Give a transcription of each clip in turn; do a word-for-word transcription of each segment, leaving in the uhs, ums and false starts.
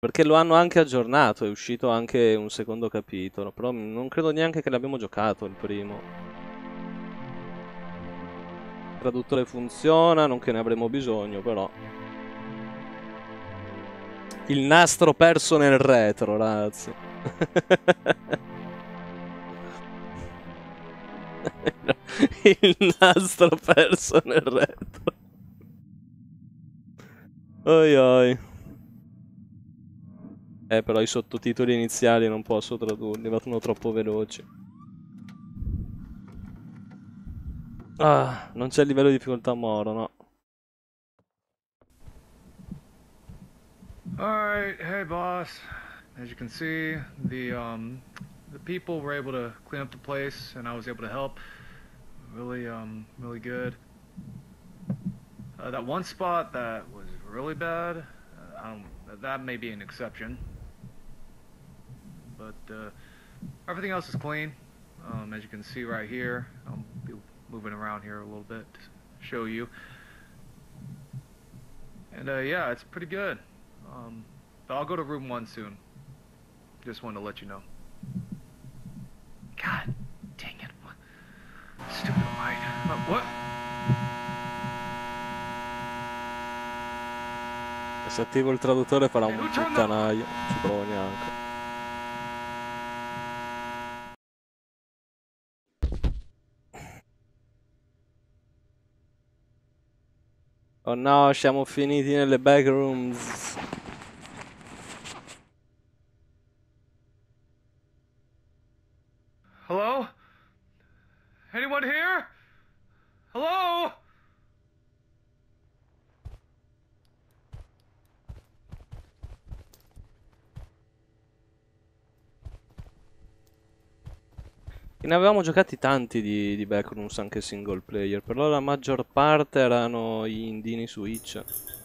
Perché lo hanno anche aggiornato, è uscito anche un secondo capitolo, però non credo neanche che l'abbiamo giocato il primo. Il traduttore funziona, non che ne avremo bisogno, però. Il nastro perso nel retro, ragazzi. Il nastro perso nel retro. Oi oi. Eh, però i sottotitoli iniziali non posso tradurli, vanno troppo veloci. Ah, non c'è il livello di difficoltà Moro, no. Alright, hey boss. As you can see, the um the people were able to clean up the place and I was able to help. Really um really good. Uh, that one spot that was really bad, uh, I don't, that may be an exception. But uh, everything else is clean. Um, as you can see right here, I'll be moving around here a little bit to show you. And uh, yeah, it's pretty good. Um, but I'll go to room one soon. Just wanted to let you know. God dang it. What? Stupid light. Uh, what? Se attivo il traduttore farà Hey, un who turned the... puttanaio, non ci provo neanche. Oh no, siamo finiti nelle backrooms. Hello? Anyone here? Hello? Ne avevamo giocati tanti di, di backrooms anche single player, però la maggior parte erano gli indini Switch.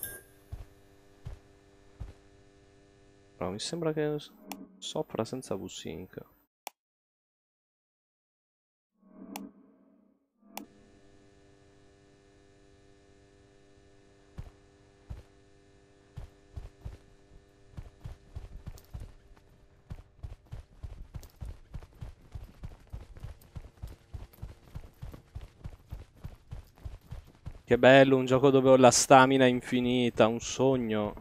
Però mi sembra che soffra senza V-Sync. Che bello, un gioco dove ho la stamina infinita, un sogno.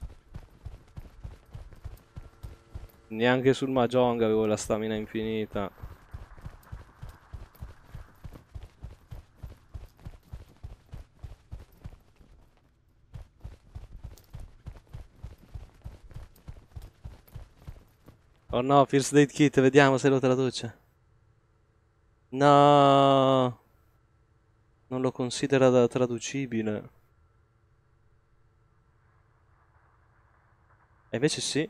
Neanche sul Mahjong avevo la stamina infinita. Oh no, First Aid Kit, vediamo se lo traduce. No, non lo considera da traducibile. E invece sì.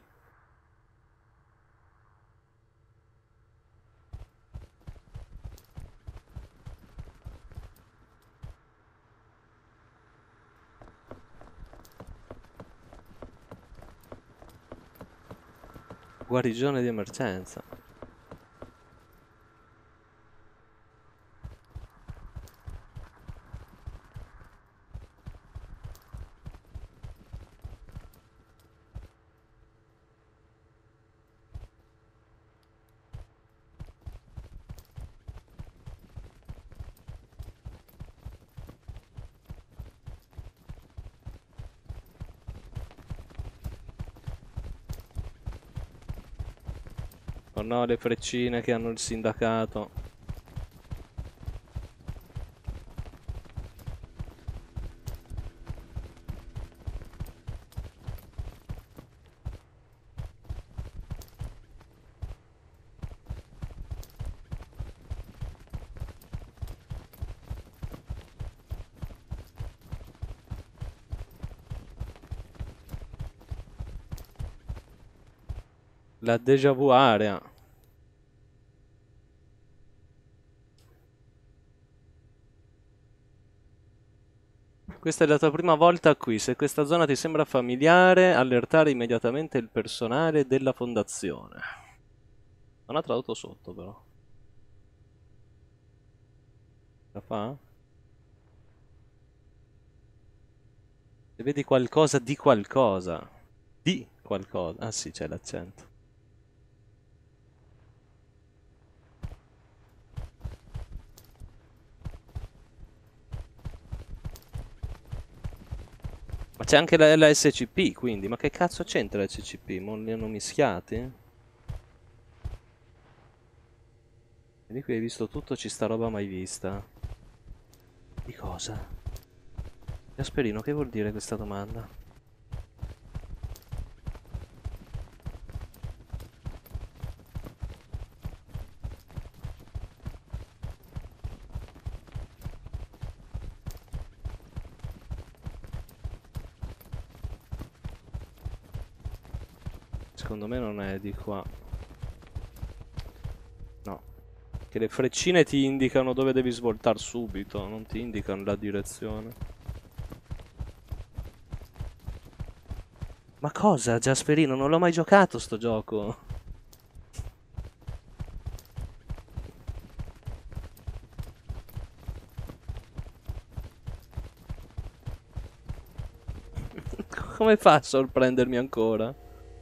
Guarigione di emergenza. Oh no, le freccine che hanno il sindacato. La déjà vu area. Questa è la tua prima volta qui. Se questa zona ti sembra familiare, allertare immediatamente il personale della fondazione. Non ha tradotto sotto, però. La fa? Se vedi qualcosa di qualcosa. Di qualcosa. Ah sì, c'è l'accento. Ma c'è anche la, la S C P, quindi. Ma che cazzo c'entra la S C P? Non li hanno mischiati? Vedi qui hai visto tutto, ci sta roba mai vista. Di cosa? Gasperino, che vuol dire questa domanda? Secondo me non è di qua. No. Che le freccine ti indicano dove devi svoltare subito, non ti indicano la direzione. Ma cosa, Gasperino? Non l'ho mai giocato sto gioco. Come fa a sorprendermi ancora?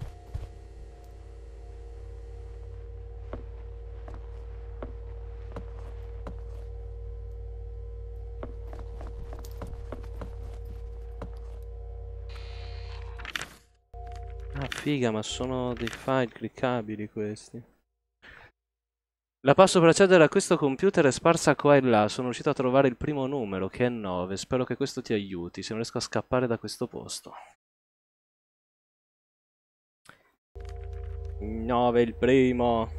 Ah, figa, ma sono dei file cliccabili questi. La passo per accedere a questo computer è sparsa qua e là. Sono riuscito a trovare il primo numero, che è nove. Spero che questo ti aiuti, se non riesco a scappare da questo posto. nove il primo.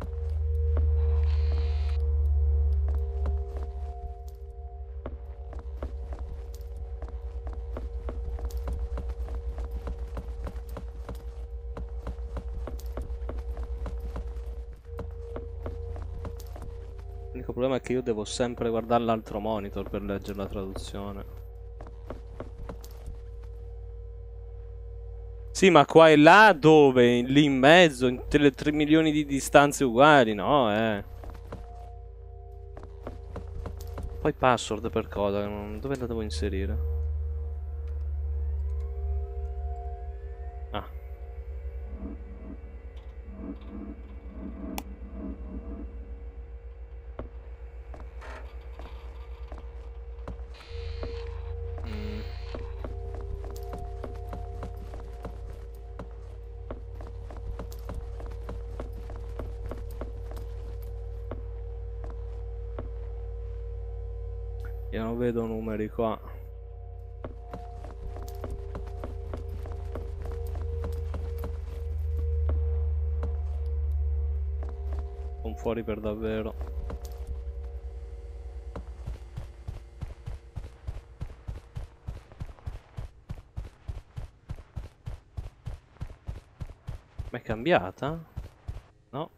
L'unico problema è che io devo sempre guardare l'altro monitor per leggere la traduzione. Sì, ma qua e là dove? Lì in mezzo, in tre milioni di distanze uguali, no, eh. Poi password per cosa? Dove la devo inserire? Ah. Mm. Io non vedo numeri qua. Sono fuori per davvero. Ma è cambiata? No.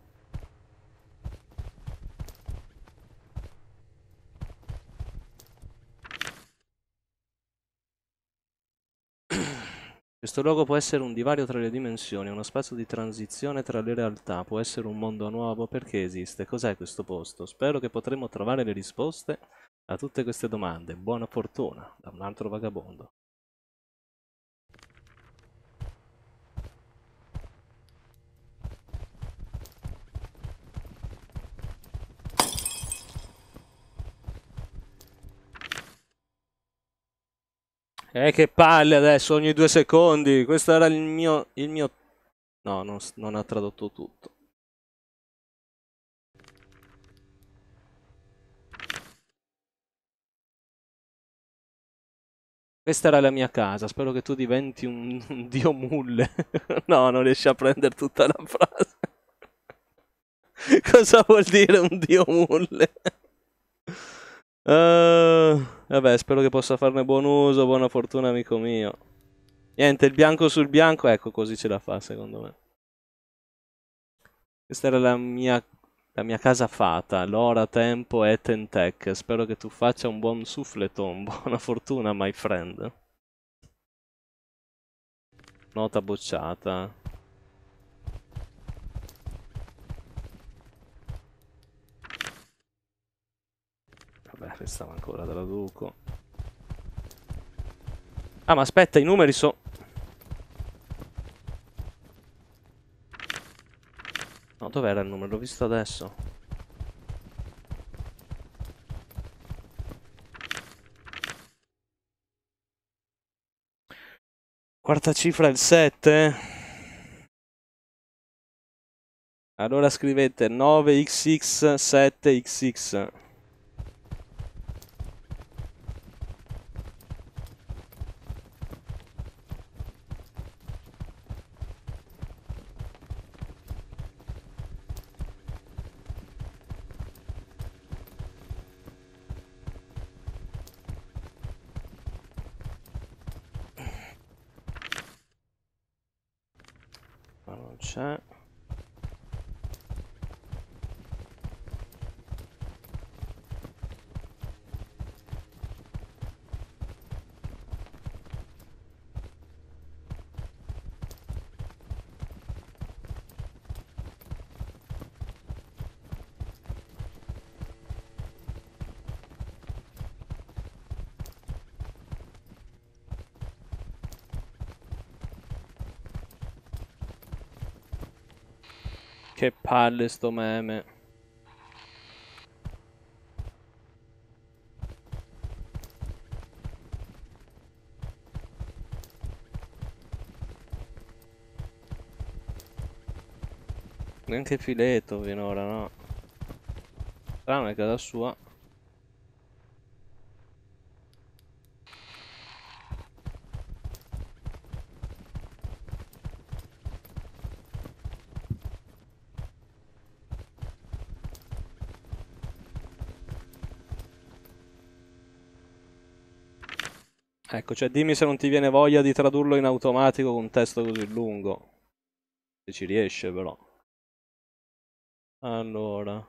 Questo luogo può essere un divario tra le dimensioni, uno spazio di transizione tra le realtà, può essere un mondo nuovo. Perché esiste? Cos'è questo posto? Spero che potremo trovare le risposte a tutte queste domande. Buona fortuna, da un altro vagabondo. Eh, che palle adesso, ogni due secondi. Questo era il mio... il mio... No, non, non ha tradotto tutto. Questa era la mia casa, spero che tu diventi un, un dio mulle. No, non riesci a prendere tutta la frase. Cosa vuol dire un dio mulle? Uh, vabbè, spero che possa farne buon uso, buona fortuna amico mio. Niente, il bianco sul bianco, ecco così ce la fa secondo me. Questa era la mia, la mia casa fata, l'ora, tempo e Tech. Spero che tu faccia un buon souffleton, buona fortuna my friend. Nota bocciata. Vabbè, restava ancora traduco. Ah, ma aspetta, i numeri sono... No, dov'era il numero? L'ho visto adesso. Quarta cifra è il sette. Allora scrivete nove x x sette x x. Ma non c'è. Che palle sto meme. Neanche filetto finora, no? Strano è casa sua. Ecco, cioè dimmi se non ti viene voglia di tradurlo in automatico con un testo così lungo. Se ci riesce però. Allora.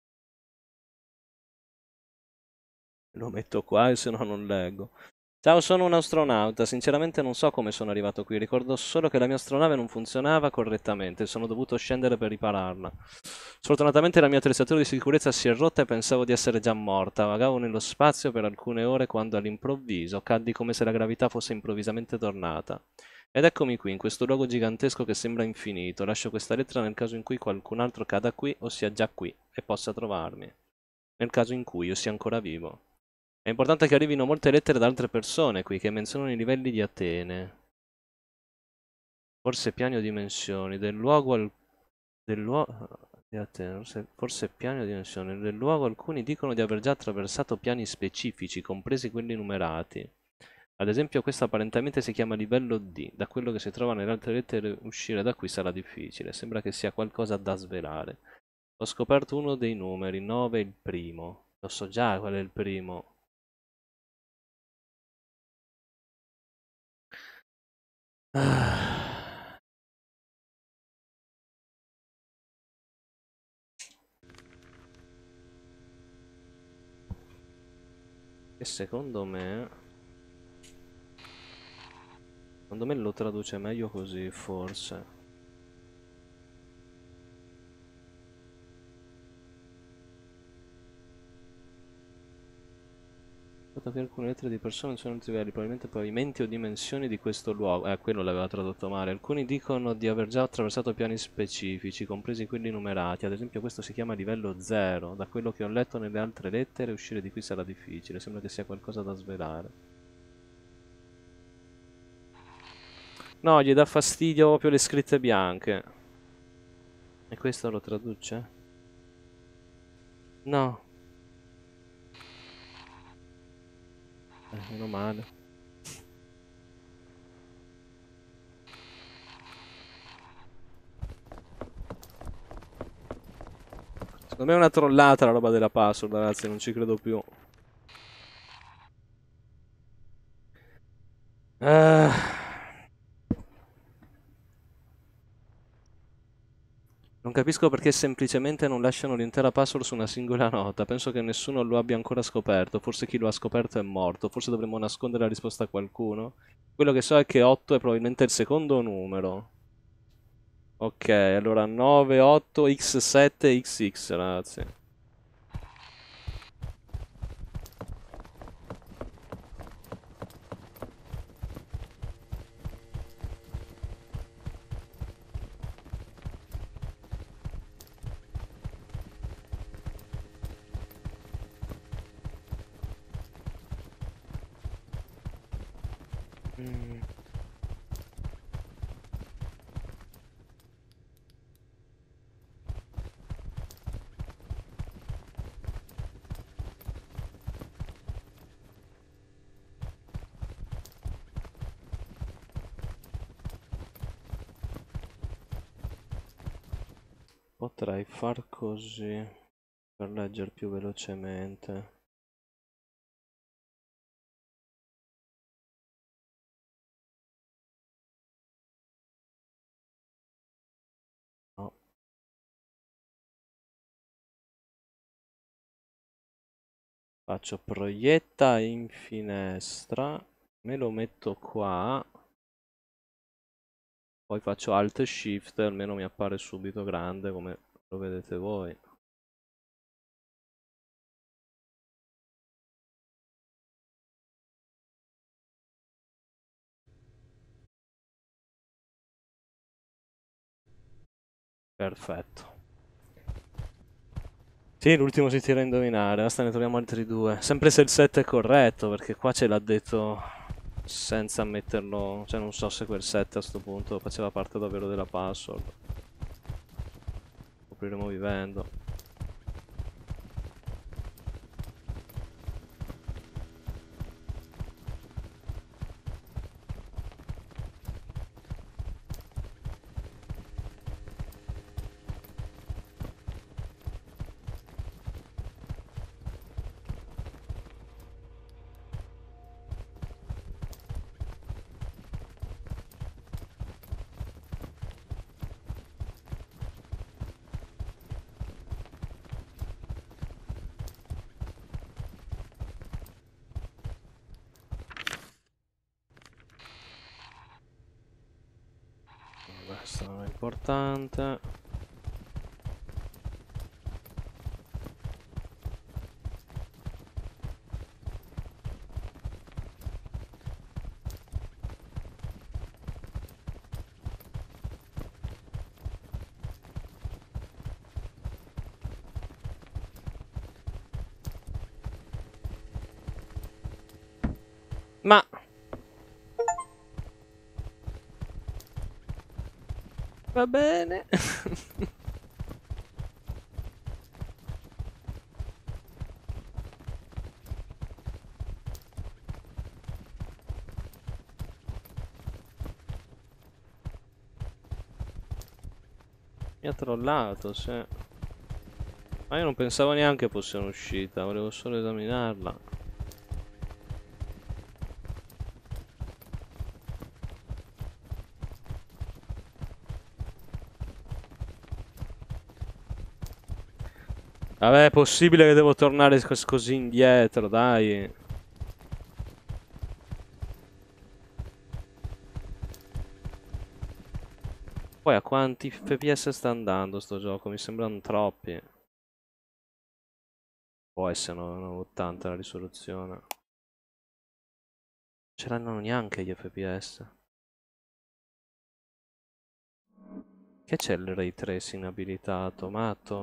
Lo metto qua e se no non leggo. Ciao, sono un astronauta. Sinceramente non so come sono arrivato qui. Ricordo solo che la mia astronave non funzionava correttamente e sono dovuto scendere per ripararla. Sfortunatamente la mia attrezzatura di sicurezza si è rotta e pensavo di essere già morta. Vagavo nello spazio per alcune ore quando all'improvviso caddi come se la gravità fosse improvvisamente tornata. Ed eccomi qui, in questo luogo gigantesco che sembra infinito. Lascio questa lettera nel caso in cui qualcun altro cada qui o sia già qui e possa trovarmi. Nel caso in cui io sia ancora vivo. È importante che arrivino molte lettere da altre persone qui che menzionano i livelli di Atene. Forse piani o dimensioni. Del luogo al... Del luogo... Di Atene. Forse... Forse piani o dimensioni. Del luogo alcuni dicono di aver già attraversato piani specifici, compresi quelli numerati. Ad esempio questo apparentemente si chiama livello D. Da quello che si trova nelle altre lettere uscire da qui sarà difficile. Sembra che sia qualcosa da svelare. Ho scoperto uno dei numeri. nove il primo. Lo so già qual è il primo. Ah. E secondo me... Secondo me lo traduce meglio così, forse. Dato che alcune lettere di persone sono livelli, probabilmente pavimenti o dimensioni di questo luogo. Eh, quello l'aveva tradotto male. Alcuni dicono di aver già attraversato piani specifici, compresi quelli numerati. Ad esempio questo si chiama livello zero. Da quello che ho letto nelle altre lettere, uscire di qui sarà difficile. Sembra che sia qualcosa da svelare. No, gli dà fastidio proprio le scritte bianche. E questo lo traduce? No. Eh, meno male. Secondo me è una trollata la roba della password, ragazzi, non ci credo più. Uh. Non capisco perché semplicemente non lasciano l'intera password su una singola nota. Penso che nessuno lo abbia ancora scoperto. Forse chi lo ha scoperto è morto. Forse dovremmo nascondere la risposta a qualcuno. Quello che so è che otto è probabilmente il secondo numero. Ok, allora nove, otto, x sette, x x, ragazzi. Potrei far così per leggere più velocemente. No. Faccio proietta in finestra, me lo metto qua, poi faccio Alt Shift, almeno mi appare subito grande come lo vedete voi. Perfetto. Sì, l'ultimo si tira a indovinare, basta ne troviamo altri due. Sempre se il set è corretto, perché qua ce l'ha detto senza metterlo... Cioè non so se quel set a sto punto faceva parte davvero della password. Scopriremo vivendo. Questo non è importante. Ma... Va bene. Mi ha trollato, sì. Ma io non pensavo neanche fosse un'uscita, volevo solo esaminarla. Vabbè, è possibile che devo tornare cos- così indietro, dai. Poi a quanti F P S sta andando sto gioco? Mi sembrano troppi. Può essere ottanta la risoluzione. Ce l'hanno neanche gli F P S. Che c'è il ray tracing abilitato, matto?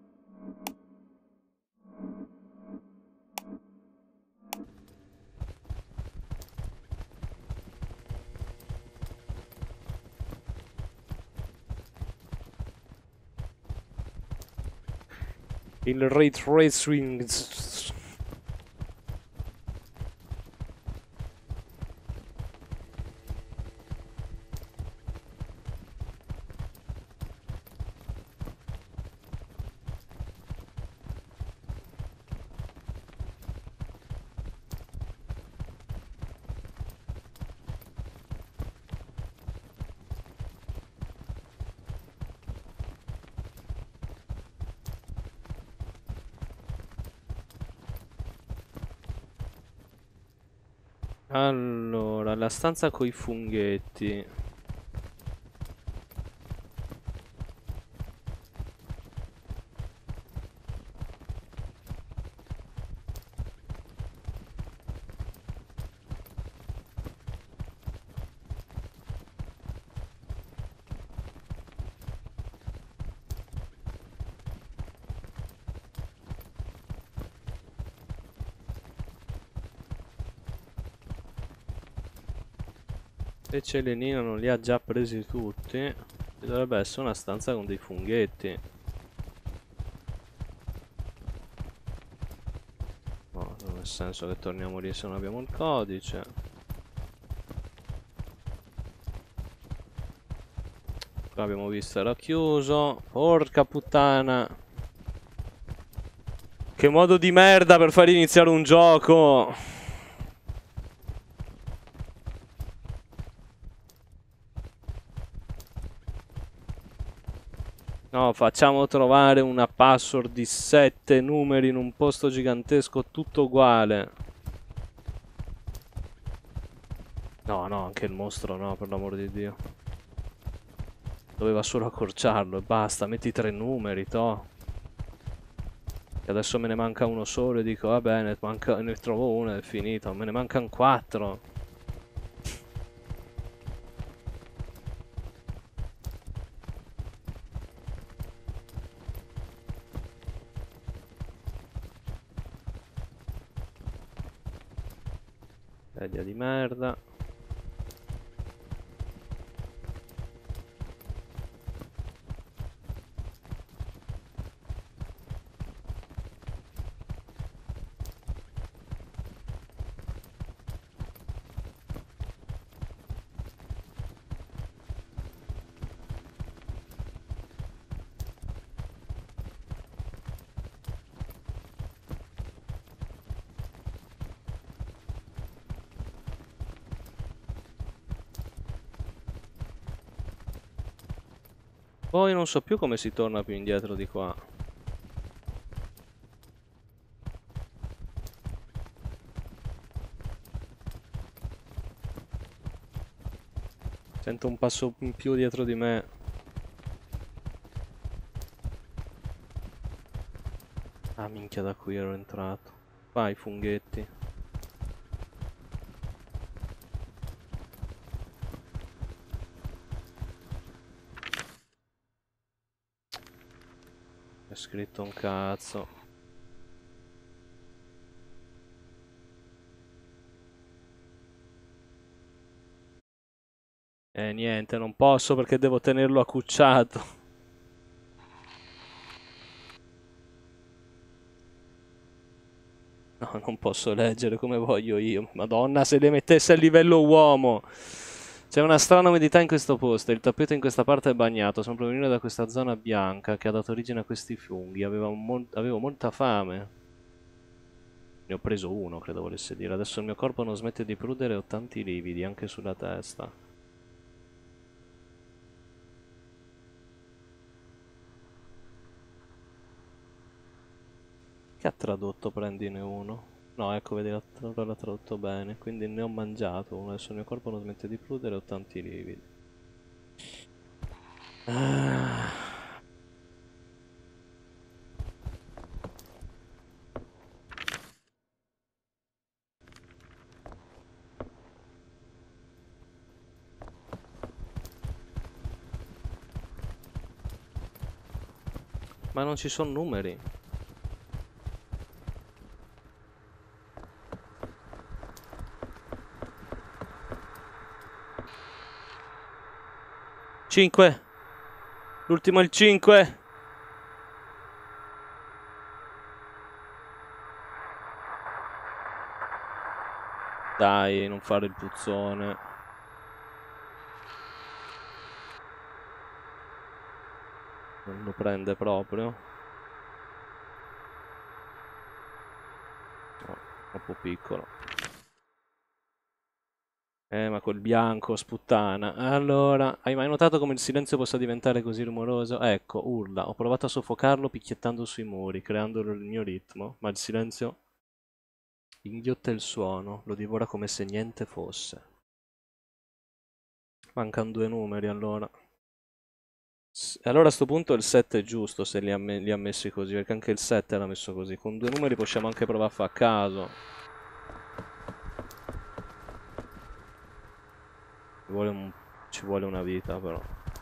Il ray tracing. Allora, la stanza coi funghetti. Se Celenino non li ha già presi tutti, ci dovrebbe essere una stanza con dei funghetti. No, non ha senso che torniamo lì se non abbiamo il codice. Qua abbiamo visto era chiuso. Porca puttana. Che modo di merda per far iniziare un gioco. No, facciamo trovare una password di sette numeri in un posto gigantesco tutto uguale. No, no, anche il mostro no, per l'amor di Dio. Doveva solo accorciarlo e basta, metti tre numeri, toh. E adesso me ne manca uno solo e dico, va bene, manca, ne trovo uno e è finito. Me ne mancano quattro. Sedia di merda. Poi non so più come si torna più indietro di qua. Sento un passo in più dietro di me. Ah minchia, da qui ero entrato. Vai funghetti. È scritto un cazzo. Eh niente, non posso perché devo tenerlo accucciato. No, non posso leggere come voglio io. Madonna, se le mettesse a livello uomo. C'è una strana umidità in questo posto. Il tappeto in questa parte è bagnato. Sembra provenire da questa zona bianca che ha dato origine a questi funghi. Avevo, mol avevo molta fame. Ne ho preso uno, credo volesse dire. Adesso il mio corpo non smette di prudere e ho tanti lividi, anche sulla testa. Che ha tradotto prendine uno? No, ecco, vedi, l'ha tradotto bene. Quindi ne ho mangiato uno. Adesso il mio corpo non smette di prudere e ho tanti lividi. Ah. Ma non ci sono numeri. cinque. L'ultimo è il cinque. Dai, non fare il puzzone. Non lo prende proprio. No, troppo piccolo. Eh, ma quel bianco, sputtana. Allora, hai mai notato come il silenzio possa diventare così rumoroso? Ecco, urla. Ho provato a soffocarlo picchiettando sui muri, creando il mio ritmo, ma il silenzio inghiotte il suono, lo divora come se niente fosse. Mancano due numeri, allora. S allora a sto punto il sette è giusto se li ha, me li ha messi così, perché anche il sette era messo così. Con due numeri possiamo anche provare a fare a caso. Ci vuole, un... Ci vuole una vita, però.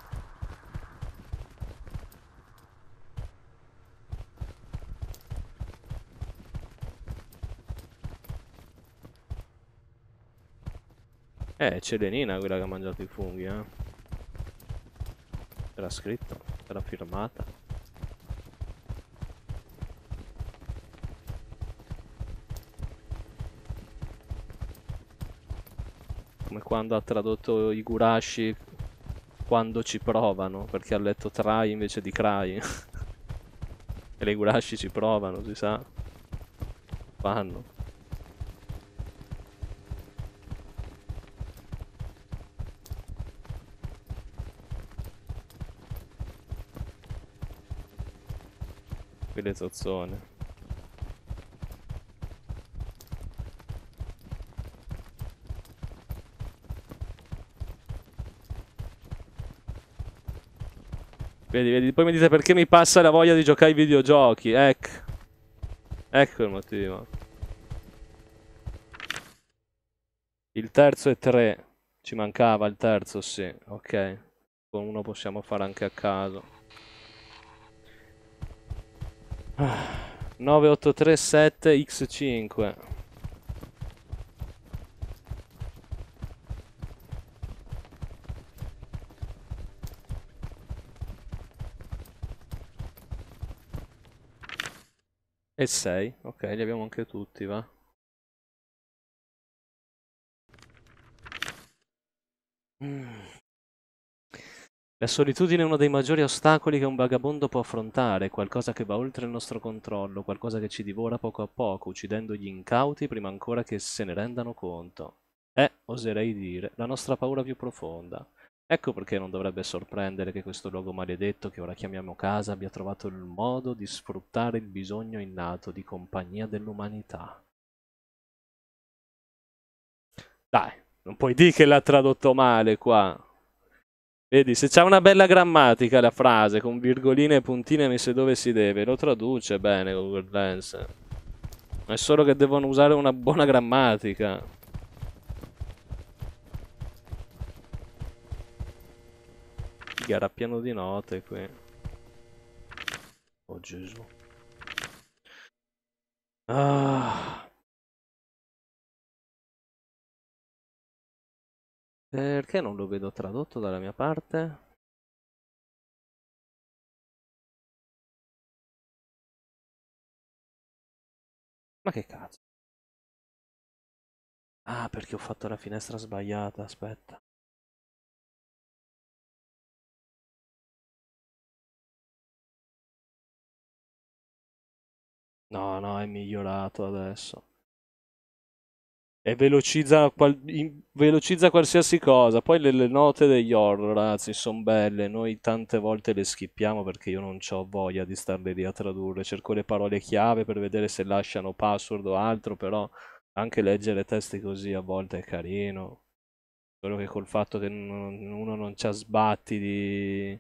Eh, c'è Lenina quella che ha mangiato i funghi, eh. Era scritto, era firmata. Come quando ha tradotto i Gurashi quando ci provano, perché ha letto try invece di cry. E le Igurashi ci provano, si sa. Fanno. Qui le zozzone. Vedi, vedi, poi mi dite perché mi passa la voglia di giocare ai videogiochi. Ecco. Ecco il motivo. Il terzo è tre. Ci mancava il terzo, sì. Ok. Con uno possiamo fare anche a caso. nove otto tre sette x cinque. E sei. Ok, li abbiamo anche tutti, va. Mm. La solitudine è uno dei maggiori ostacoli che un vagabondo può affrontare, qualcosa che va oltre il nostro controllo, qualcosa che ci divora poco a poco, uccidendo gli incauti prima ancora che se ne rendano conto. È, oserei dire, la nostra paura più profonda. Ecco perché non dovrebbe sorprendere che questo luogo maledetto che ora chiamiamo casa abbia trovato il modo di sfruttare il bisogno innato di compagnia dell'umanità. Dai, non puoi dire che l'ha tradotto male qua. Vedi, se c'ha una bella grammatica la frase, con virgoline e puntine messe dove si deve, lo traduce bene Google Lens. Ma è solo che devono usare una buona grammatica. Figa, era pieno di note qui. Oh Gesù. Ah. Perché non lo vedo tradotto dalla mia parte? Ma che cazzo? Ah, perché ho fatto la finestra sbagliata, aspetta. No, no, è migliorato adesso. E velocizza, qual- in- velocizza qualsiasi cosa. Poi le, le note degli horror, ragazzi, sono belle. Noi tante volte le skippiamo perché io non ho voglia di starle lì a tradurre. Cerco le parole chiave per vedere se lasciano password o altro, però anche leggere testi così a volte è carino. Solo che col fatto che non- uno non c'ha sbatti di,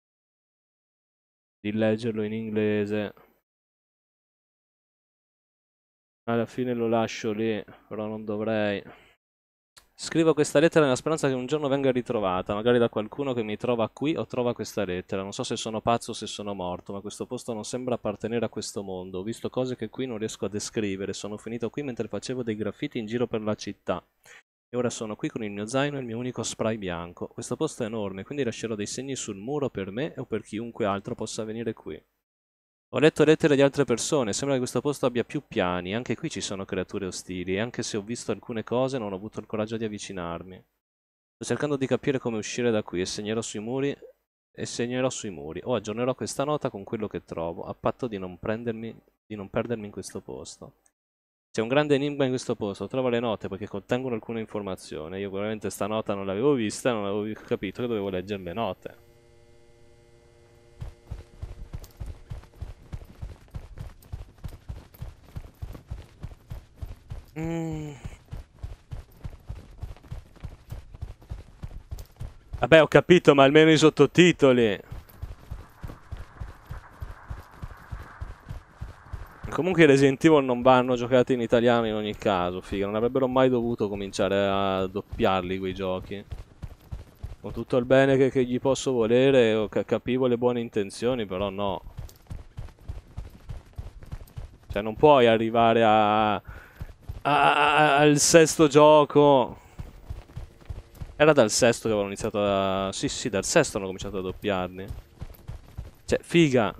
di leggerlo in inglese, alla fine lo lascio lì, però non dovrei. Scrivo questa lettera nella speranza che un giorno venga ritrovata, magari da qualcuno che mi trova qui o trova questa lettera. Non so se sono pazzo o se sono morto, ma questo posto non sembra appartenere a questo mondo. Ho visto cose che qui non riesco a descrivere. Sono finito qui mentre facevo dei graffiti in giro per la città. E ora sono qui con il mio zaino e il mio unico spray bianco. Questo posto è enorme, quindi lascerò dei segni sul muro per me o per chiunque altro possa venire qui. Ho letto lettere di altre persone, sembra che questo posto abbia più piani, anche qui ci sono creature ostili, e anche se ho visto alcune cose non ho avuto il coraggio di avvicinarmi. Sto cercando di capire come uscire da qui e segnerò sui muri e segnerò sui muri o aggiornerò questa nota con quello che trovo, a patto di non prendermi, di non perdermi in questo posto. C'è un grande enigma in questo posto, trovo le note perché contengono alcune informazioni. Io probabilmente sta nota non l'avevo vista, non avevo capito che dovevo leggere le note. Mm. Vabbè, ho capito, ma almeno i sottotitoli. Comunque i Resident Evil non vanno giocati in italiano in ogni caso, figa. Non avrebbero mai dovuto cominciare a doppiarli quei giochi. Con tutto il bene che, che gli posso volere, o ca- capivo le buone intenzioni, però no. Cioè non puoi arrivare a, a- a- al sesto gioco. Era dal sesto che avevano iniziato a... Sì, sì, dal sesto hanno cominciato a doppiarli. Cioè, figa.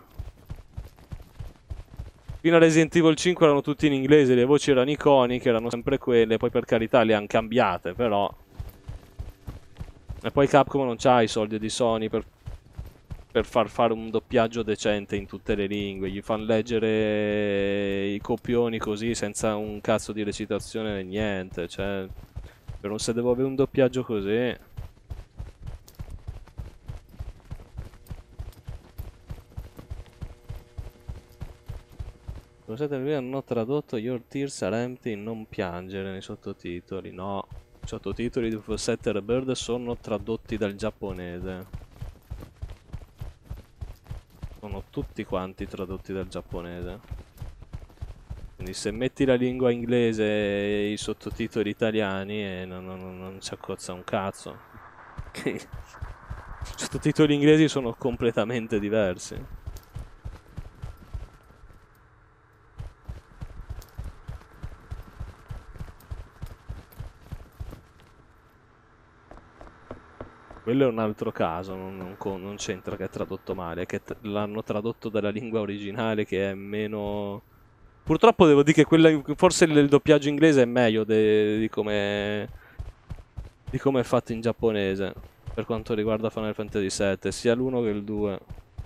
Fino a Resident Evil cinque erano tutti in inglese, le voci erano iconiche, erano sempre quelle, poi per carità le hanno cambiate, però... E poi Capcom non c'ha i soldi di Sony per, per far fare un doppiaggio decente in tutte le lingue. Gli fanno leggere i copioni così senza un cazzo di recitazione né niente. Cioè, però se devo avere un doppiaggio così... Scusate, lui hanno tradotto Your Tears Are Empty, non piangere nei sottotitoli. No, i sottotitoli di Forsaken Bird sono tradotti dal giapponese. Sono tutti quanti tradotti dal giapponese. Quindi se metti la lingua inglese e i sottotitoli italiani e non, non, non ci accozza un cazzo. I sottotitoli inglesi sono completamente diversi. Quello è un altro caso, non, non co- non c'entra che è tradotto male, è che t- l'hanno tradotto dalla lingua originale che è meno... Purtroppo devo dire che quella, forse il, il doppiaggio inglese è meglio de- di come di come è fatto in giapponese, per quanto riguarda Final Fantasy sette, sia l'uno che il due.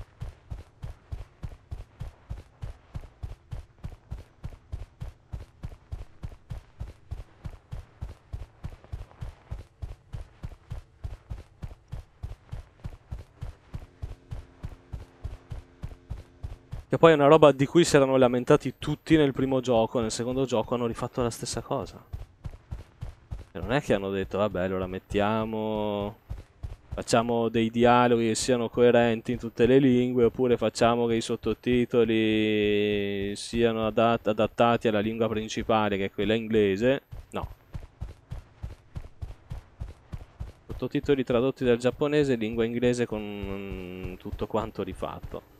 Che poi è una roba di cui si erano lamentati tutti nel primo gioco, nel secondo gioco hanno rifatto la stessa cosa. E non è che hanno detto, vabbè, allora mettiamo... facciamo dei dialoghi che siano coerenti in tutte le lingue, oppure facciamo che i sottotitoli siano adat- adattati alla lingua principale, che è quella inglese. No. Sottotitoli tradotti dal giapponese, lingua inglese con mm, tutto quanto rifatto.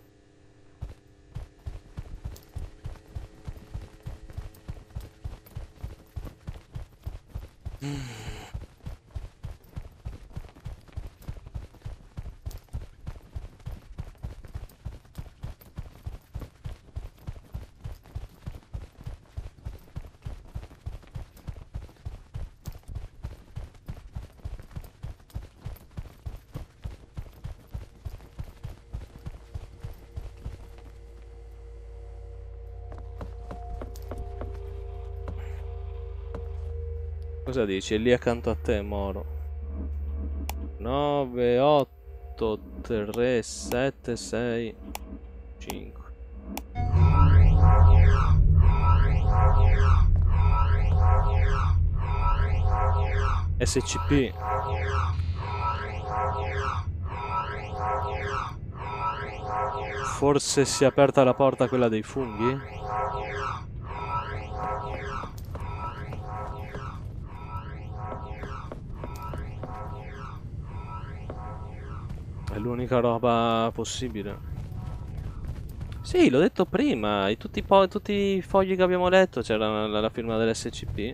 Cosa dici? È lì accanto a te, Moro. nove, otto, tre, sette, sei, cinque. S C P. Forse si è aperta la porta quella dei funghi? È l'unica roba possibile. Sì, l'ho detto prima, in tutti, i po- tutti i fogli che abbiamo letto c'era la, la firma dell'S C P.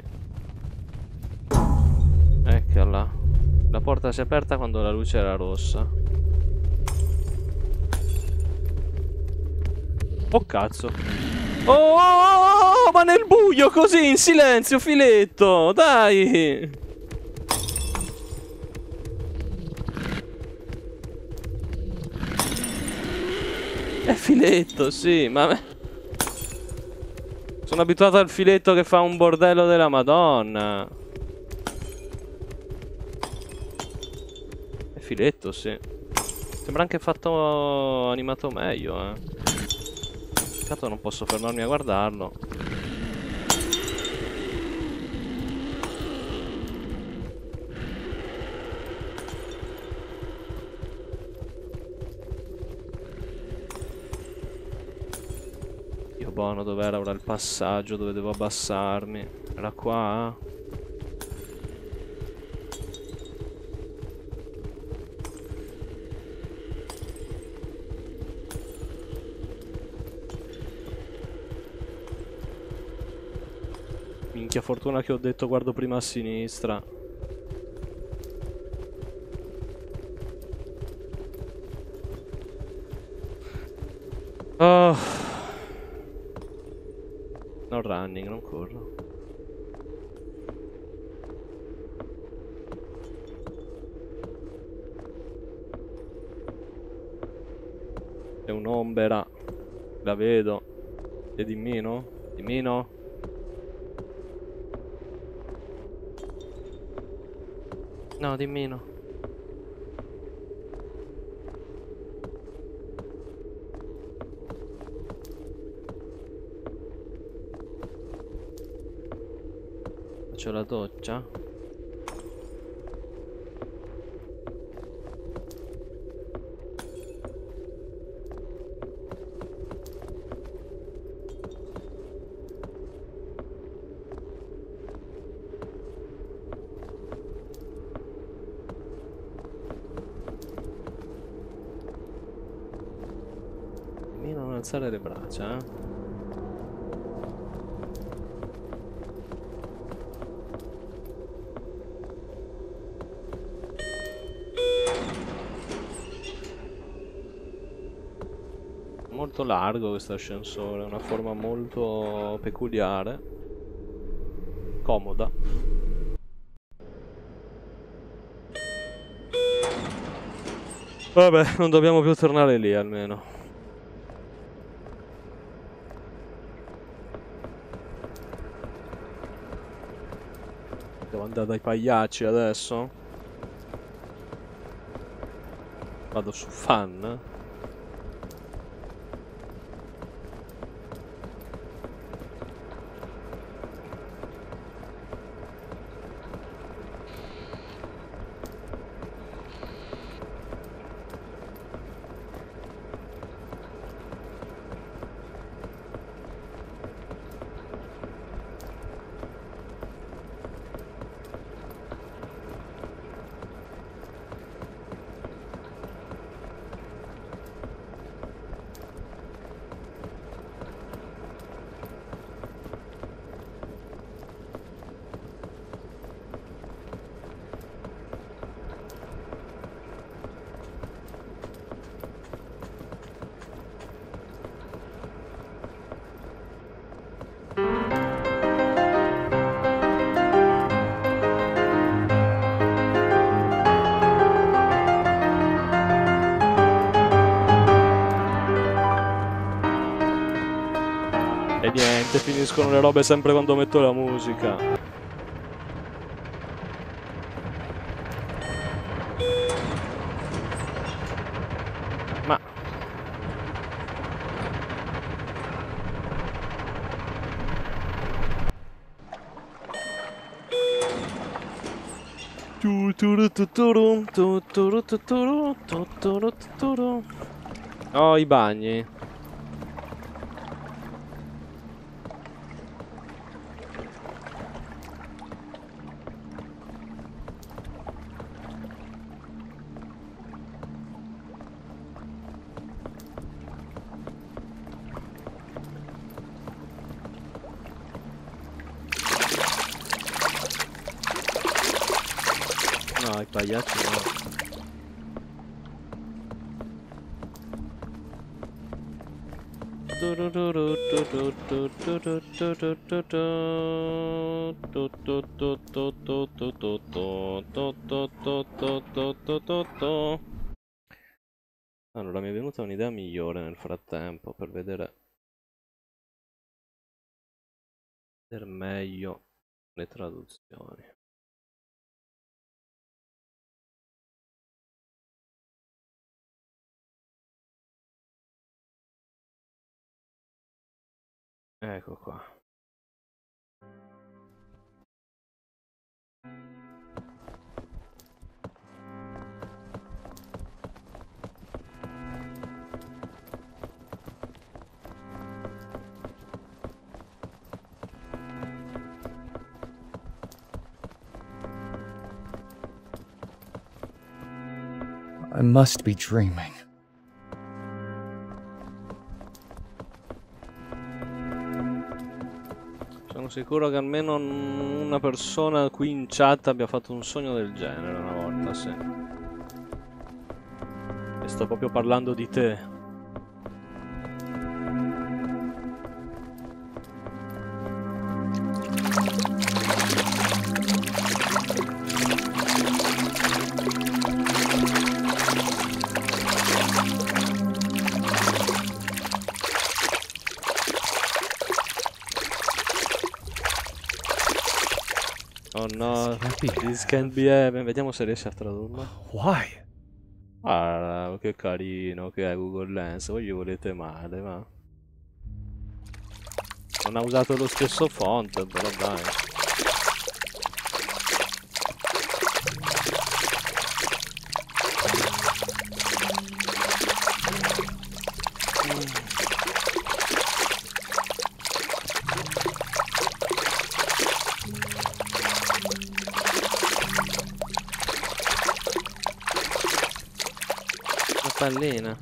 Eccola. La porta si è aperta quando la luce era rossa. Oh cazzo. Oh, oh, oh, oh, ma nel buio così, in silenzio, filetto, dai. È filetto, sì, ma... sono abituato al filetto che fa un bordello della Madonna. È filetto, sì. Sembra anche fatto animato meglio, eh. Peccato non posso fermarmi a guardarlo. Dio buono, dov'era ora il passaggio dove devo abbassarmi? Era qua? Minchia, fortuna che ho detto guardo prima a sinistra. Oh. Non running, non corro. È un'ombra. La vedo. È di meno? Di meno? No, di meno. Faccio la doccia. Non alzare le braccia, eh. Molto largo questo ascensore, una forma molto peculiare, comoda. Vabbè, non dobbiamo più tornare lì almeno. Devo andare dai pagliacci adesso. Vado su fan. E niente, finiscono le robe sempre quando metto la musica. Ma... Oh, i bagni. No, i pagliacci no. Allora mi è venuta un'idea migliore nel frattempo per vedere, vedere meglio le traduzioni. Ecco qua. I must be dreaming. Sono sicuro che almeno una persona qui in chat abbia fatto un sogno del genere una volta, sì. E sto proprio parlando di te. Oh no, This can't be this can't be heaven. Vediamo se riesce a tradurlo. Why? Ah, che carino che è Google Lens. Voi gli volete male, ma... Non ha usato lo stesso font, però dai. Pallina.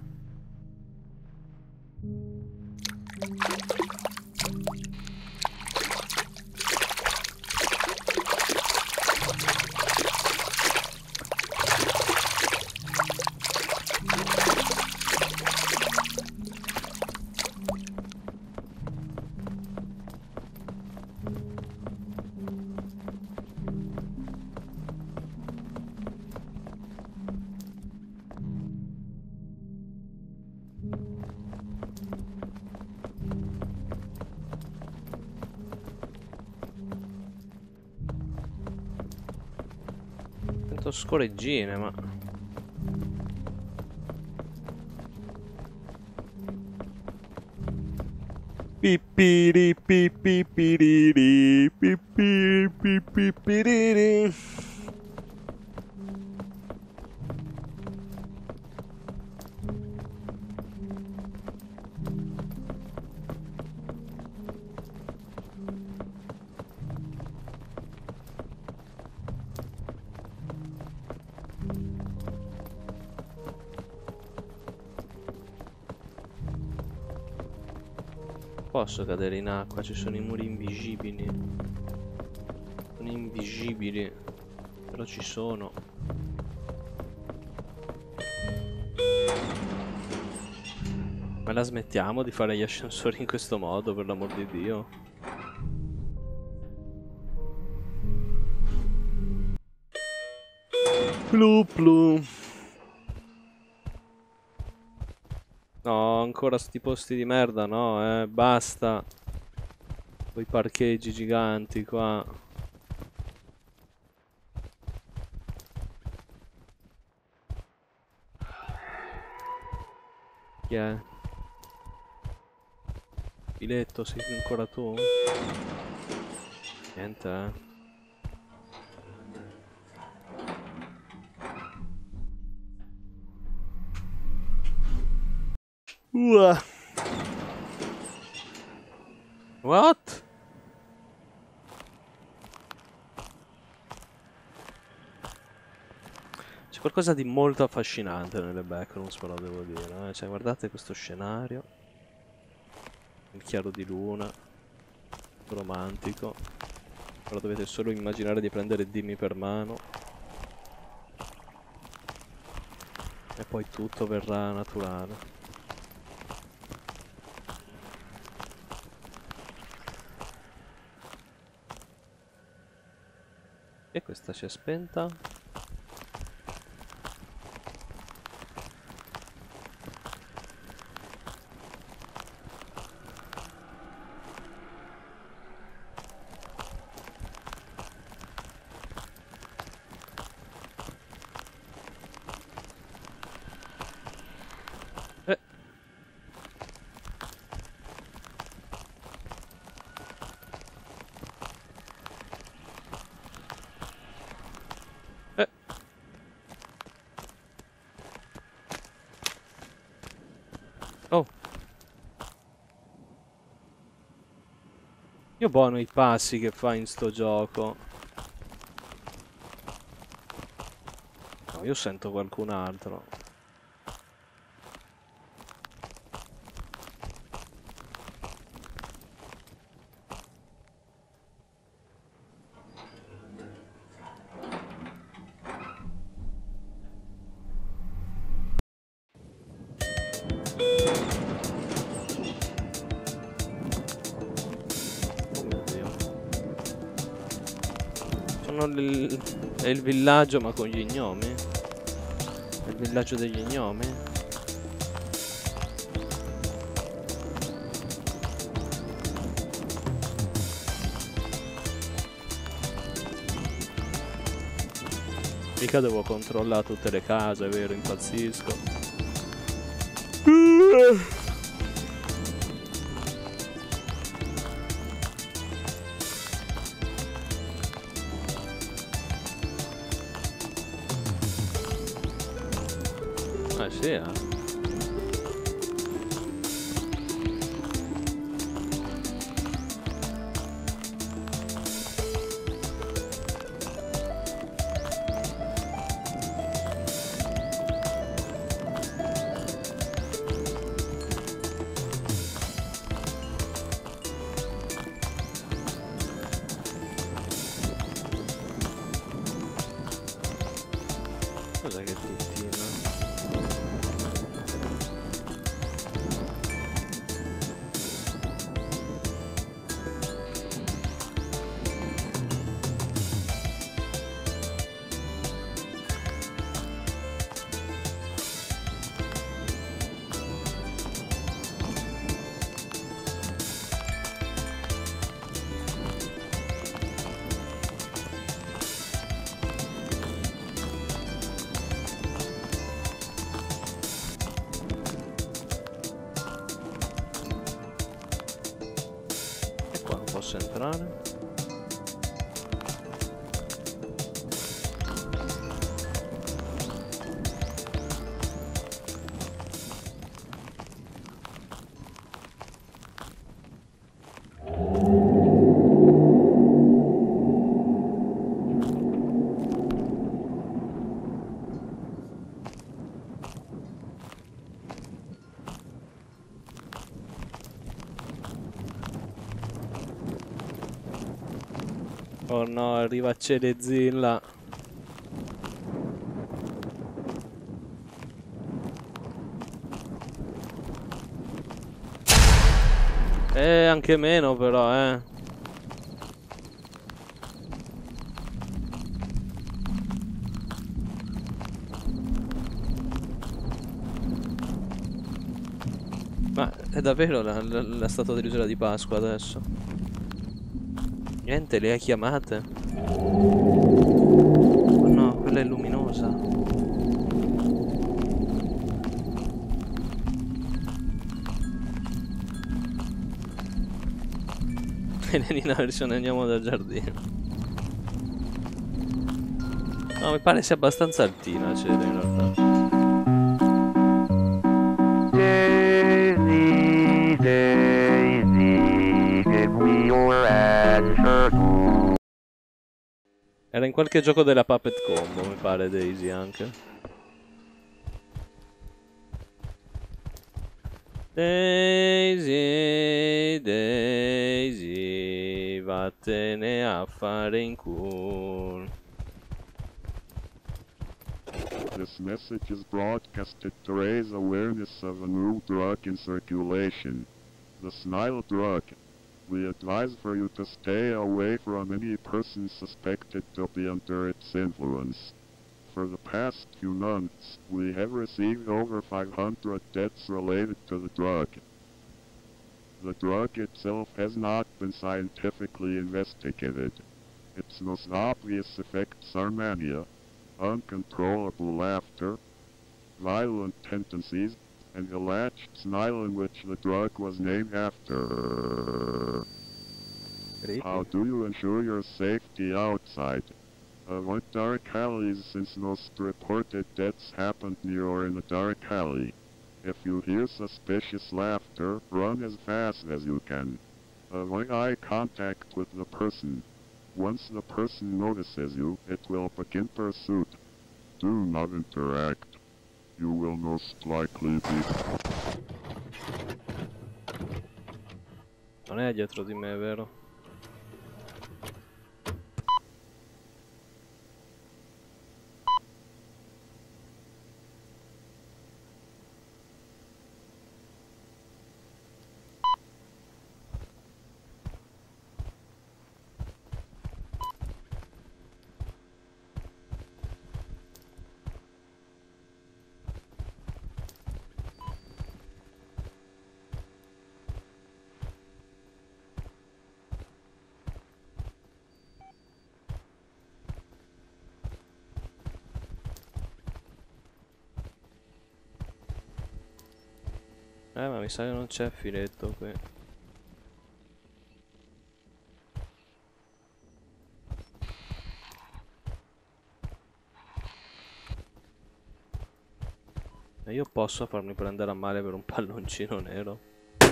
Scoreggine, ma... Pipiri pipipiriri pipiri pipipiriri. Posso cadere in acqua, ci sono i muri invisibili. Sono invisibili, però ci sono. Ma la smettiamo di fare gli ascensori in questo modo, per l'amor di Dio? Plu plu. No, ancora sti posti di merda, no, eh, basta. Quei parcheggi giganti qua. Chi è? Filetto, sei ancora tu? Niente, eh. Uh. What? C'è qualcosa di molto affascinante nelle backrooms, però devo dire, eh? Cioè, guardate questo scenario. Il chiaro di luna. Romantico. Però dovete solo immaginare di prendere Dimmi per mano. E poi tutto verrà naturale. E questa si è spenta. Eh. Eh. Oh. Io buono i passi che fa in sto gioco. No, io sento qualcun altro. Sono il, è il villaggio ma con gli gnomi? È il villaggio degli gnomi? Mica devo controllare tutte le case, vero? Impazzisco. Ah sì, eh. Cos'è che tuttina? E qua non posso entrare? Oh no, arriva Celezilla. Eh, anche meno però, eh. Ma è davvero la, la, la statua dell'isola di Pasqua adesso? Niente, le hai chiamate? Oh no, quella è luminosa. Elenina versione andiamo dal giardino. No, mi pare sia abbastanza altina, cioè, in realtà. Daisy, Daisy, give me your answer to. Era in qualche gioco della Puppet Combo, mi pare, Daisy anche. Daisy, Daisy, vattene a fare in culo. This message is broadcasted to raise awareness of a new drug in circulation. The Snile drug. We advise for you to stay away from any person suspected to be under its influence. For the past few months, we have received over five hundred deaths related to the drug. The drug itself has not been scientifically investigated. Its most obvious effects are mania, uncontrollable laughter, violent tendencies, and the alleged Snile in which the drug was named after. How do you ensure your safety outside? Avoid dark alleys since most reported deaths happened near or in a dark alley. If you hear suspicious laughter, run as fast as you can. Avoid eye contact with the person. Once the person notices you, it will begin pursuit. Do not interact. You will most likely be... Non è dietro di me, vero? Eh, ma mi sa che non c'è filetto qui. E io posso farmi prendere a male per un palloncino nero?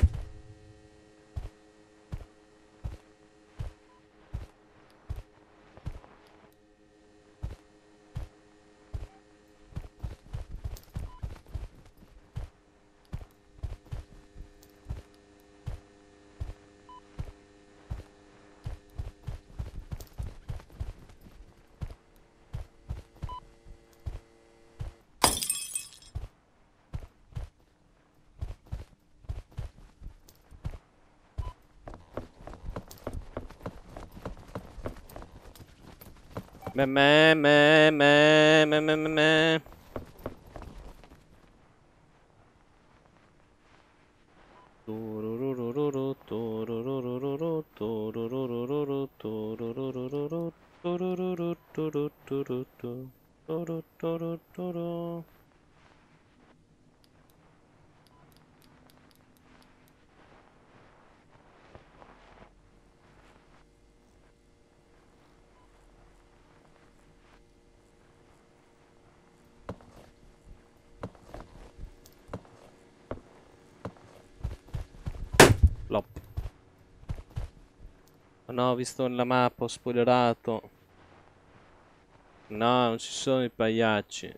Me me me me me me me me. Tururururu, tururururu, tururururu, tururururu, tururururu, tururururu, tururururu. Flop. Oh no, ho visto la mappa, ho spoilerato. No, non ci sono i pagliacci.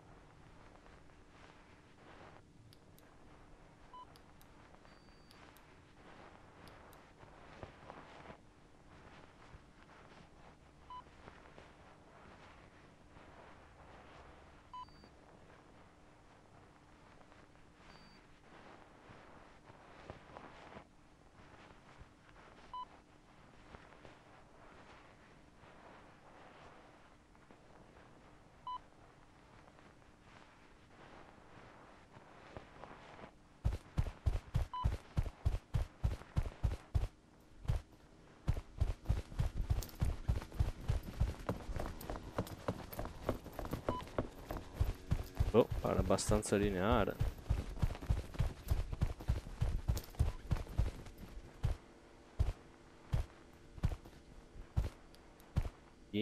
Oh, pare abbastanza lineare. Gli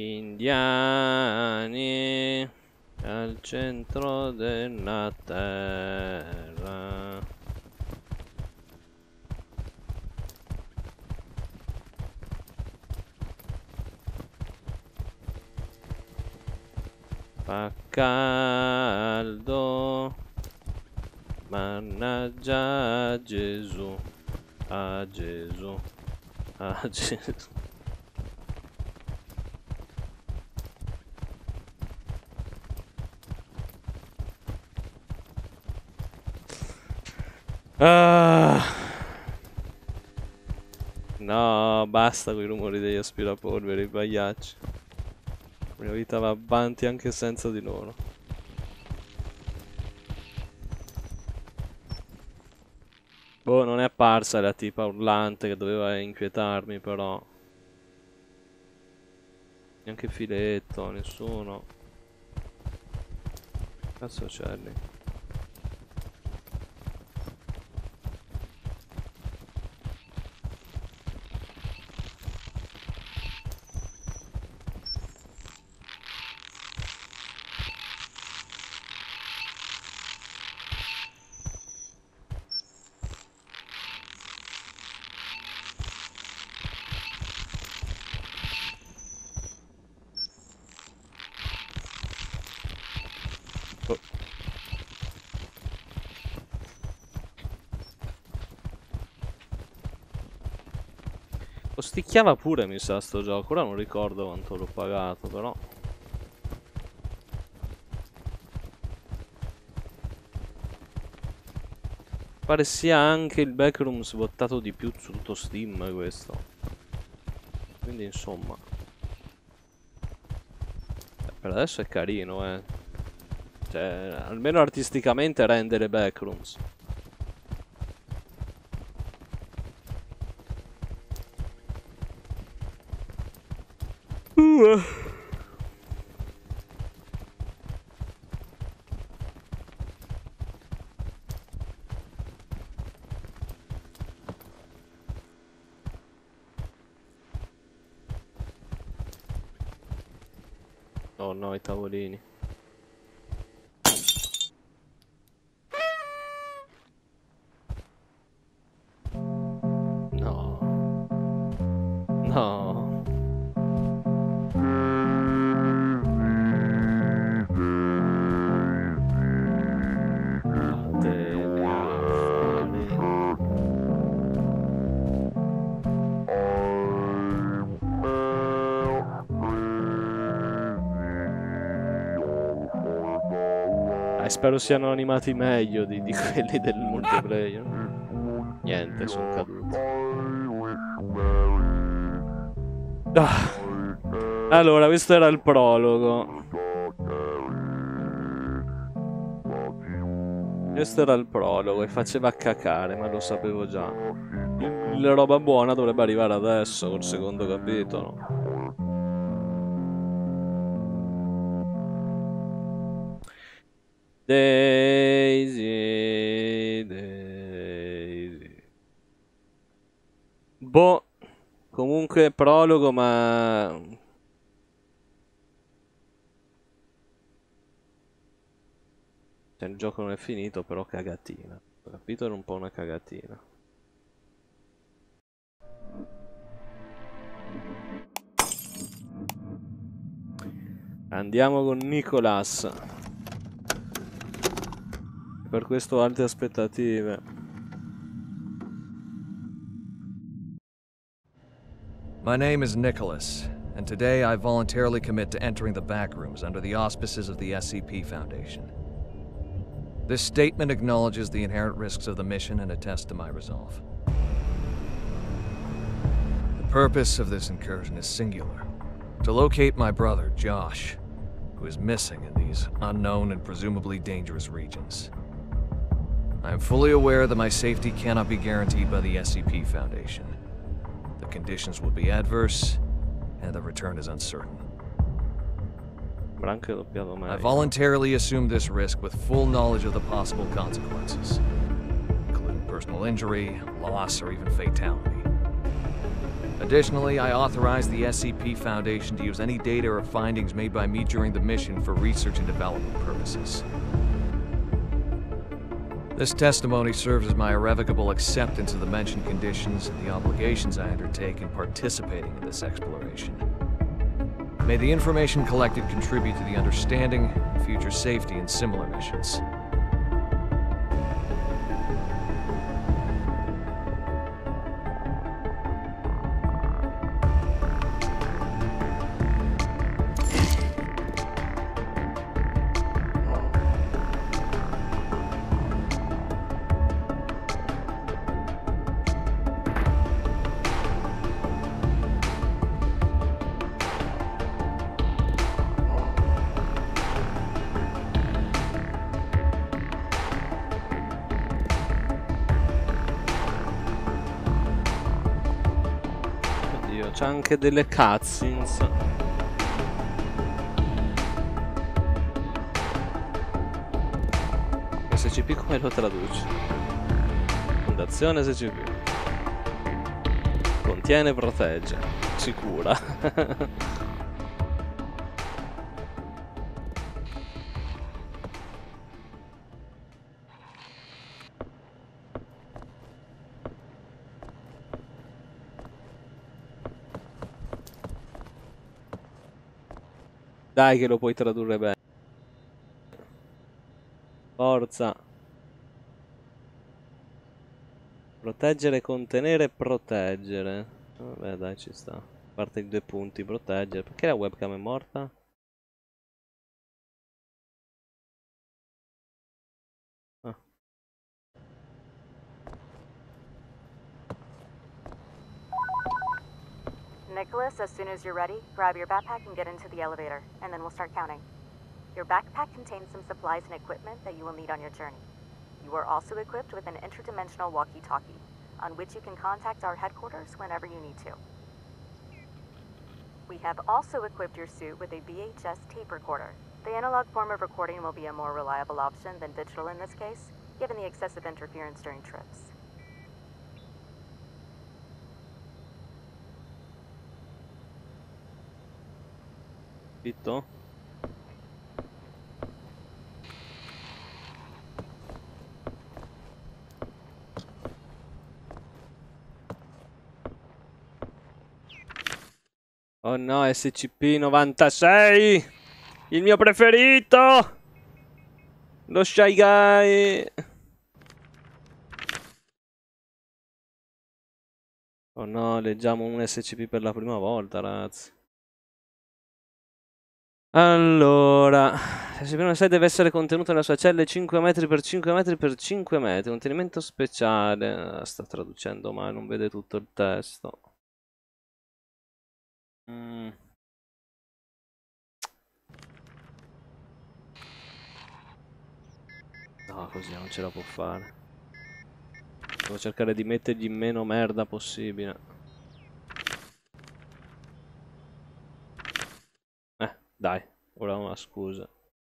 indiani al centro della terra. Fa caldo, mannaggia Gesù, a Gesù, a Gesù. Ah. No, basta con i rumori degli aspirapolvere, i pagliacci. La mia vita va avanti anche senza di loro. Boh, non è apparsa la tipa urlante che doveva inquietarmi, però. Neanche filetto, nessuno. Cazzo c'è lì? Oh. Costicchiava pure, mi sa, sto gioco. Ora non ricordo quanto l'ho pagato, però. Pare sia anche il Backrooms votato di più su tutto Steam questo. Quindi insomma. Per adesso è carino, eh. Cioè, almeno artisticamente rende le Backrooms. Uh. Oh no, i tavolini. No. No. Vattene a fare. Eh, spero siano animati meglio di, di quelli del multiplayer. Niente, sono caduti. Ah. Allora, questo era il prologo. Questo era il prologo e faceva cacare, ma lo sapevo già. La roba buona dovrebbe arrivare adesso, col secondo capitolo. Daisy, Daisy. Boh, comunque prologo, ma... Cioè, il gioco non è finito, però cagatina. Ho capito, era un po' una cagatina. Andiamo con Nicolas. Per questo alte aspettative. My name is Nicholas, and today I voluntarily commit to entering the backrooms under the auspices of the S C P Foundation. This statement acknowledges the inherent risks of the mission and attests to my resolve. The purpose of this incursion is singular: to locate my brother, Josh, who is missing in these unknown and presumably dangerous regions. I am fully aware that my safety cannot be guaranteed by the S C P Foundation. The conditions will be adverse, and the return is uncertain. I voluntarily assume this risk with full knowledge of the possible consequences, including personal injury, loss, or even fatality. Additionally, I authorize the S C P Foundation to use any data or findings made by me during the mission for research and development purposes. This testimony serves as my irrevocable acceptance of the mentioned conditions and the obligations I undertake in participating in this exploration. May the information collected contribute to the understanding and future safety in similar missions. C'è anche delle cutscenes. S C P come lo traduci? Fondazione S C P. Contiene, protegge. Sicura. Dai che lo puoi tradurre bene. Forza. Proteggere, contenere, proteggere. Vabbè dai, ci sta. A parte i due punti, proteggere. Perché la webcam è morta? Ah. Nicholas, as soon as you're ready, grab your backpack and get into the elevator, and then we'll start counting. Your backpack contains some supplies and equipment that you will need on your journey. You are also equipped with an interdimensional walkie-talkie, on which you can contact our headquarters whenever you need to. We have also equipped your suit with a V H S tape recorder. The analog form of recording will be a more reliable option than digital in this case, given the excessive interference during trips. Capito? Oh no, S C P novantasei! Il mio preferito! Lo Shy Guy! Oh no, leggiamo un S C P per la prima volta, ragazzi. Allora, S C P novantasei deve essere contenuto nella sua cella cinque metri per cinque metri per cinque metri. Contenimento speciale. Ah, sta traducendo male, non vede tutto il testo. Mm. No, così non ce la può fare. Devo cercare di mettergli meno merda possibile. Eh, dai, ora una scusa.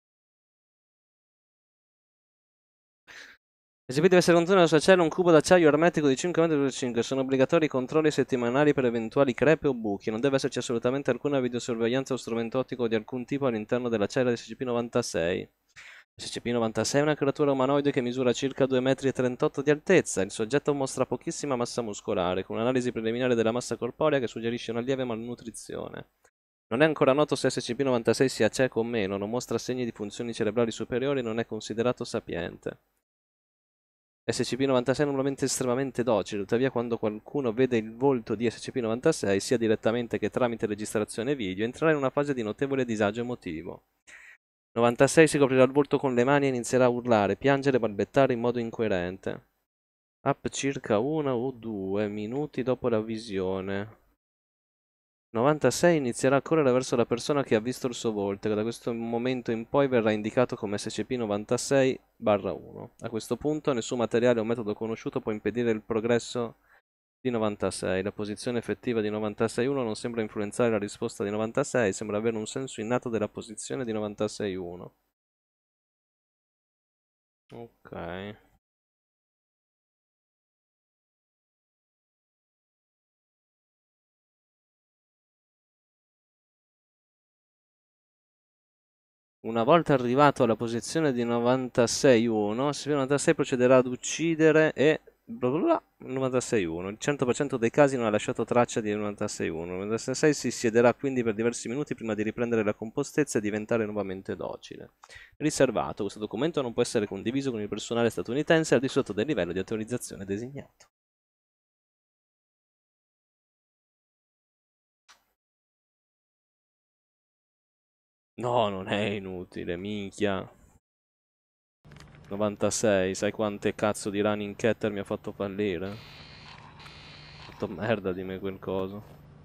S C P deve essere contenuto nella sua cella un cubo d'acciaio ermetico di cinque metri per cinque. Sono obbligatori i controlli settimanali per eventuali crepe o buchi. Non deve esserci assolutamente alcuna videosorveglianza o strumento ottico di alcun tipo all'interno della cella di S C P novantasei. S C P novantasei è una creatura umanoide che misura circa due metri e trentotto di altezza. Il soggetto mostra pochissima massa muscolare, con un'analisi preliminare della massa corporea che suggerisce una lieve malnutrizione. Non è ancora noto se S C P novantasei sia cieco o meno, non mostra segni di funzioni cerebrali superiori e non è considerato sapiente. S C P novantasei è normalmente estremamente docile, tuttavia quando qualcuno vede il volto di S C P novantasei, sia direttamente che tramite registrazione video, entrerà in una fase di notevole disagio emotivo. novantasei si coprirà il volto con le mani e inizierà a urlare, piangere e balbettare in modo incoerente. Up circa uno o due minuti dopo la visione. novantasei inizierà a correre verso la persona che ha visto il suo volto, che da questo momento in poi verrà indicato come S C P novantasei barra uno. A questo punto nessun materiale o metodo conosciuto può impedire il progresso di novantasei. La posizione effettiva di novantasei uno non sembra influenzare la risposta di novantasei, sembra avere un senso innato della posizione di novantasei uno. Ok. Una volta arrivato alla posizione di novantasei uno, S C P novantasei procederà ad uccidere e bla bla bla, novantasei uno. Il cento per cento dei casi non ha lasciato traccia di novantasei uno. novantasei si siederà quindi per diversi minuti prima di riprendere la compostezza e diventare nuovamente docile. Riservato, questo documento non può essere condiviso con il personale statunitense al di sotto del livello di autorizzazione designato. No, non è inutile, minchia. novantasei, sai quante cazzo di running catter mi ha fatto fallire? Ha fatto merda di me quel coso.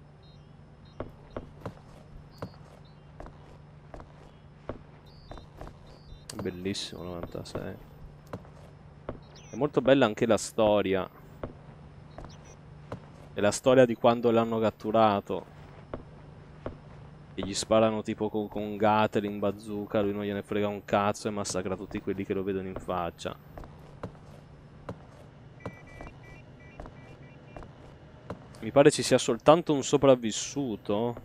Bellissimo novantasei. È molto bella anche la storia. È la storia di quando l'hanno catturato. E gli sparano tipo con, con Gatling, bazooka, lui non gliene frega un cazzo e massacra tutti quelli che lo vedono in faccia. Mi pare ci sia soltanto un sopravvissuto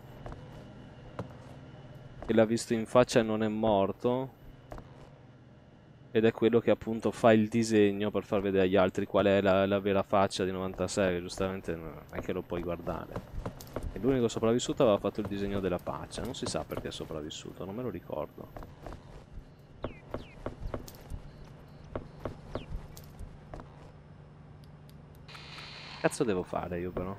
che l'ha visto in faccia e non è morto. Ed è quello che appunto fa il disegno per far vedere agli altri qual è la, la vera faccia di novantasei, che giustamente non è che lo puoi guardare. E l'unico sopravvissuto aveva fatto il disegno della faccia. Non si sa perché è sopravvissuto, non me lo ricordo. Cazzo devo fare io però?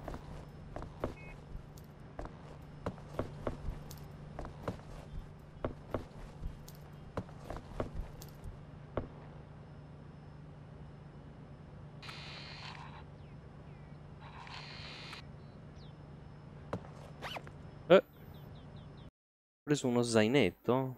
Eh. Ho preso uno zainetto?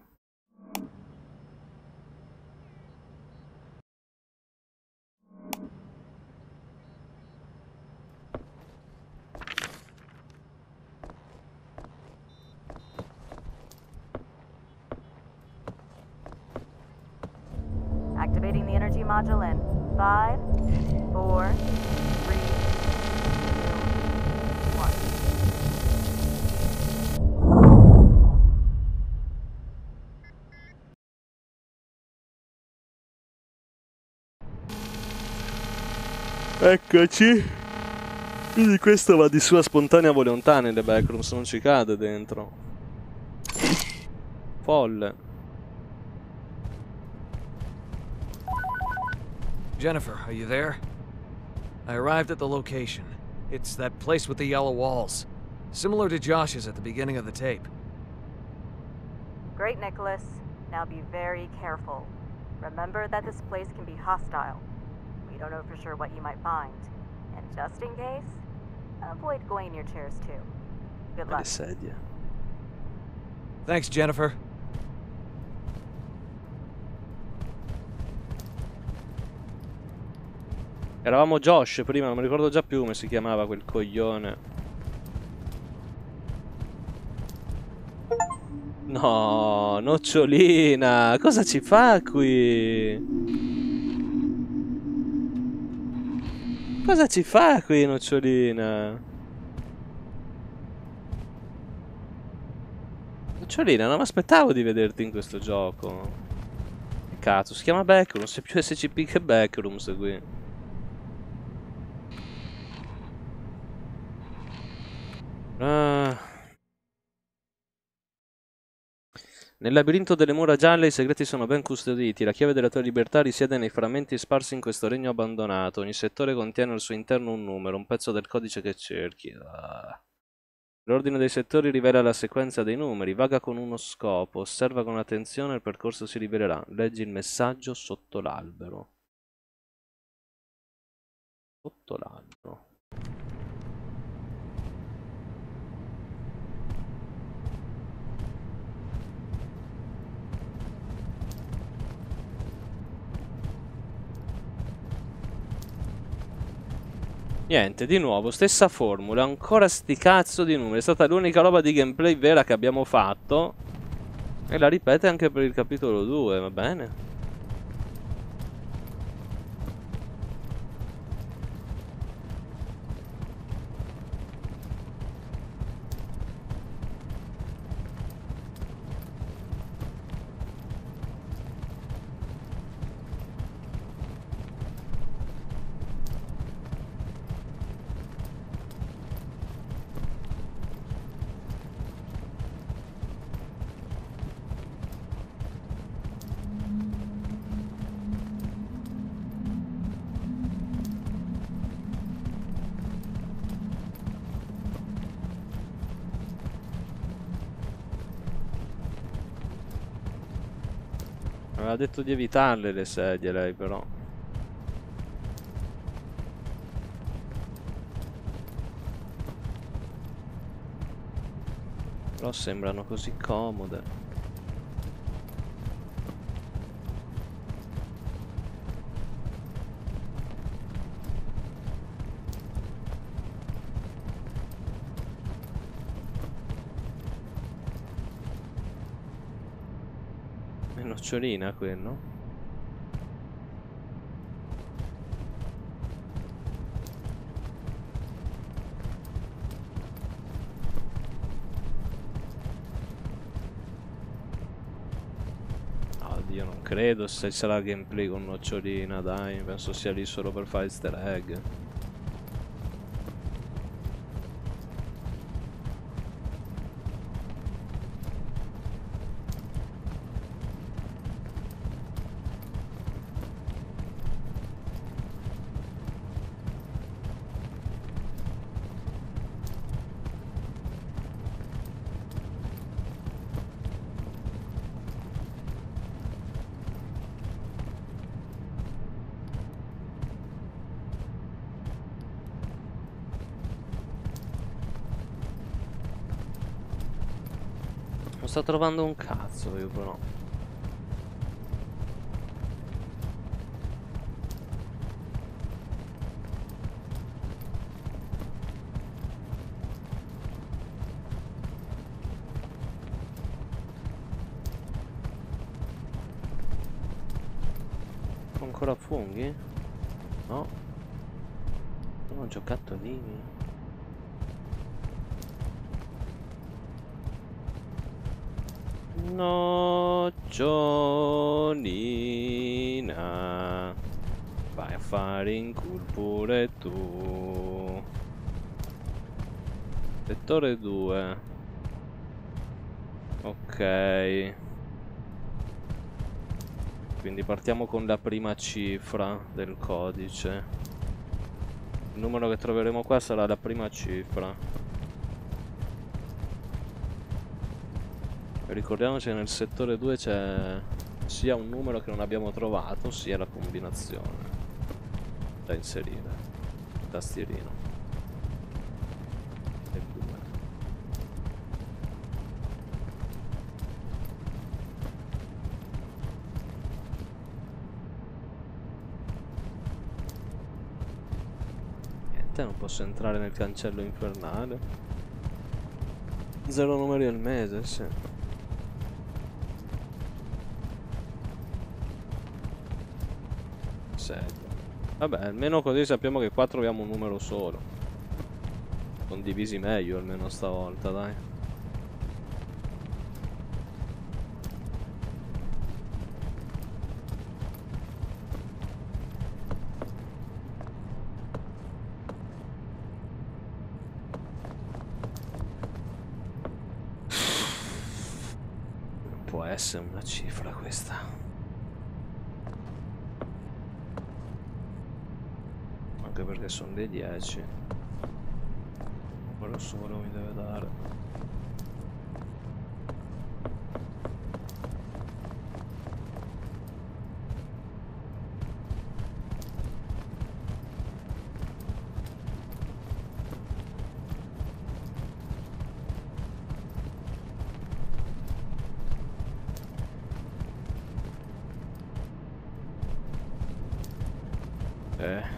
Activating the energy module in five, four, three, two, one. Eccoci. Quindi questo va di sua spontanea volontà nelle backrooms, non ci cade dentro. Folle. Jennifer, are you there? I arrived at the location. It's that place with the yellow walls. Similar to Josh's at the beginning of the tape. Great, Nicholas. Now be very careful. Remember that this place can be hostile. We don't know for sure what you might find. And just in case, avoid going in your chairs too. Good Le luck. sedie. Thanks, Jennifer. Eravamo Josh prima, non mi ricordo già più come si chiamava quel coglione. No, nocciolina, cosa ci fa qui? Cosa ci fa qui, nocciolina? Nocciolina, non mi aspettavo di vederti in questo gioco. Che cazzo, si chiama Backrooms, è più S C P che Backrooms qui. Ah. Nel labirinto delle mura gialle i segreti sono ben custoditi. La chiave della tua libertà risiede nei frammenti sparsi in questo regno abbandonato. Ogni settore contiene al suo interno un numero, un pezzo del codice che cerchi. Ah. L'ordine dei settori rivela la sequenza dei numeri. Vaga con uno scopo. Osserva con attenzione, il percorso si rivelerà. Leggi il messaggio sotto l'albero. Sotto l'albero. Niente, di nuovo, stessa formula, ancora sti cazzo di numeri. È stata l'unica roba di gameplay vera che abbiamo fatto. E la ripete anche per il capitolo due, va bene? Aveva detto di evitarle le sedie lei però. Però sembrano così comode. È nocciolina quello? Oddio, non credo se sarà gameplay con nocciolina, dai, penso sia lì solo per fare easter egg. Non sto trovando un cazzo io però. Ancora funghi? No. Sono giocattolini. Nocciolina, vai a fare in culo pure tu. Settore due. Ok. Quindi partiamo con la prima cifra del codice. Il numero che troveremo qua sarà la prima cifra. Ricordiamoci che nel settore due c'è sia un numero che non abbiamo trovato, sia la combinazione da inserire. Tastierino. E due. Niente, non posso entrare nel cancello infernale. Zero numeri al mese, sì. sette. Vabbè, almeno così sappiamo che qua troviamo un numero solo. Condivisi meglio almeno stavolta, dai. Non può essere una cifra questa. Anche perché sono dei dieci. Quello solo mi deve dare. Eh.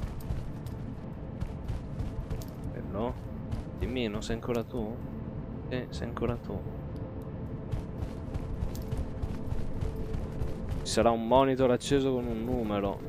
Dimmi, sei ancora tu? Sì, sei ancora tu. Ci sarà un monitor acceso con un numero.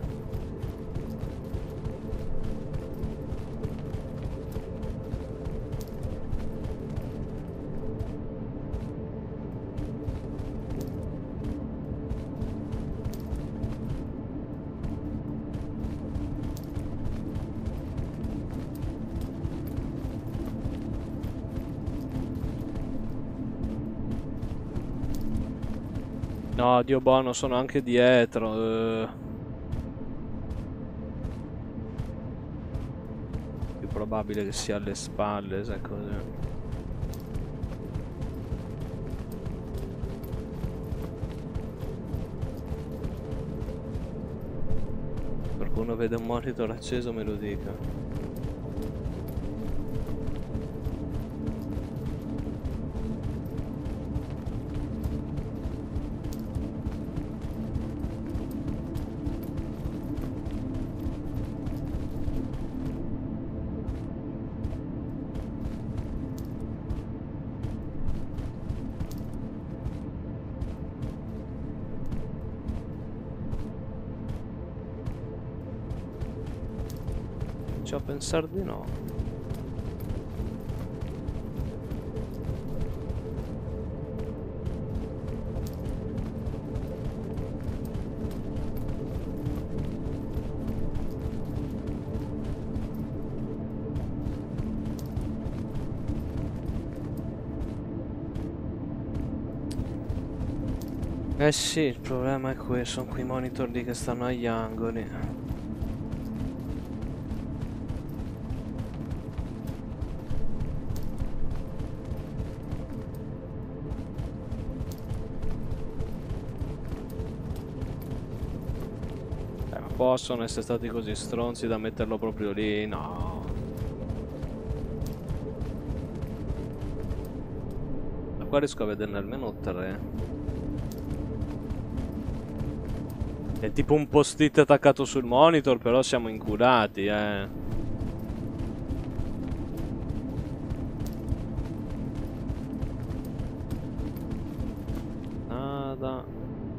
No, Dio buono, sono anche dietro. Uh. Più probabile che sia alle spalle, se è così. Qualcuno vede un monitor acceso, me lo dica. A pensare di no. Eh sì, il problema è questo, sono quei monitor lì che stanno agli angoli. Possono essere stati così stronzi da metterlo proprio lì? No. Da qua riesco a vederne almeno tre. È tipo un post-it attaccato sul monitor, però siamo inculati, eh. Nada.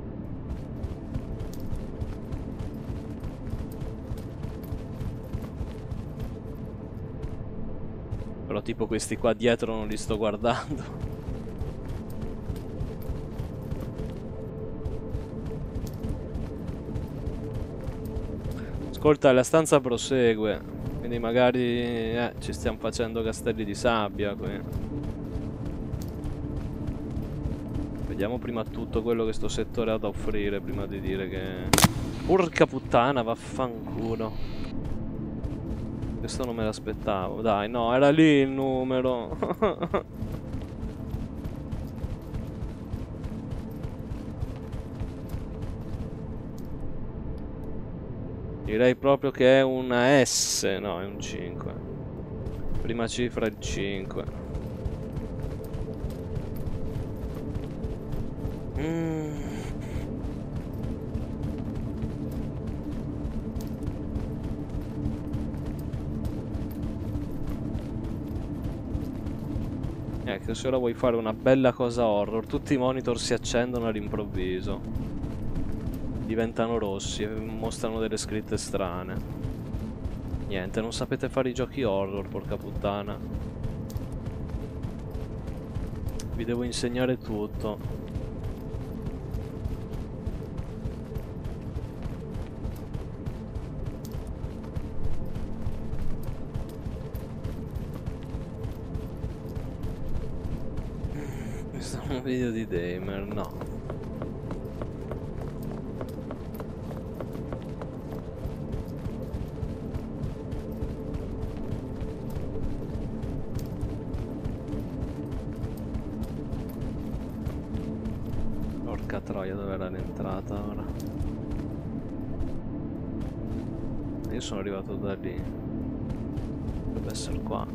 Però tipo questi qua dietro non li sto guardando. Ascolta, la stanza prosegue. Quindi magari eh, ci stiamo facendo castelli di sabbia qui. Vediamo prima tutto quello che sto settore ha da offrire prima di dire che... Porca puttana, vaffanculo. Questo non me l'aspettavo. Dai, no, era lì il numero. Direi proprio che è una S. No, è un cinque. Prima cifra è il cinque. Mm. Ecco, se ora vuoi fare una bella cosa horror, tutti i monitor si accendono all'improvviso. Diventano rossi e mostrano delle scritte strane. Niente, non sapete fare i giochi horror, porca puttana. Vi devo insegnare tutto. Questo è un video di Damer, no. Porca troia, dove era l'entrata ora? Io sono arrivato da lì. Dovrebbe essere qua.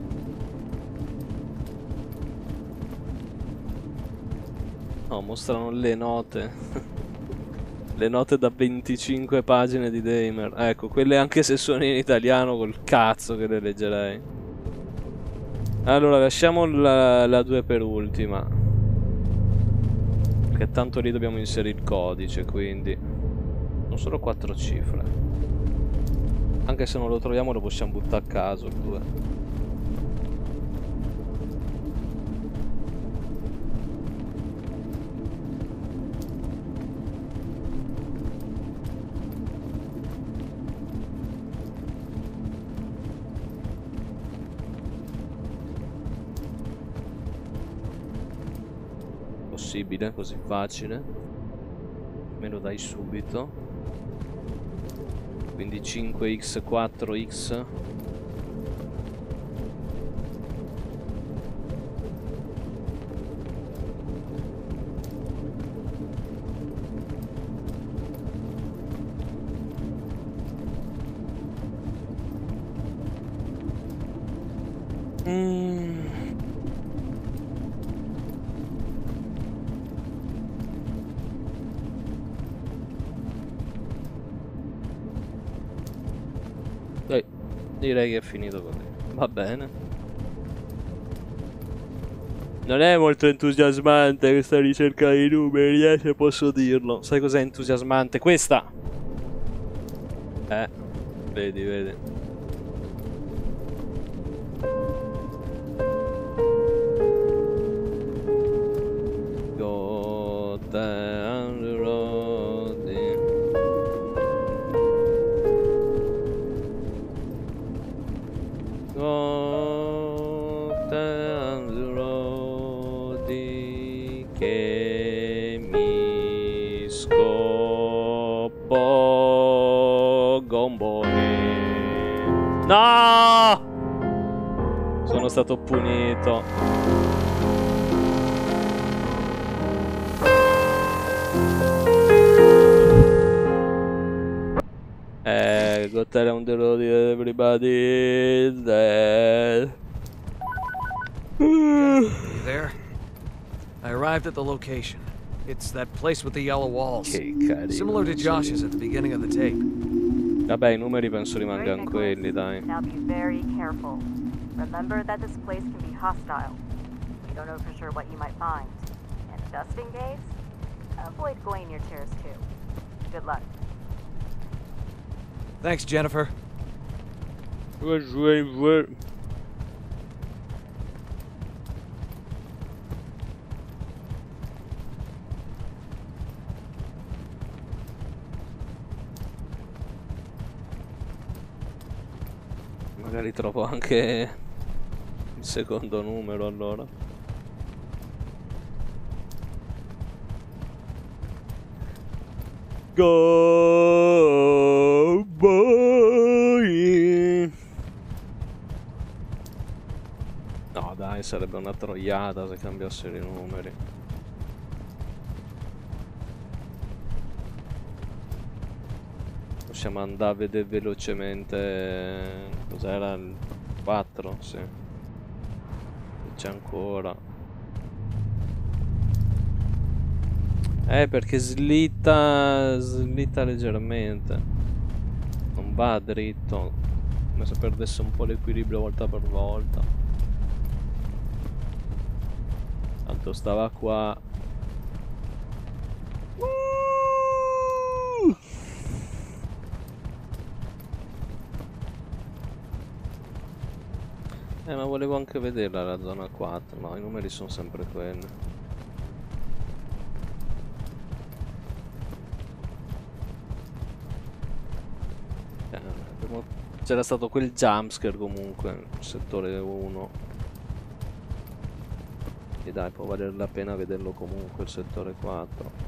No, mostrano le note. Le note da venticinque pagine di Damer. Ecco, quelle anche se sono in italiano, col cazzo che le leggerei. Allora, lasciamo la, la due per ultima. Perché tanto lì dobbiamo inserire il codice, quindi... Sono solo quattro cifre. Anche se non lo troviamo lo possiamo buttare a caso il due. Possibile, così facile. Me lo dai subito. Quindi cinque x quattro x. Mm. Dai, direi che è finito così. Va bene. Non è molto entusiasmante questa ricerca dei numeri, eh, se posso dirlo. Sai cos'è entusiasmante? Questa! Eh, vedi, vedi. Go down the road. Go down the road che mi scoppo gomboni. No! Sono stato punito. Eh, go down the road, everybody is dead. You there? I arrived at the location. It's that place with the yellow walls. Che carino. Similar to Josh's at the beginning of the tape. Vabbè, i numeri penso Great, rimangano Nicholas. quelli, dai. Now be very careful. Remember that this place can be hostile. You don't know for sure what you might find. And just in case, avoid going near chairs too. Good luck. Thanks, Jennifer. Magari trovo anche il secondo numero allora. Go boy. No dai, sarebbe una troiata se cambiassero i numeri. Possiamo andare a vedere velocemente. Cos'era il quattro? Sì. C'è ancora. Eh, perché slitta. Slitta leggermente. Non va dritto. Come se perdesse un po' l'equilibrio volta per volta. Tanto stava qua. Uh! Eh, ma volevo anche vederla la zona quattro. No, i numeri sono sempre quelli. Eh, abbiamo... C'era stato quel jumpscare comunque, settore uno. E dai, può valere la pena vederlo comunque il settore quattro.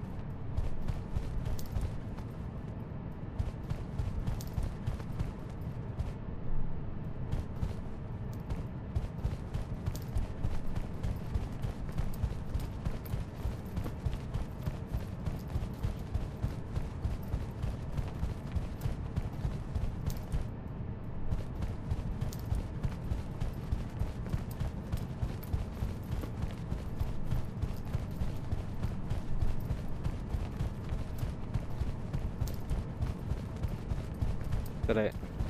tre.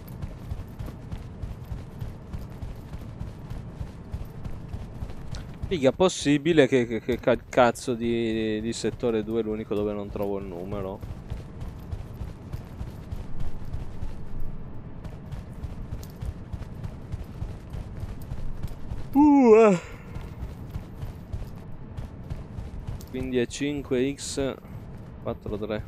Figa, possibile che, che, che ca- cazzo di, di settore due è l'unico dove non trovo il numero? Uh, eh. Quindi è cinque x quattro tre.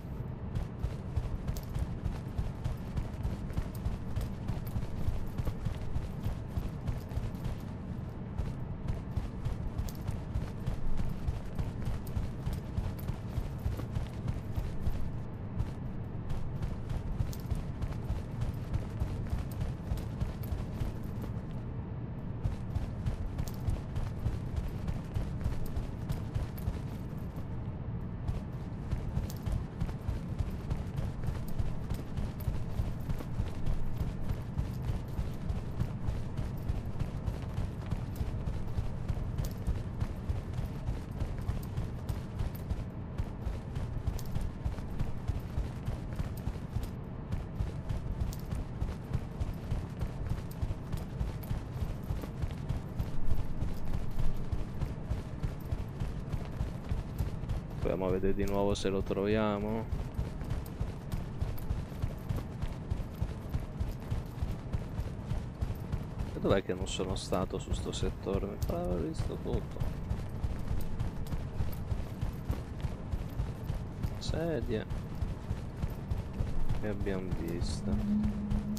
Proviamo a vedere di nuovo se lo troviamo. E dov'è che non sono stato su sto settore? Mi pare aver visto tutto. Sedie. Che abbiamo visto.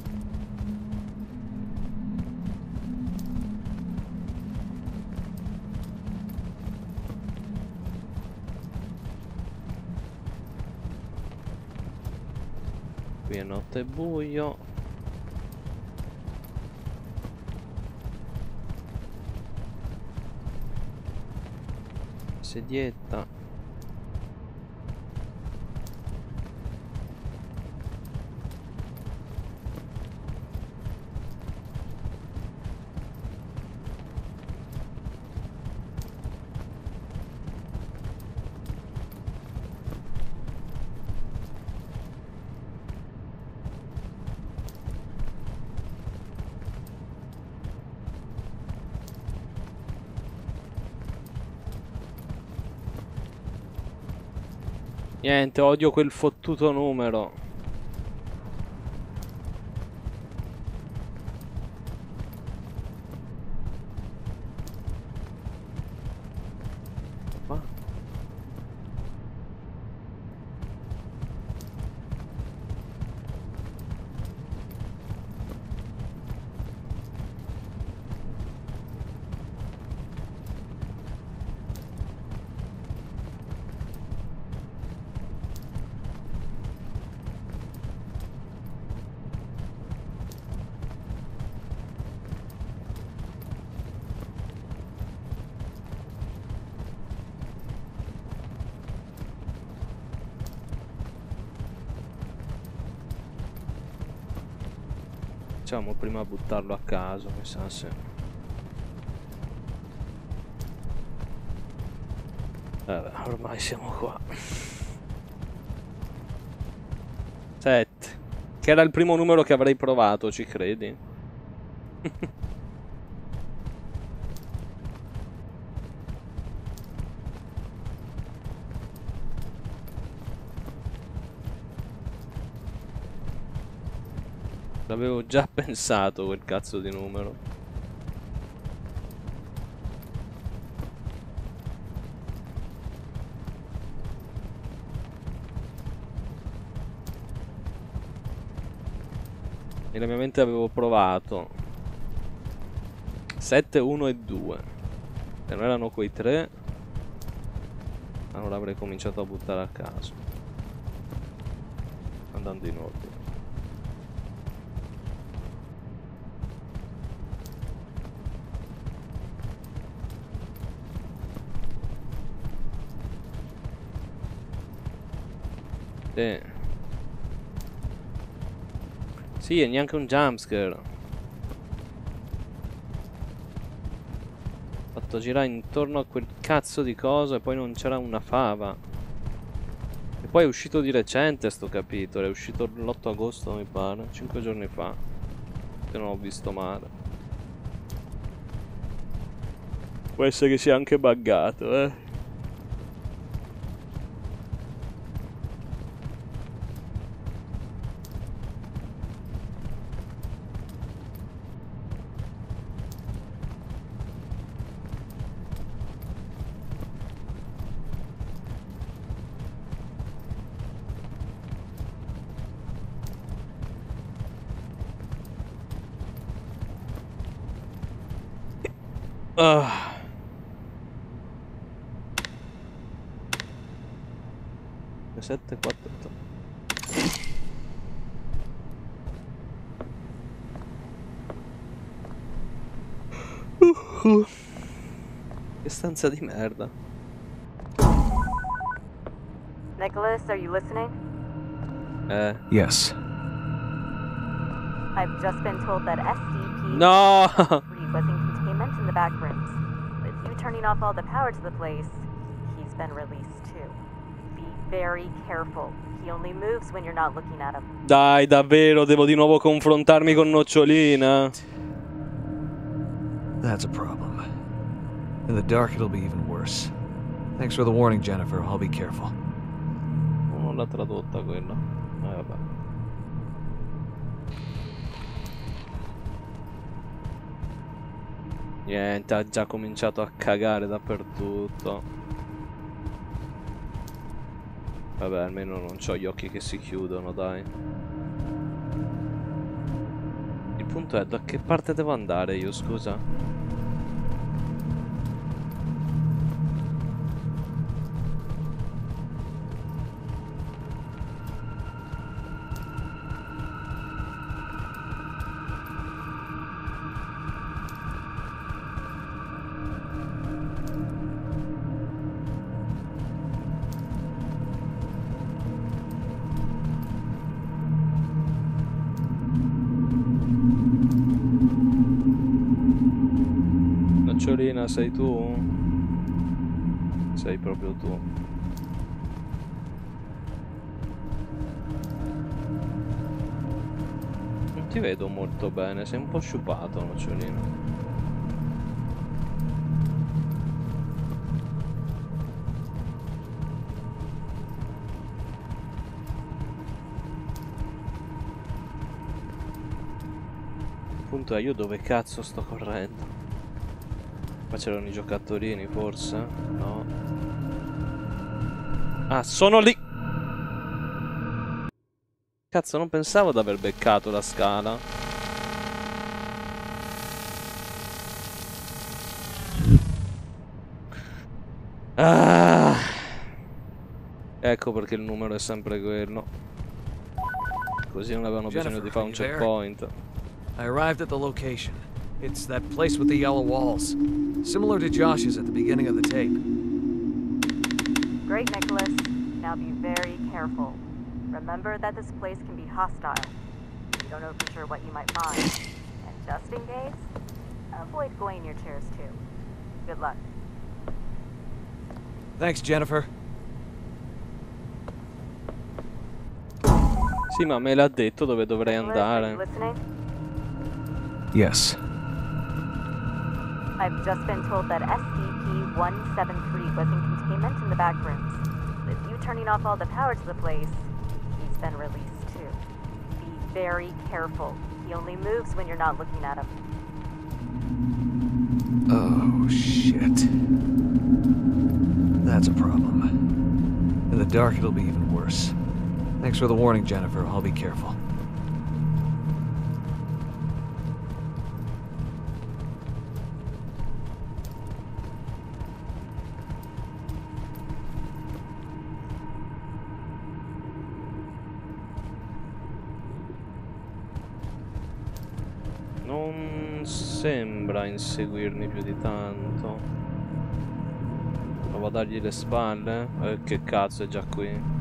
Qui è notte e buio. Sedietta. Niente, odio quel fottuto numero. Ma? Cominciamo prima a buttarlo a caso, mi sa se... Vabbè, ormai siamo qua. sette. Che era il primo numero che avrei provato, ci credi? L'avevo già pensato quel cazzo di numero. Nella mia mente avevo provato sette, uno e due. Se non erano quei tre, allora avrei cominciato a buttare a caso, andando in ordine. Sì. Sì, e neanche un jumpscare. Ho fatto girare intorno a quel cazzo di coso e poi non c'era una fava. E poi è uscito di recente sto capitolo, è uscito l'otto agosto mi pare, cinque giorni fa. Se non ho visto male. Può essere che sia anche buggato, eh. Ah. sette, quattro, otto. Uh, uh. Che stanza di merda. Nicholas, are you listening? Eh. Yes. I've just been told that S C P No! was in containment in the back rooms. With you turning off all the power to the place, he's been released too. Be very careful. He only moves when you're not looking at him. Dai, davvero, devo di nuovo confrontarmi con Nocciolina. That's a problem. In the dark it'll be even worse. Thanks for the warning, Jennifer. I'll be careful. Non l'ha tradotta quella. Eh, vabbè. Niente, ha già cominciato a cagare dappertutto. Vabbè, almeno non c'ho gli occhi che si chiudono, dai. Il punto è da che parte devo andare io, scusa? Nocciolina, sei tu? Sei proprio tu. Non ti vedo molto bene, sei un po' sciupato, Nocciolina. Il punto è io dove cazzo sto correndo? Ma c'erano i giocattolini forse? No. Ah, sono lì! Cazzo, non pensavo di aver beccato la scala. Ah! Ecco perché il numero è sempre quello. Così non avevano bisogno di fare un checkpoint. I arrived at the location. It's that place with the yellow walls. Similar to Josh's at the beginning of the tape. Great, Nicholas. Now be very careful. Remember that this place can be hostile. You don't know for sure what you might find. And just in case, avoid going near chairs too. Good luck. Thanks, Jennifer. Sì, ma me l'ha detto dove dovrei Liz, are andare. you listening? Yes. I've just been told that S C P one seventy-three was in containment in the back rooms. With you turning off all the power to the place, he's been released too. Be very careful. He only moves when you're not looking at him. Oh, shit. That's a problem. In the dark, it'll be even worse. Thanks for the warning, Jennifer. I'll be careful. Non sembra inseguirmi più di tanto. Provo a dargli le spalle. Eh, che cazzo, è già qui.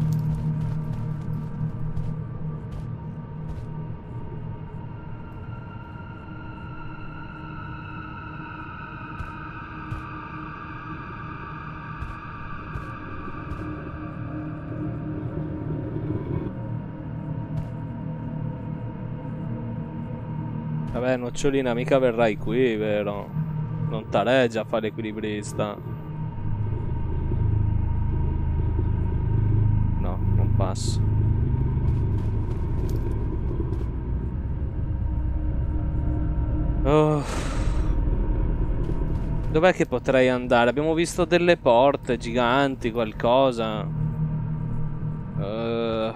Vabbè, nocciolina, mica verrai qui, vero? Non tareggia a fare l'equilibrista. No, non passo. Oh. Dov'è che potrei andare? Abbiamo visto delle porte giganti, qualcosa. Uh.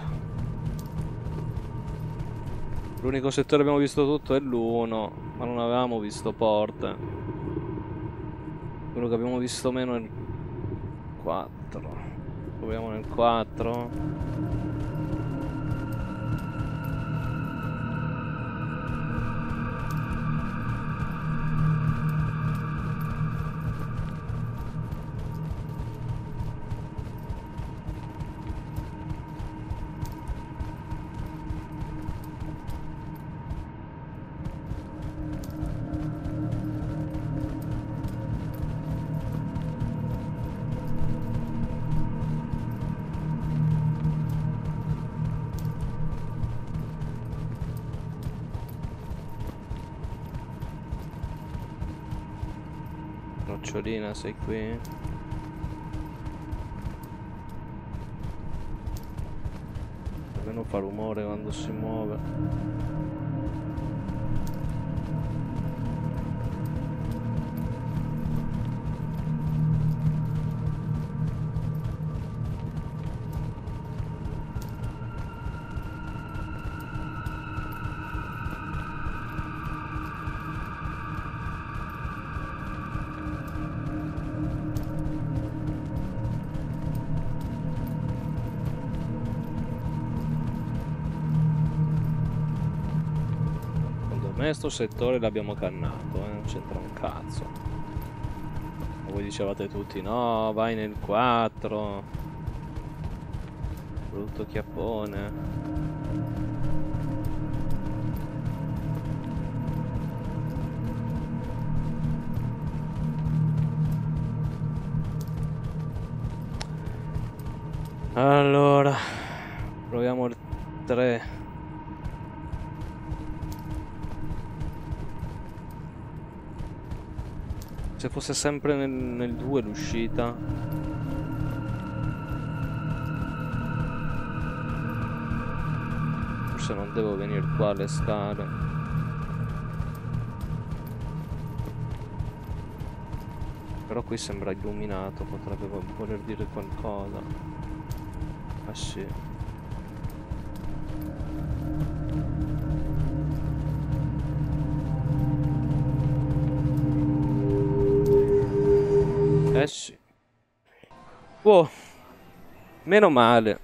L'unico settore che abbiamo visto tutto è l'uno, ma non avevamo visto porte. Quello che abbiamo visto meno è il quattro. Proviamo nel quattro. Nocciolina, sei qui? Almeno fa rumore quando si muove. Sto settore l'abbiamo cannato, eh? Non c'entra un cazzo. Ma voi dicevate tutti no, vai nel quattro. Brutto chiappone. Allora, proviamo il tre. Se fosse sempre nel, nel due l'uscita. Forse non devo venire qua alle scale. Però qui sembra illuminato, potrebbe voler dire qualcosa. Ah sì. Eh sì. Wow. Meno male.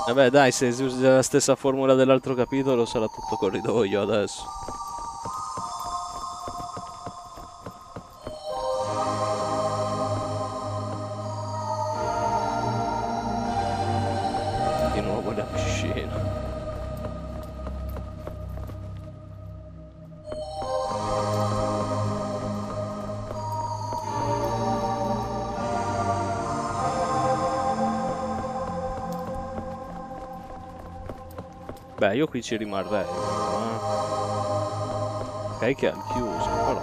Vabbè dai, se si usa la stessa formula dell'altro capitolo sarà tutto corridoio adesso. Di nuovo la piscina. Beh, io qui ci rimarrei, però, eh. Ok che è al chiuso, però.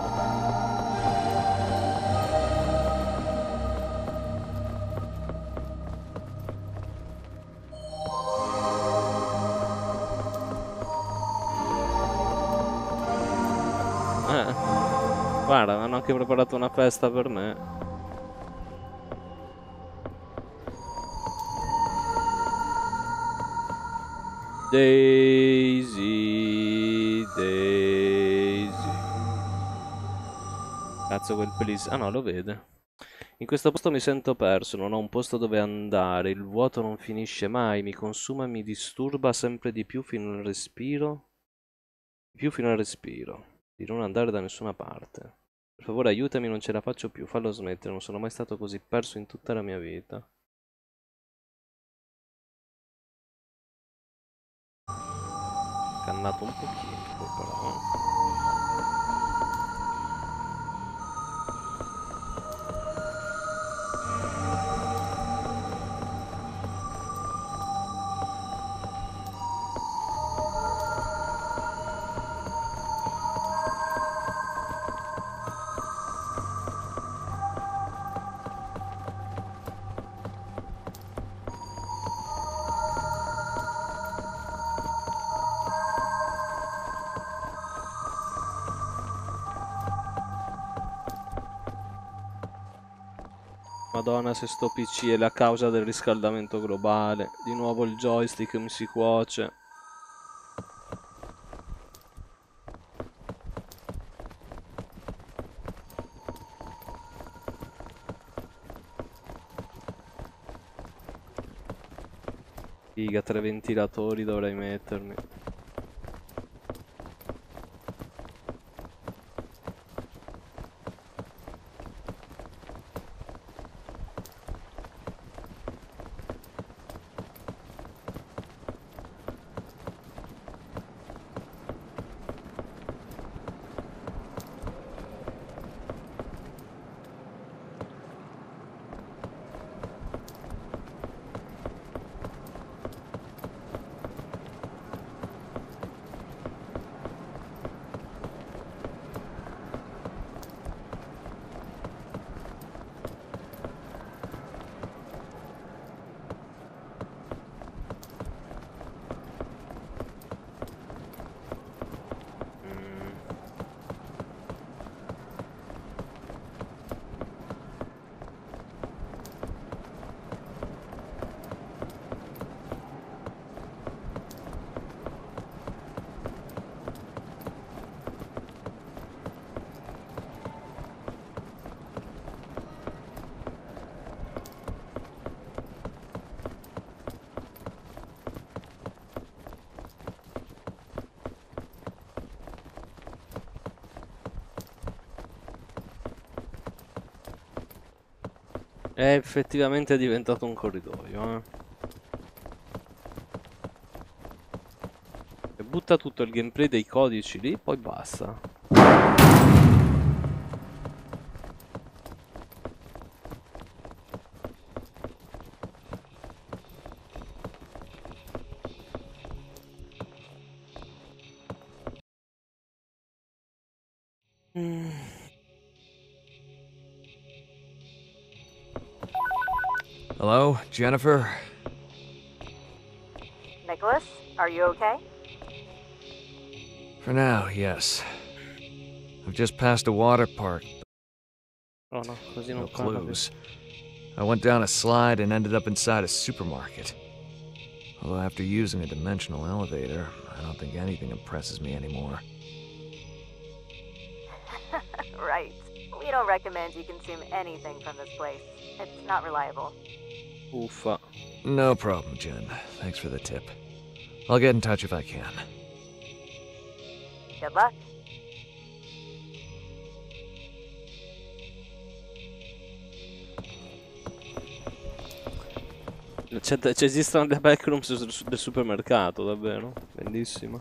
Eh. Guarda, hanno anche preparato una festa per me. Daisy, Daisy. Cazzo quel please. Ah no, lo vede. In questo posto mi sento perso, non ho un posto dove andare, il vuoto non finisce mai, mi consuma e mi disturba sempre di più fino al respiro. Di più fino al respiro. Di non andare da nessuna parte. Per favore aiutami, non ce la faccio più, fallo smettere, non sono mai stato così perso in tutta la mia vita. Cannato un pochino però. Madonna, se sto P C è la causa del riscaldamento globale. Di nuovo il joystick mi si cuoce. Figa, tre ventilatori dovrei mettermi. È effettivamente diventato un corridoio, eh. E butta tutto il gameplay dei codici lì, poi basta. Mm. Hello, Jennifer? Nicholas, are you okay? For now, yes. I've just passed a water park. Oh no, così No non parla più. clues. I went down a slide and ended up inside a supermarket. Although after using a dimensional elevator, I don't think anything impresses me anymore. Right. We don't recommend you consume anything from this place. It's not reliable. Uffa. No problem, Jen. Thanks for the tip. I'll get in touch if I can. Good luck. C'è, c'è- esistono le backrooms sul- del supermercato, davvero? Bellissimo.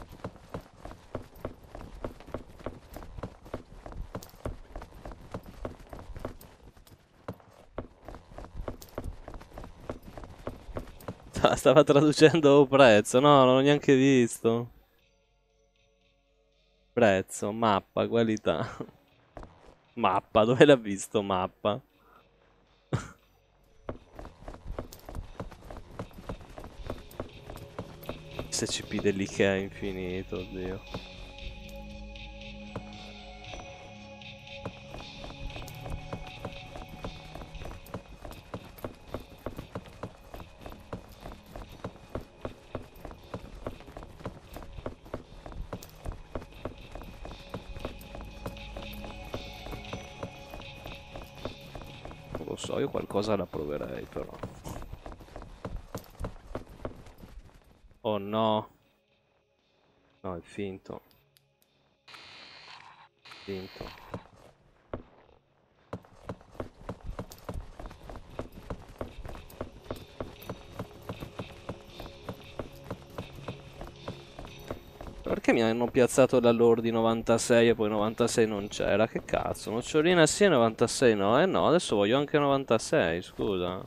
Sta- Stava traducendo prezzo, no, non ho neanche visto. Prezzo, mappa, qualità. Mappa, dove l'ha visto mappa? S C P dell'Ikea infinito, oddio. Non lo so, io qualcosa la proverei però. Oh no. No, è finto. Finto. Perché mi hanno piazzato la lore di novantasei e poi novantasei non c'era? Che cazzo? Nocciolina sì e novantasei no? Eh no, adesso voglio anche novantasei, scusa.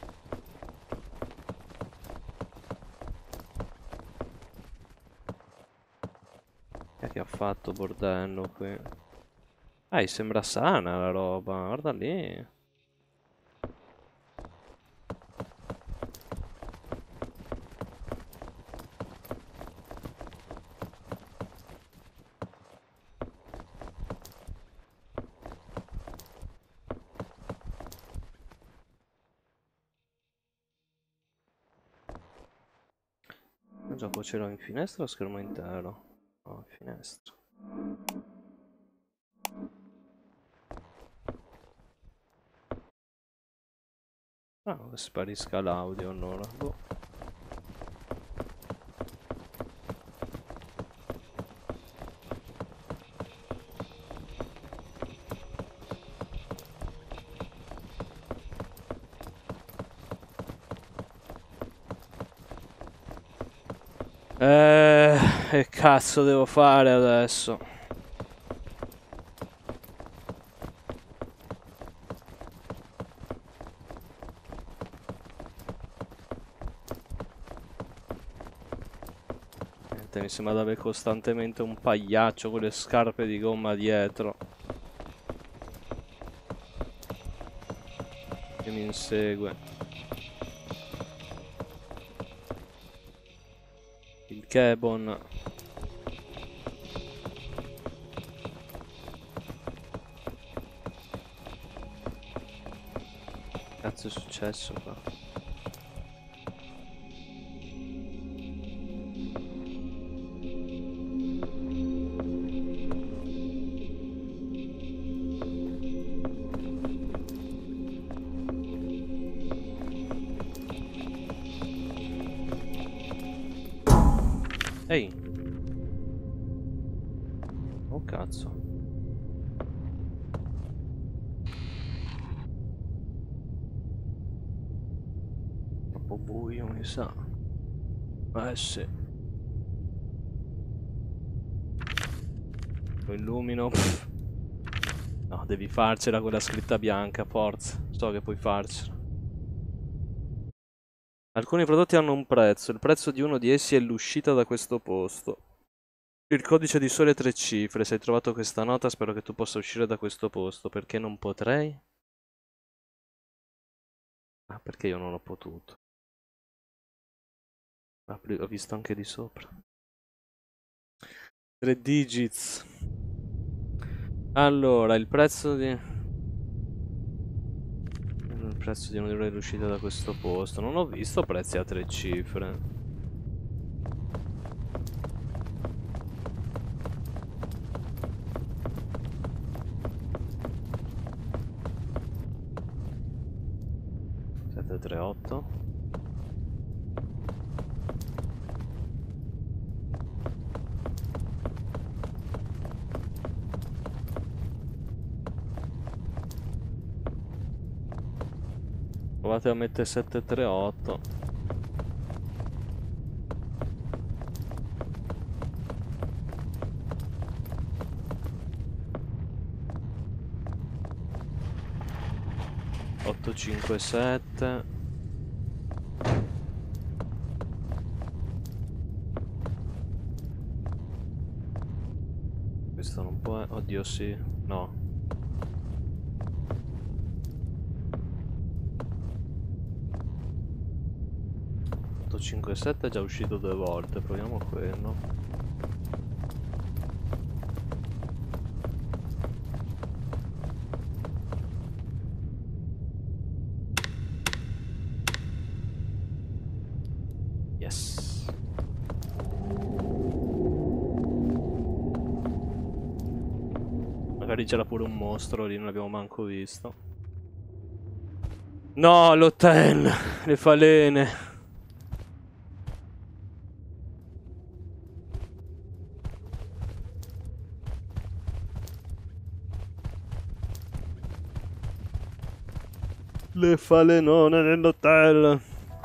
Che ha fatto bordello qui? Ah, sembra sana la roba, guarda lì. Il gioco ce l'ho in finestra o schermo intero? No, in finestra. Ah, che sparisca l'audio allora. Boh. Eh, che cazzo devo fare adesso? Niente, mi sembra di avere costantemente un pagliaccio con le scarpe di gomma dietro che mi insegue. Il Kebon. Cazzo è successo qua? Ehi. Oh cazzo. Troppo buio mi sa. Eh sì. Lo illumino. Pff. No, devi farcela quella scritta bianca, forza. So che puoi farcela. Alcuni prodotti hanno un prezzo. Il prezzo di uno di essi è l'uscita da questo posto. Il codice di sole tre cifre. Se hai trovato questa nota, spero che tu possa uscire da questo posto. Perché non potrei? Ah, perché io non ho potuto. Ah, ho visto anche di sopra. Tre digits. Allora, il prezzo di... Il prezzo di uno di uscita da questo posto. Non ho visto prezzi a tre cifre. sette tre otto. provate a mettere sette tre otto. otto cinque sette. Questo non può... Oddio sì, no. otto cinque sette è già uscito due volte, proviamo quello. Yes. Magari c'era pure un mostro lì, non l'abbiamo manco visto. No, l'hotel, le falene. Le falenone nell'hotel.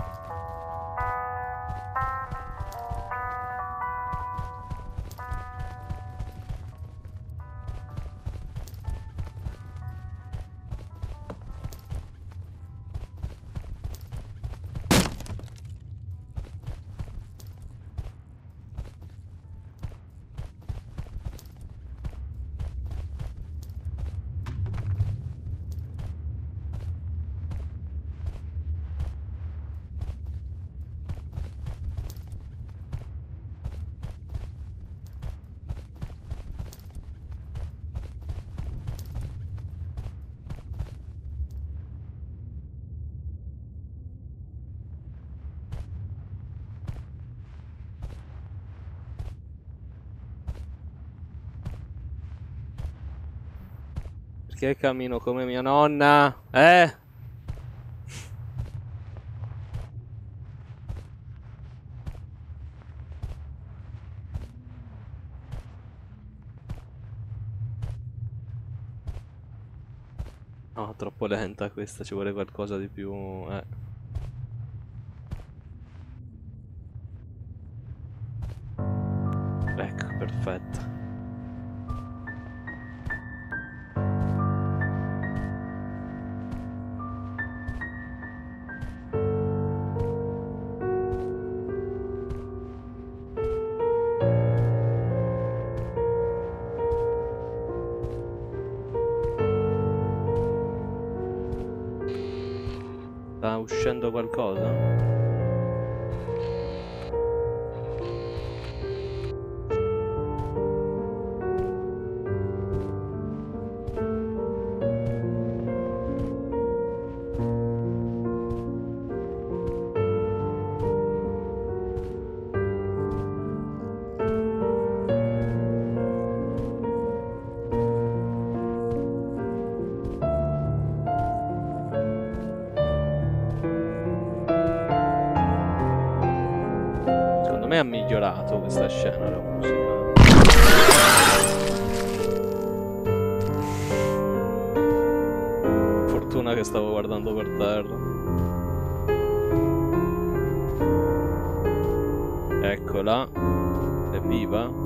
Perché cammino come mia nonna? Eh? No, troppo lenta questa, ci vuole qualcosa di più... Eh. Ecco, perfetto. Sta uscendo qualcosa? Me ha migliorato questa scena la musica. Fortuna che stavo guardando per terra. Eccola. È viva.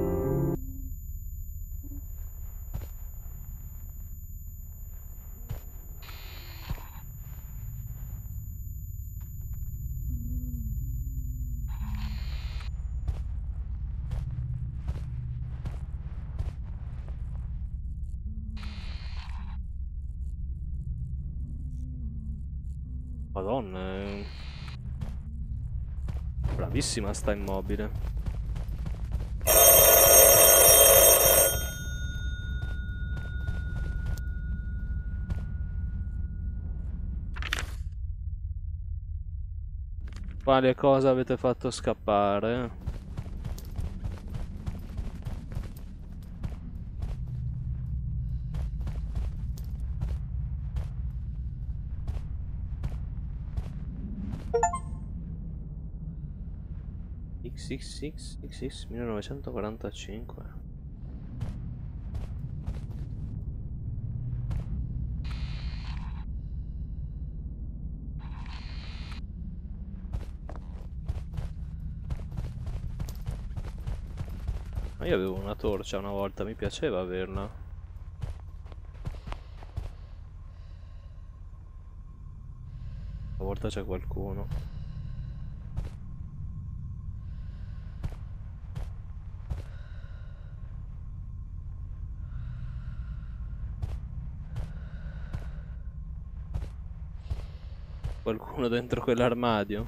Madonna, è... bravissima sta immobile. Quale cosa avete fatto scappare? X X X X X millenovecentoquarantacinque. Ma io avevo una torcia una volta, mi piaceva averla. Stavolta c'è qualcuno. Qualcuno dentro quell'armadio.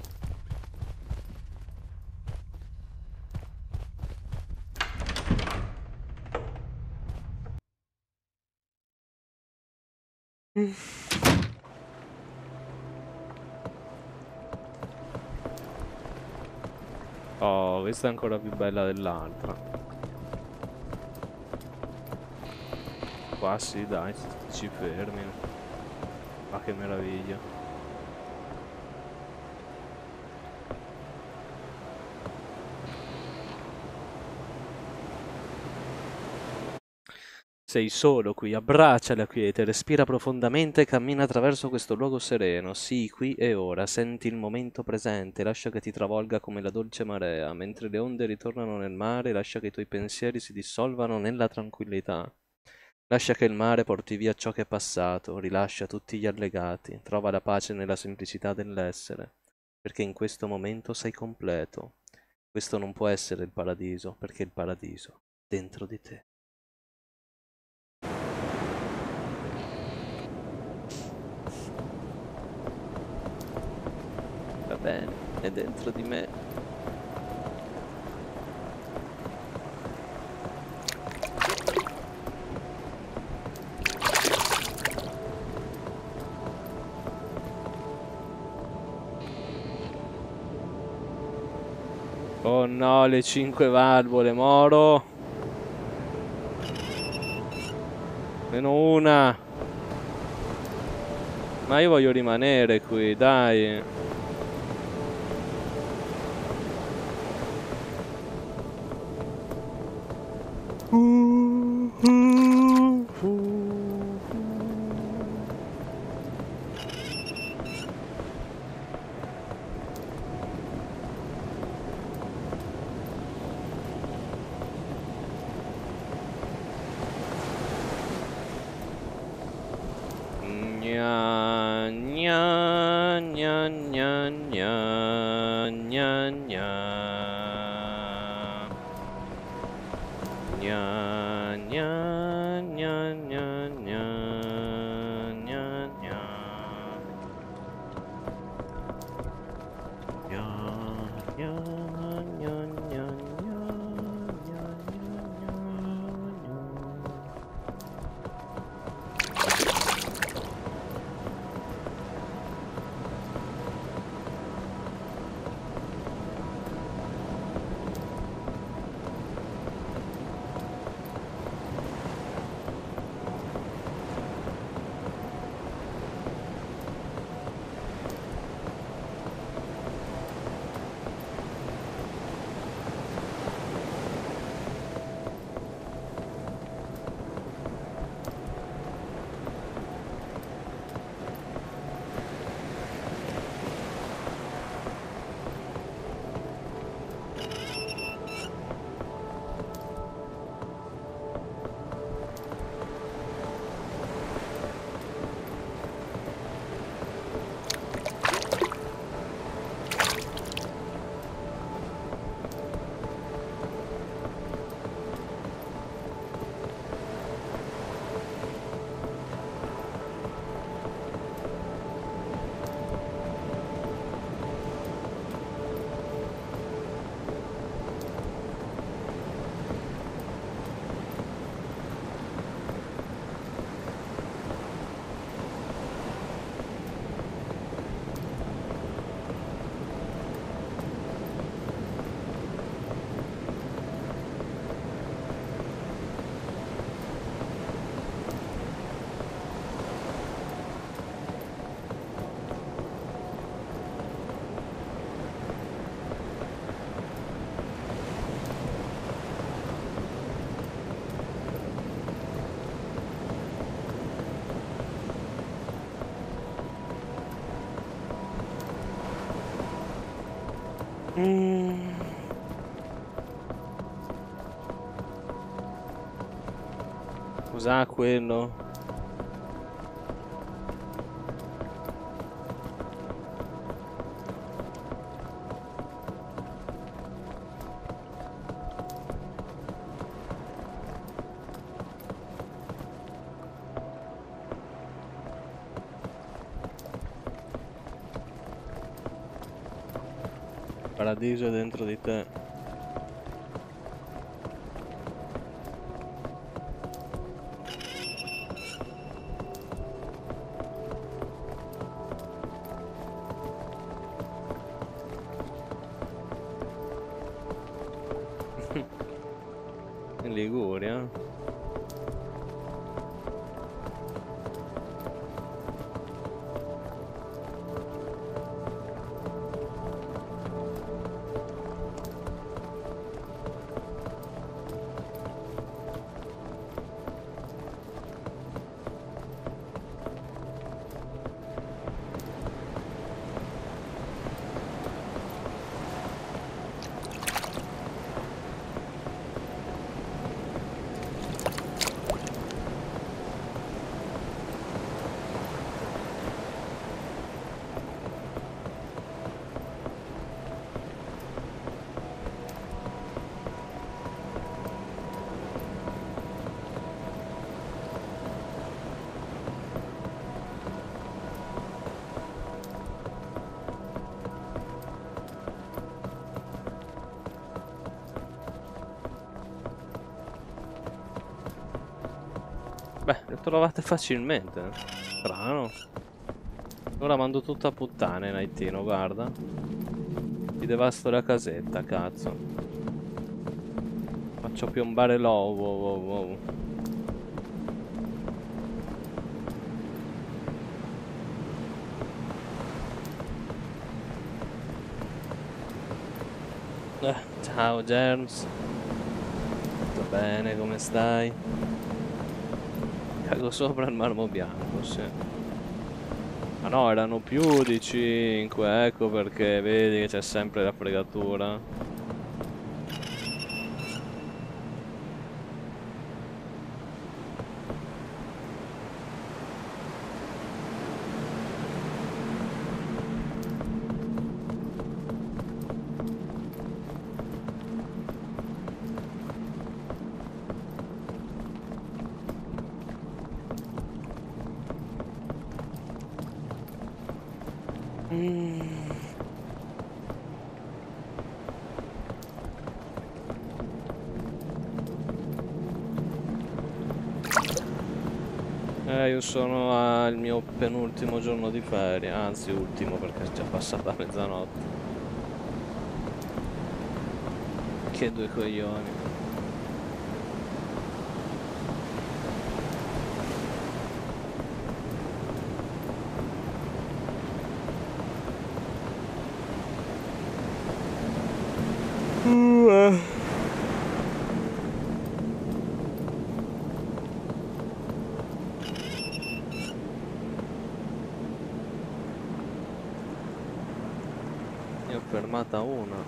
Oh, questa è ancora più bella dell'altra. Qua sì, dai, ci fermi. Ma che meraviglia. Sei solo qui, abbraccia la quiete, respira profondamente e cammina attraverso questo luogo sereno. Sii qui e ora, senti il momento presente, lascia che ti travolga come la dolce marea. Mentre le onde ritornano nel mare, lascia che i tuoi pensieri si dissolvano nella tranquillità. Lascia che il mare porti via ciò che è passato, rilascia tutti gli allegati, trova la pace nella semplicità dell'essere, perché in questo momento sei completo. Questo non può essere il paradiso, perché il paradiso è dentro di te. Va bene, è dentro di me. Oh no, le cinque valvole, Moro. Meno una. Ma io voglio rimanere qui, dai. Gna gna gna gna gna gna gna gna gna gna gna gna gna gna. Cos'ha quello? Paradiso è dentro di te. In Liguria? Beh, le trovate facilmente. Strano. Ora mando tutto a puttane, Nightino, guarda. Ti devasto la casetta, cazzo. Faccio piombare l'uovo, wow, wow. Eh, ciao Germs. Tutto bene, come stai? Cago sopra il marmo bianco, sì. Ma no, erano più di cinque, ecco perché vedi che c'è sempre la fregatura. Eh, io sono al mio penultimo giorno di ferie, anzi ultimo perché è già passata mezzanotte. Che due coglioni. Ne ho fermata una.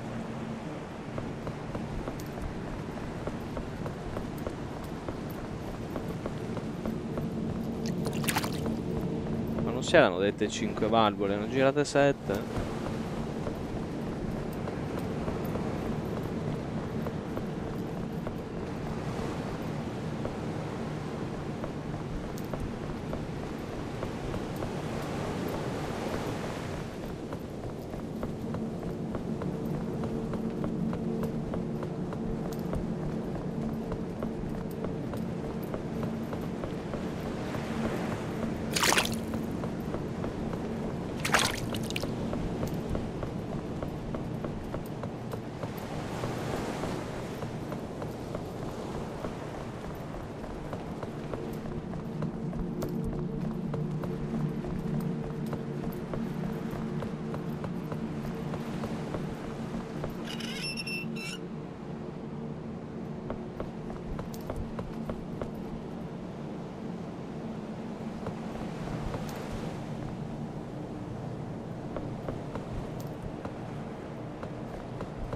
Ma non si erano dette cinque valvole, ne ho girate sette?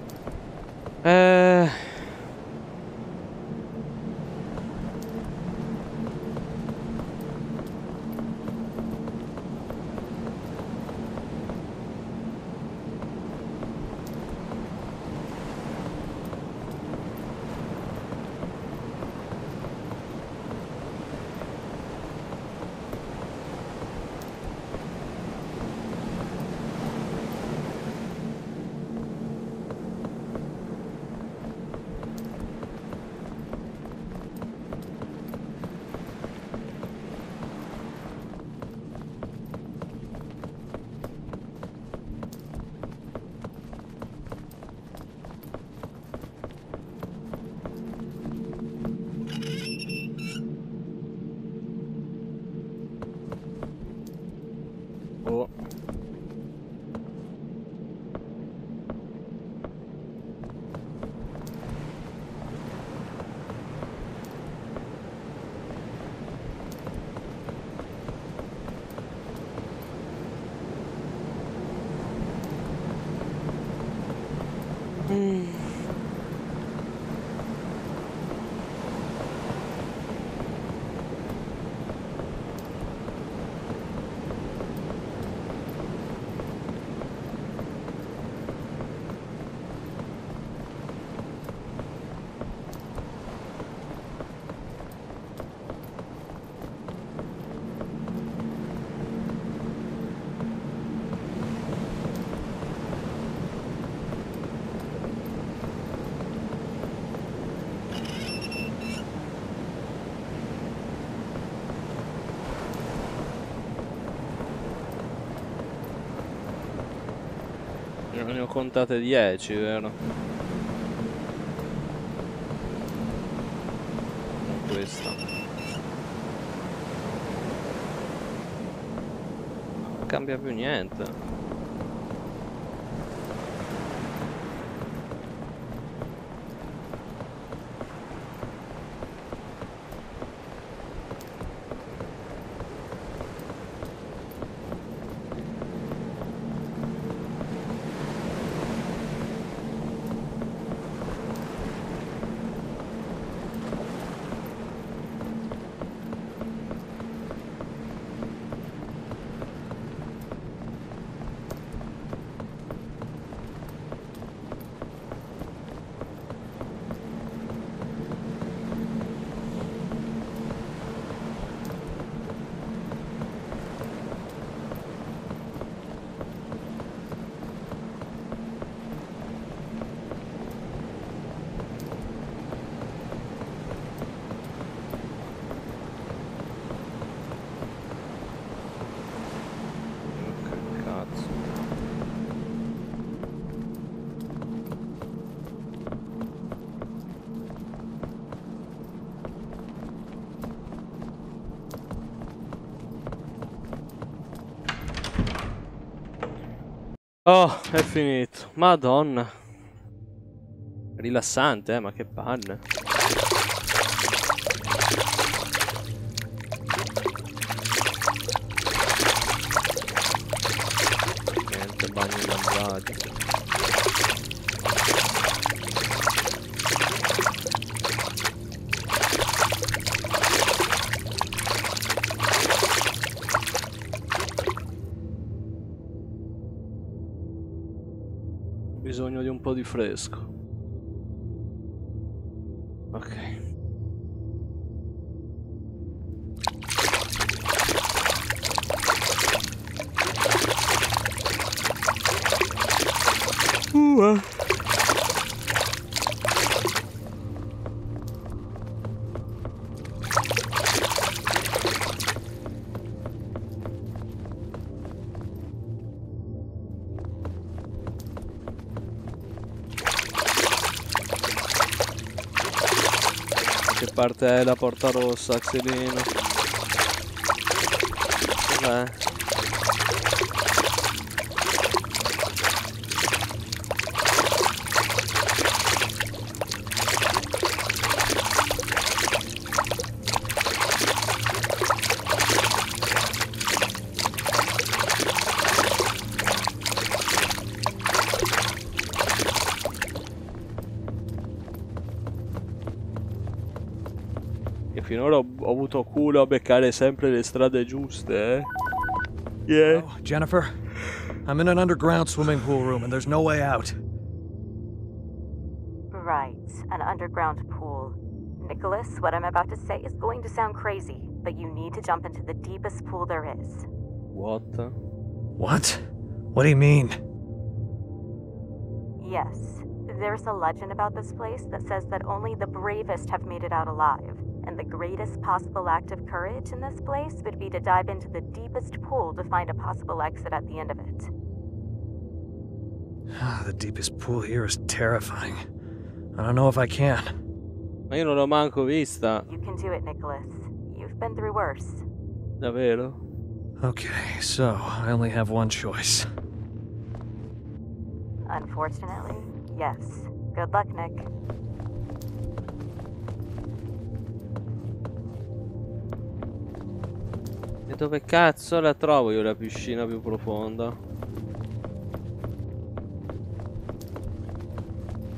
Eh... Mm. Ne ho contate dieci, vero? Con questa. Non cambia più niente. Oh, è finito. Madonna. Rilassante, eh, ma che palle. Niente, bagni mangiati. Bisogno di un po' di fresco. Ok. Uh, eh. Che parte è la porta rossa, Axelino? Dov'è? Finora ho, ho avuto culo a beccare sempre le strade giuste, eh? Yeah. Oh, Jennifer, I'm in an underground swimming pool room and there's no way out. Right, an underground pool. Nicholas, what I'm about to say is going to sound crazy, but you need to jump into the deepest pool there is. What? What? What do you mean? Yes, there's a legend about this place that says that only the bravest have made it out alive. And the greatest possible act of courage in this place would be to dive into the deepest pool to find a possible exit at the end of it. The deepest pool here is terrifying. I don't know if I can. Ma io non l'ho manco vista. You can do it, Nicholas. You've been through worse. Davvero? Okay, so I only have one choice. Unfortunately, yes. Good luck, Nick. E dove cazzo la trovo io la piscina più profonda?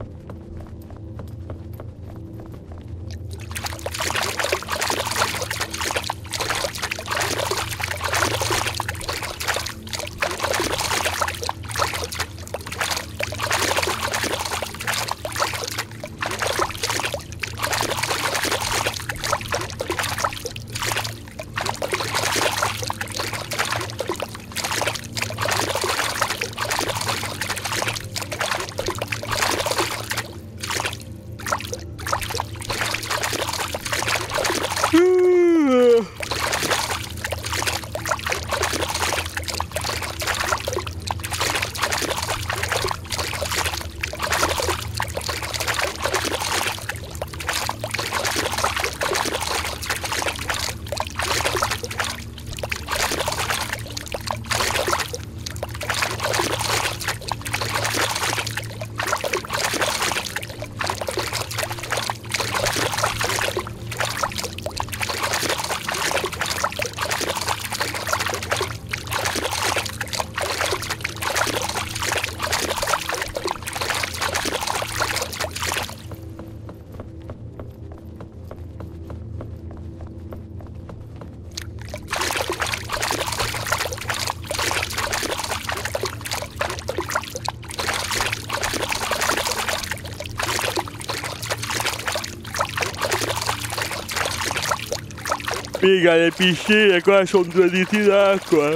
Figa, le piscine qua sono due litri d'acqua.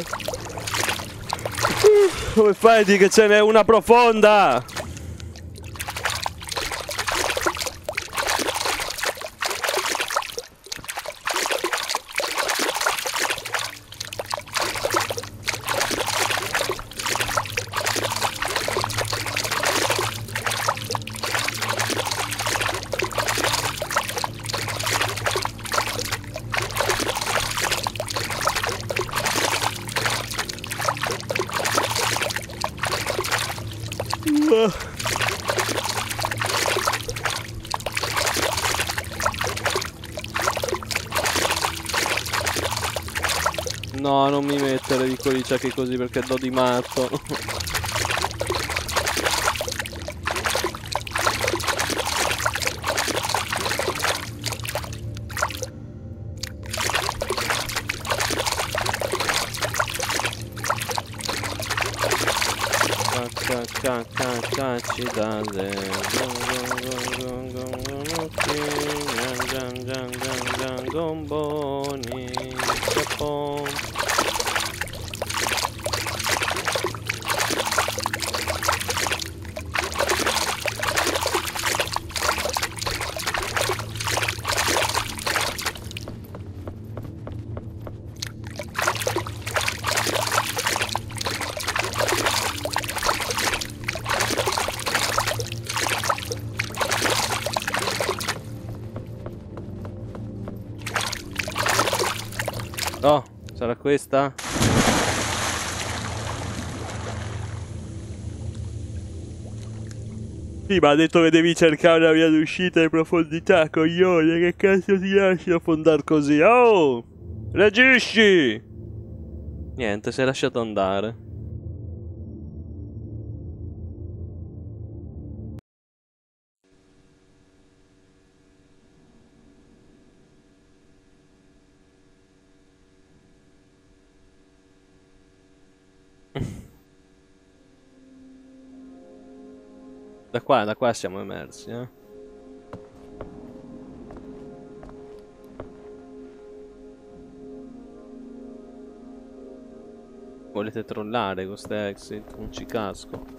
Come fai a dire che ce n'è una profonda? No, non mi mettere di coliciachi così perché do di matto. Cacci dalle gomboni Giappone. Oh, sarà questa? Sì, ma ha detto che devi cercare una via d'uscita in profondità, coglione. Che cazzo ti lasci affondare così? Oh! Reagisci! Niente, si è lasciato andare. Da qua, da qua siamo emersi, eh. Volete trollare queste exit? Non ci casco.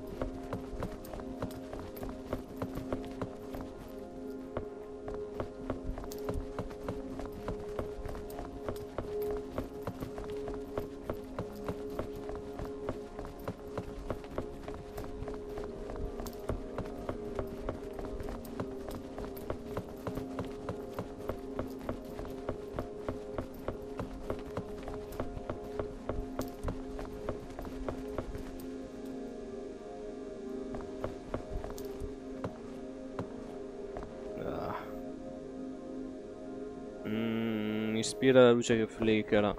Ispira la luce che flickera.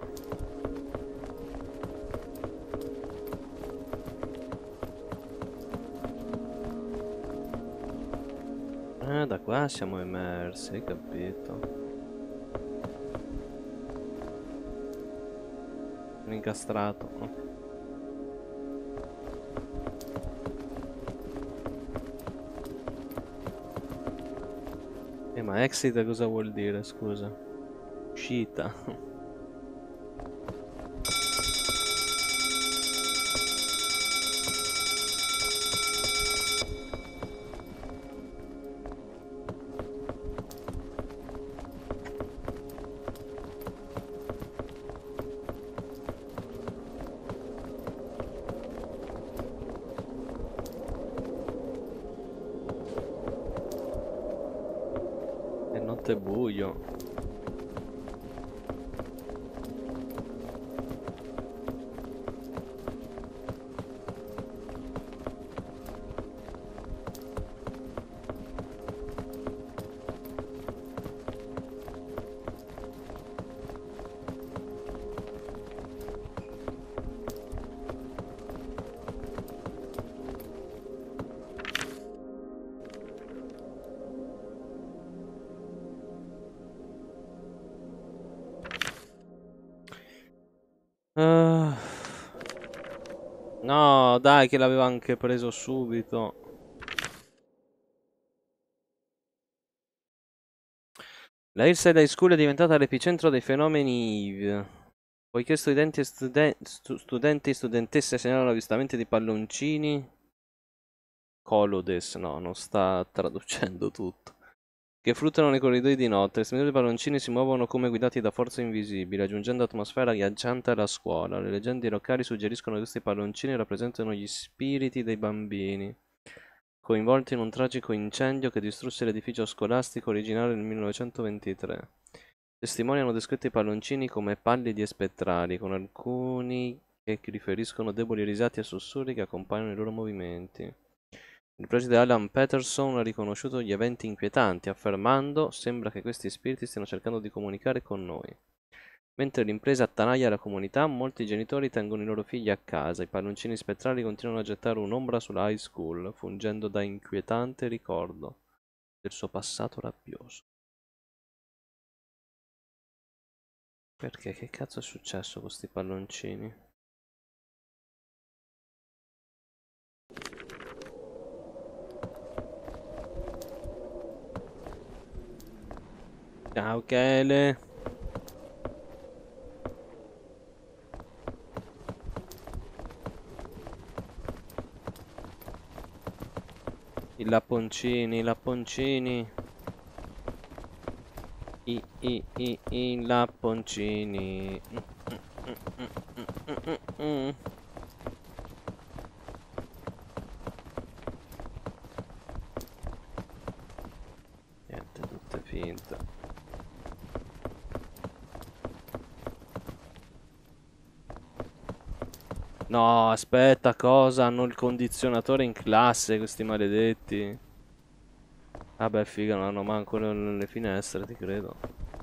Ah, da qua siamo emersi, hai capito? Un incastrato. Eh, ma exit cosa vuol dire, scusa? Uscita. È notte buio. Uh, no, dai, che l'aveva anche preso subito. La Hillside High School è diventata l'epicentro dei fenomeni I V. Poiché studenti e studen- stu- studenti e studentesse segnalano avvistamenti di palloncini. Colodes, no, non sta traducendo tutto. Che fruttano nei corridoi di notte. Le splendidi palloncini si muovono come guidati da forze invisibili, aggiungendo atmosfera agghiacciante alla scuola. Le leggende locali suggeriscono che questi palloncini rappresentano gli spiriti dei bambini, coinvolti in un tragico incendio che distrusse l'edificio scolastico originale nel millenovecentoventitré. Testimoni hanno descritto i palloncini come pallidi e spettrali, con alcuni che riferiscono deboli risate e sussurri che accompagnano i loro movimenti. Il preside Alan Peterson ha riconosciuto gli eventi inquietanti, affermando: sembra che questi spiriti stiano cercando di comunicare con noi. Mentre l'impresa attanaglia la comunità, molti genitori tengono i loro figli a casa. I palloncini spettrali continuano a gettare un'ombra sulla high school, fungendo da inquietante ricordo del suo passato rabbioso. Perché? Che cazzo è successo con questi palloncini? Ciao Chele. I lapponcini, i lapponcini. I, i, i, i lapponcini. Mm, mm, mm, mm, mm, mm, mm. Niente, tutte finte. No, aspetta, cosa? Hanno il condizionatore in classe questi maledetti. Vabbè, figa, non hanno manco le, le finestre, ti credo.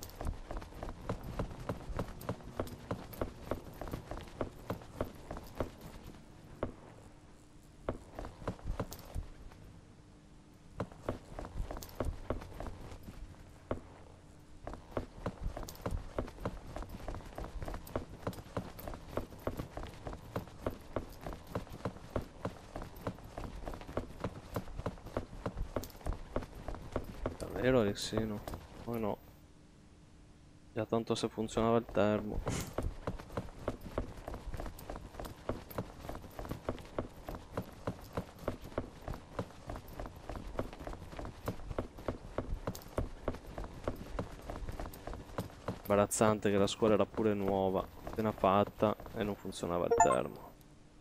Vero Alexino? Poi no. Già tanto se funzionava il termo. Imbarazzante che la scuola era pure nuova, appena fatta, e non funzionava il termo.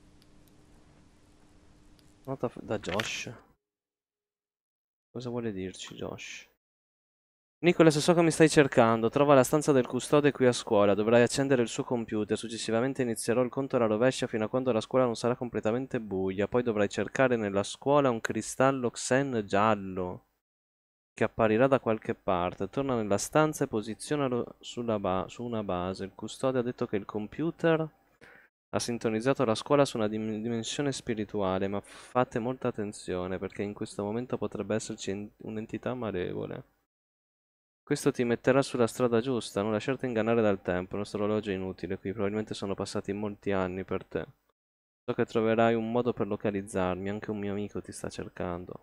Nota da Josh. Cosa vuole dirci Josh? Nicholas, so che mi stai cercando. Trova la stanza del custode qui a scuola. Dovrai accendere il suo computer. Successivamente inizierò il conto alla rovescia fino a quando la scuola non sarà completamente buia. Poi dovrai cercare nella scuola un cristallo Xen giallo che apparirà da qualche parte. Torna nella stanza e posizionalo sulla ba- su una base. Il custode ha detto che il computer ha sintonizzato la scuola su una dim- dimensione spirituale, ma fate molta attenzione perché in questo momento potrebbe esserci un'entità malevole. Questo ti metterà sulla strada giusta, non lasciarti ingannare dal tempo. Il nostro orologio è inutile qui, probabilmente sono passati molti anni per te. So che troverai un modo per localizzarmi, anche un mio amico ti sta cercando.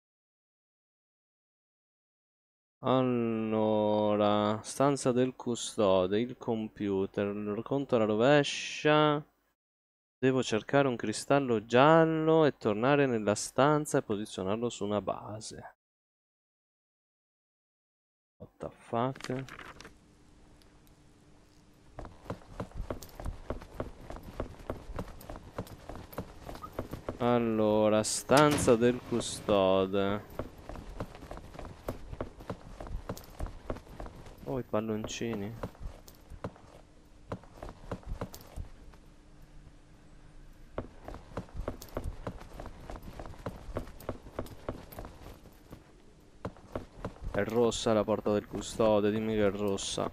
Allora, stanza del custode, il computer, il conto alla rovescia. Devo cercare un cristallo giallo e tornare nella stanza e posizionarlo su una base. What the fuck? Allora, stanza del custode. Oh, i palloncini. È rossa la porta del custode, dimmi che è rossa.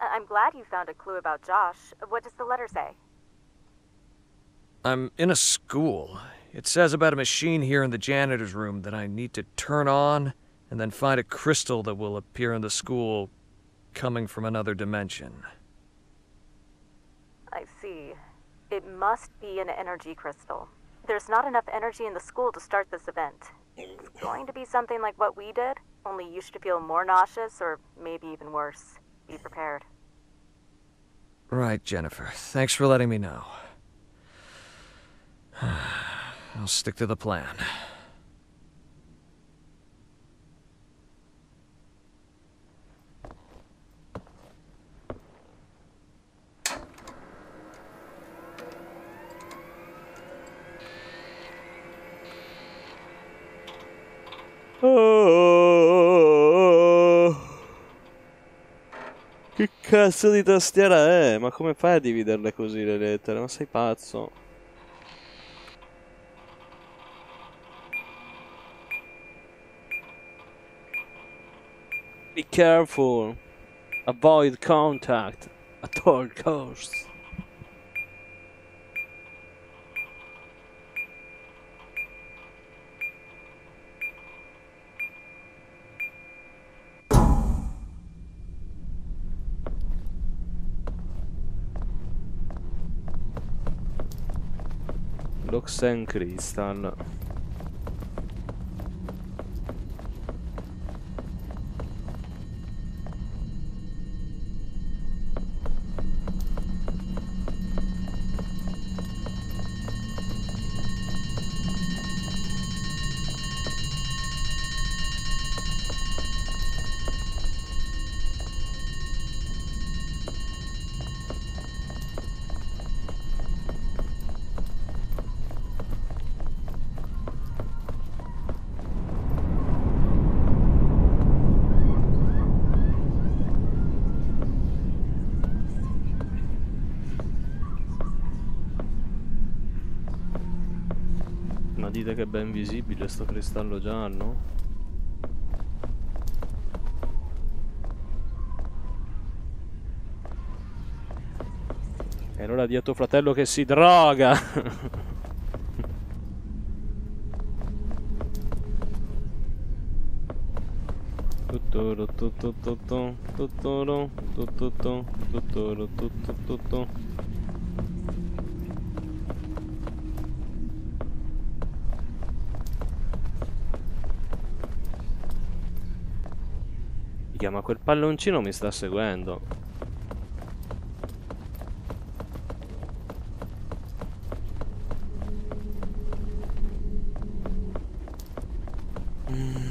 I- I'm glad you found a clue about Josh. What does the letter say? I'm in a school. It says about a machine here in the janitor's room that I need to turn on and then find a crystal that will appear in the school coming from another dimension. I see. It must be an energy crystal. There's not enough energy in the school to start this event. It's going to be something like what we did, only you should feel more nauseous or maybe even worse. Be prepared. Right, Jennifer. Thanks for letting me know. I'll stick to the plan. Oh, che cazzo di tastiera è? Ma come fai a dividerle così le lettere? Ma sei pazzo? Be careful. Avoid contact at all costs. Loxen Crystal. Ma dite che è ben visibile sto cristallo giallo? E allora di a tuo fratello che si droga! Tutto tutto tutto tutto tutto tutto tutto tutto. Ma quel palloncino mi sta seguendo. Mm.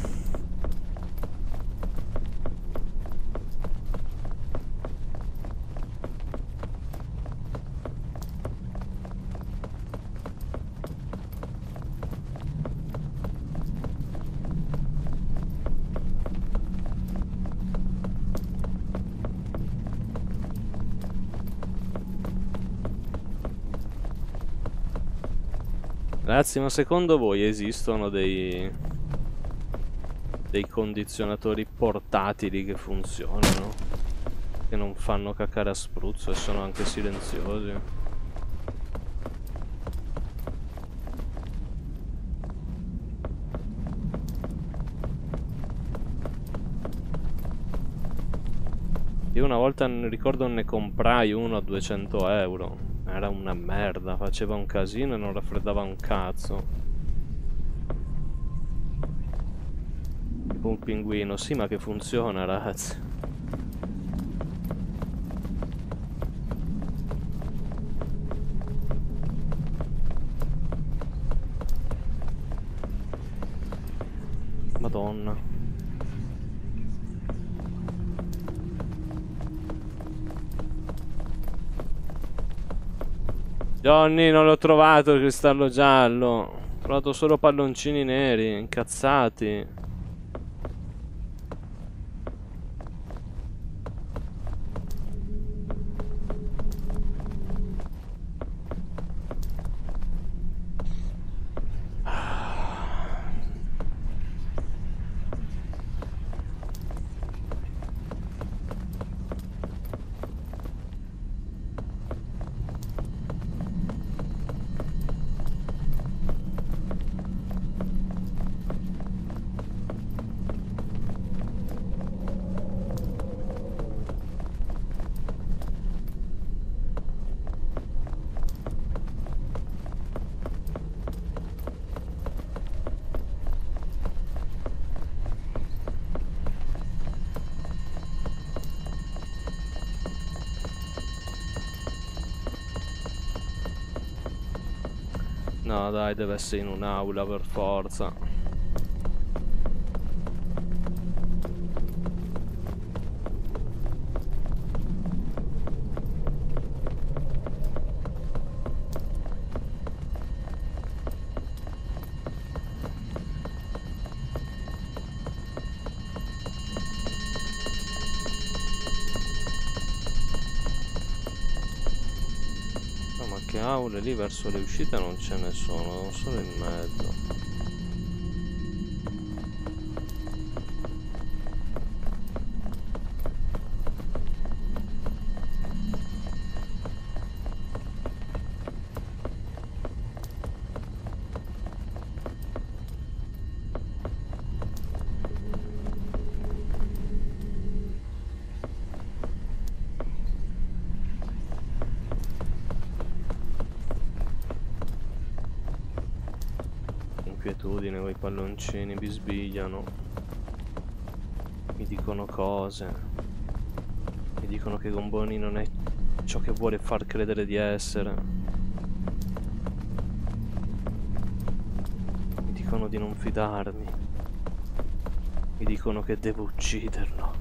Ragazzi, ma secondo voi esistono dei dei condizionatori portatili che funzionano, che non fanno cacare a spruzzo e sono anche silenziosi? Io una volta ricordo ne comprai uno a duecento euro. Era una merda, faceva un casino e non raffreddava un cazzo. Tipo un pinguino, sì, ma che funziona, ragazzi. Madonna. Johnny, non l'ho trovato il cristallo giallo. Ho trovato solo palloncini neri, incazzati. No, dai, deve essere in un'aula per forza. Che aule lì verso le uscite non ce ne sono, solo in mezzo. Inquietudine, quei palloncini bisbigliano, mi dicono cose, mi dicono che Gomboni non è ciò che vuole far credere di essere, mi dicono di non fidarmi, mi dicono che devo ucciderlo.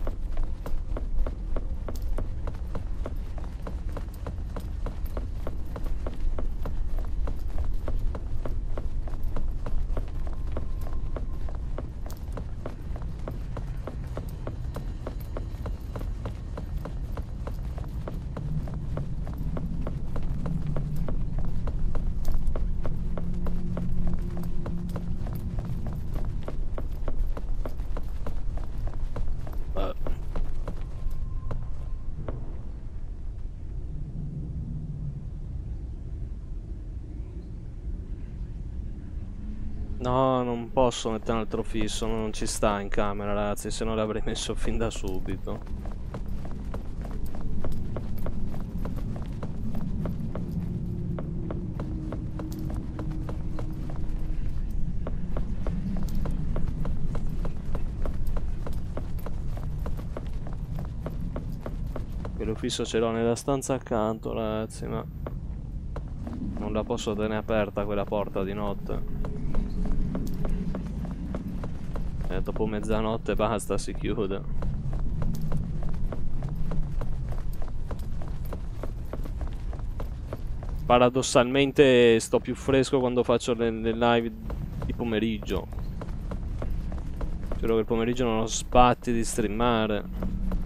No, non posso mettere un altro fisso, non ci sta in camera, ragazzi, se no l'avrei messo fin da subito. Quello fisso ce l'ho nella stanza accanto, ragazzi, ma non la posso tenere aperta quella porta di notte. E dopo mezzanotte basta, si chiude. Paradossalmente sto più fresco quando faccio le, le live di pomeriggio. Spero che il pomeriggio non ho sbatti di streamare.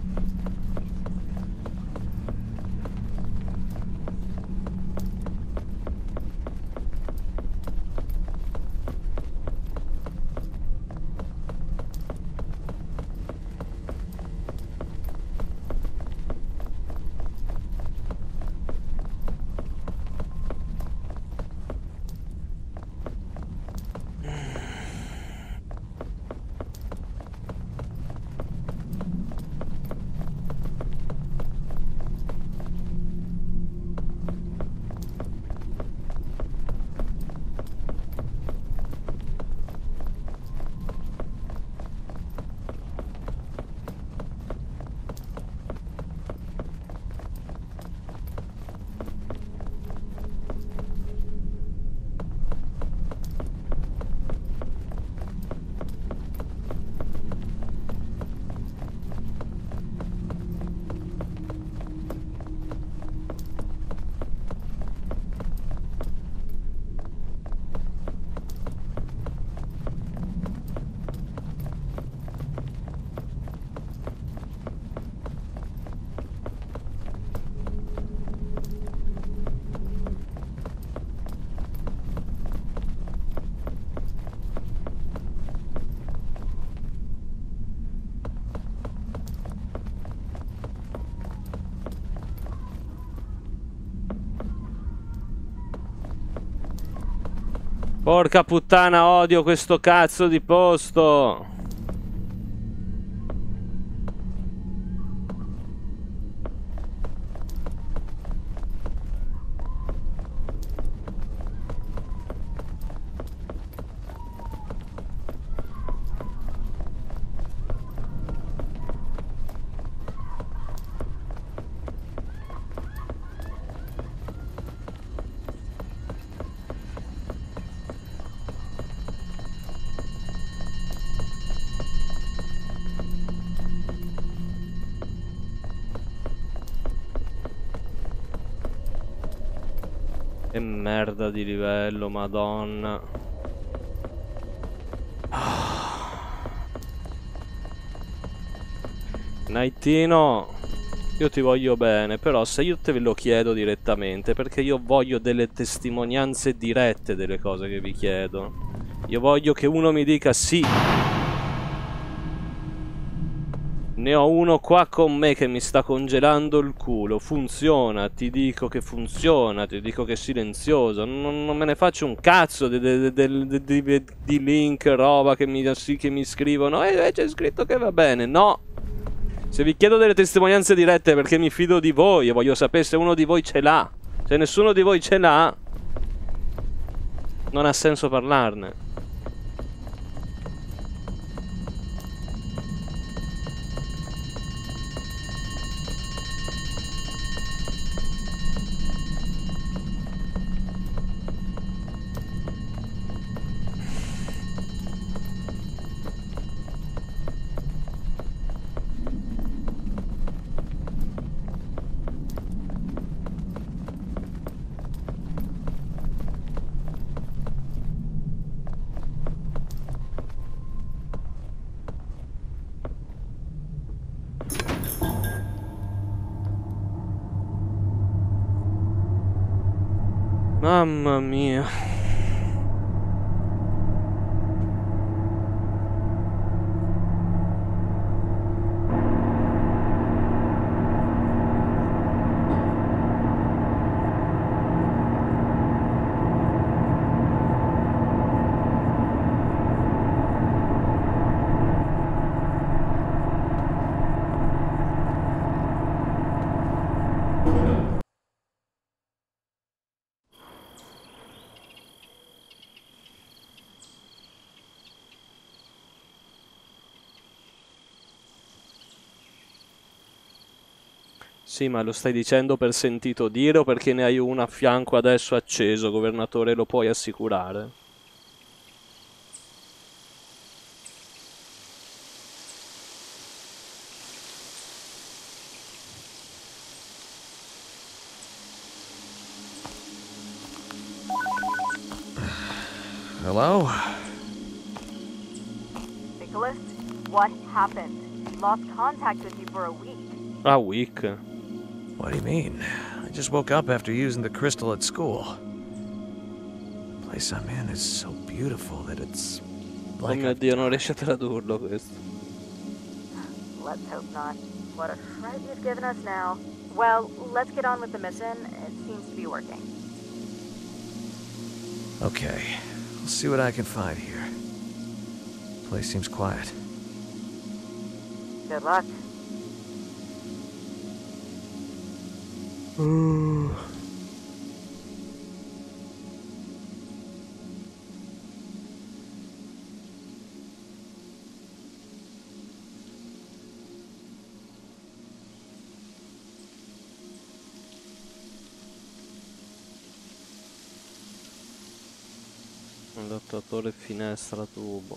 Porca puttana, odio questo cazzo di posto. Che merda di livello, madonna. Nightino, io ti voglio bene, però se io te lo chiedo direttamente, perché io voglio delle testimonianze dirette delle cose che vi chiedo. Io voglio che uno mi dica sì. Ne ho uno qua con me che mi sta congelando il culo. Funziona, ti dico che funziona, ti dico che è silenzioso. Non, non me ne faccio un cazzo di, di, di, di, di link, roba che mi, sì, che mi scrivono. E eh, c'è scritto che va bene. No. Se vi chiedo delle testimonianze dirette è perché mi fido di voi e voglio sapere se uno di voi ce l'ha. Se nessuno di voi ce l'ha, non ha senso parlarne. Mamma mia. Sì, ma lo stai dicendo per sentito dire o perché ne hai uno a fianco adesso acceso, governatore, lo puoi assicurare? Hello? Nicholas, what happened? Lost contact with you for a week. A week? What do you mean? I just woke up after using the crystal at school. The place I'm in is so beautiful that it's Oh like mio I've Dio, non riesci a tradurlo questo. Let's hope not. What a fright you've given us now. Well, let's get on with the mission. It seems to be working. Okay, I'll see what I can find here. The place seems quiet. Good luck. Adattatore finestra tubo.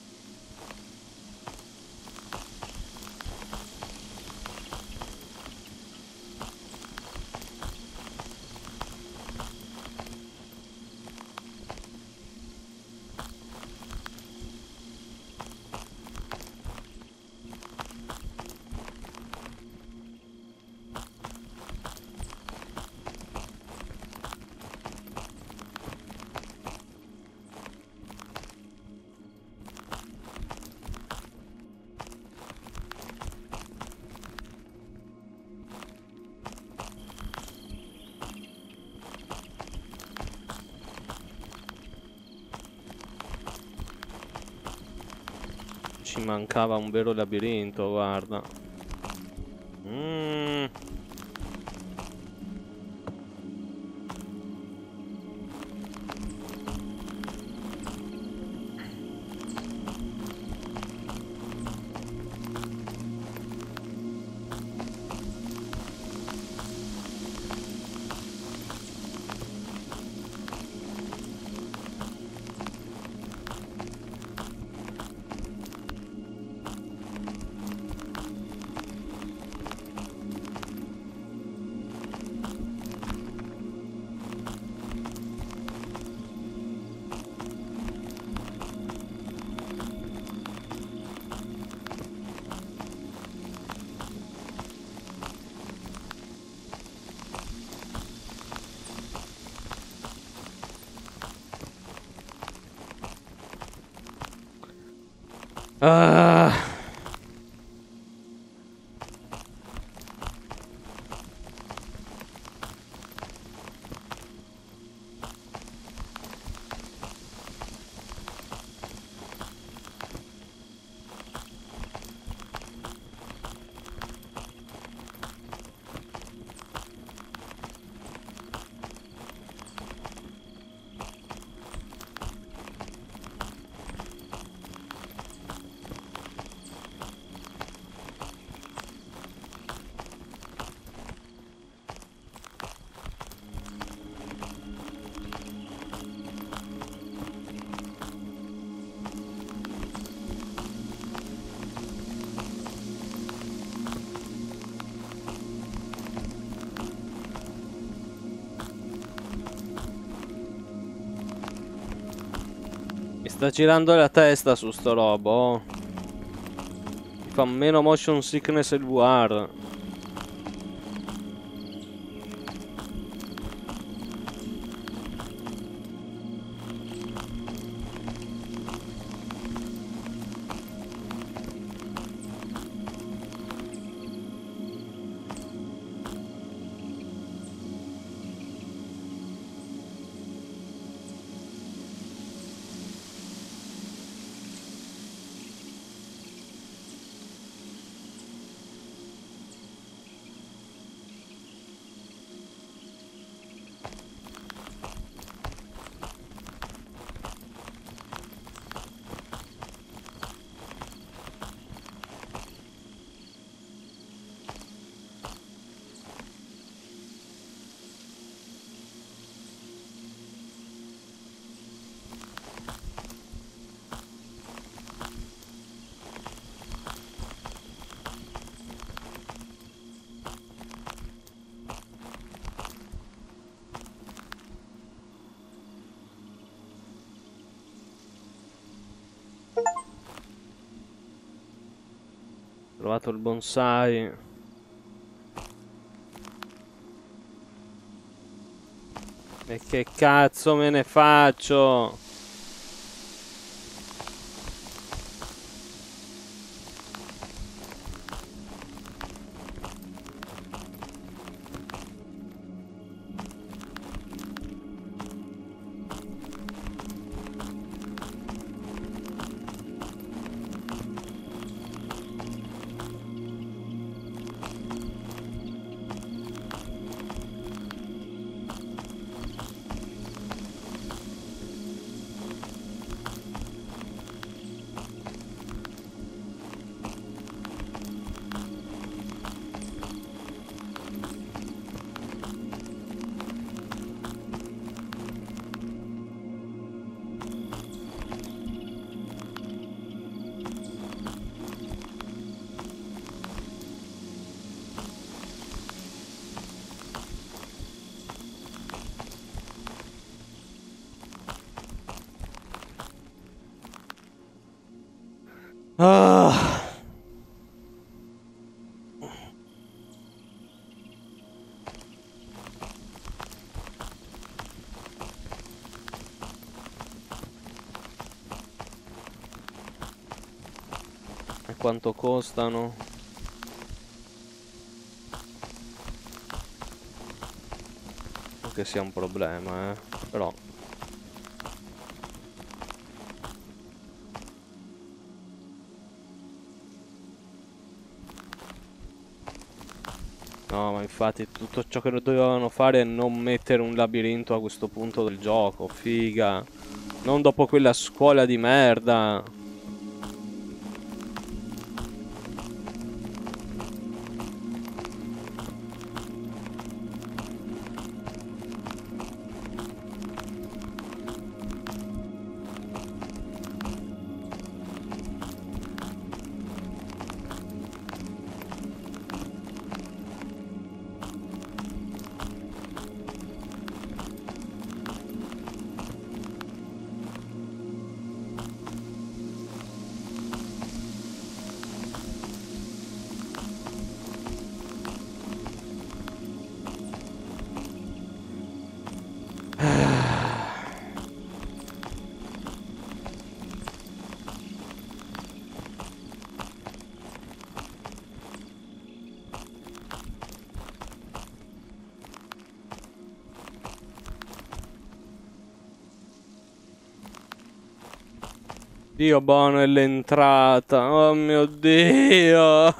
Ci mancava un vero labirinto, guarda. Mm. Ah. Mi sta girando la testa su sto robo. Mi fa meno motion sickness il V R. Trovato il bonsai. E che cazzo me ne faccio? Ah. E quanto costano? Non che sia un problema, eh, però no, ma infatti tutto ciò che dovevano fare è non mettere un labirinto a questo punto del gioco, figa. Non dopo quella scuola di merda. Dio buono è l'entrata. Oh mio Dio.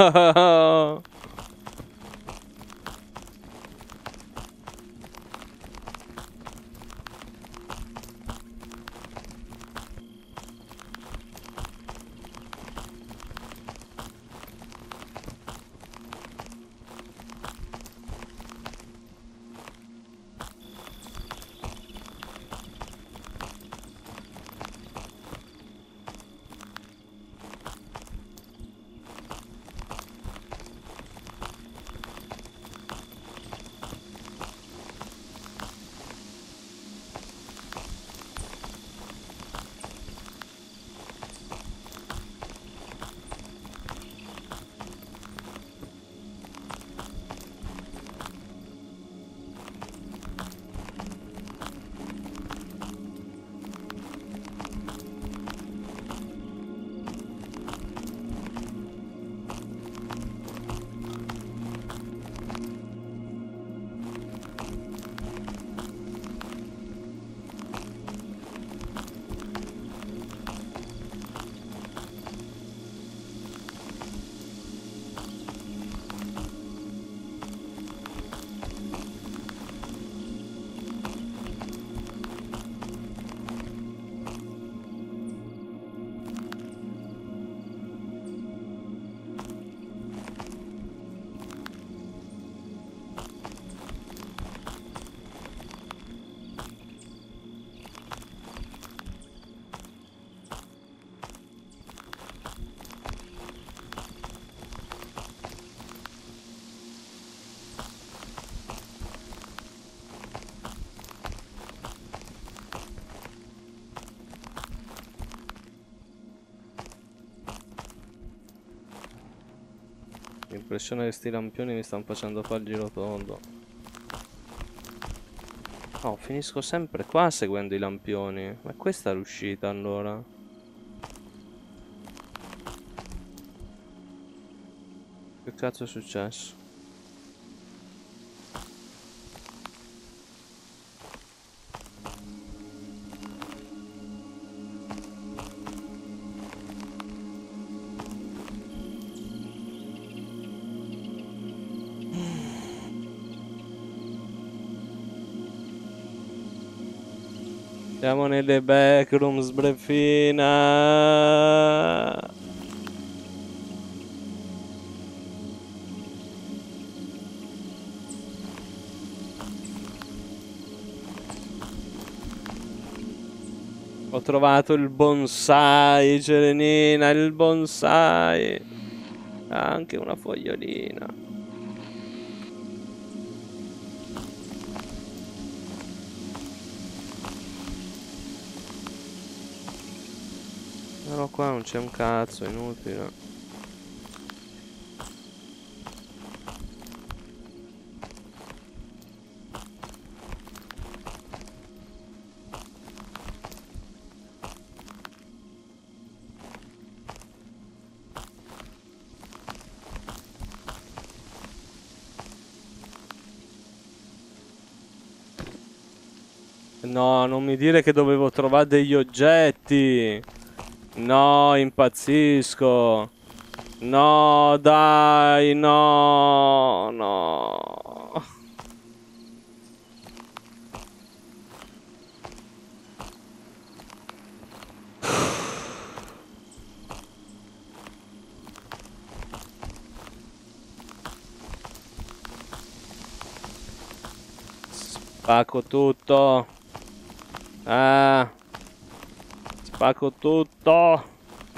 L'impressione che sti lampioni mi stanno facendo fare il giro tondo. Oh, finisco sempre qua seguendo i lampioni. Ma questa è l'uscita allora? Che cazzo è successo? Siamo nelle backrooms, brefina. Ho trovato il bonsai, Celenina, il bonsai. Ha anche una fogliolina. No, qua non c'è un cazzo, è inutile. No, non mi dire che dovevo trovare degli oggetti. No, impazzisco. No, dai, no, no. Spacco tutto. Ah. Spacco tutto.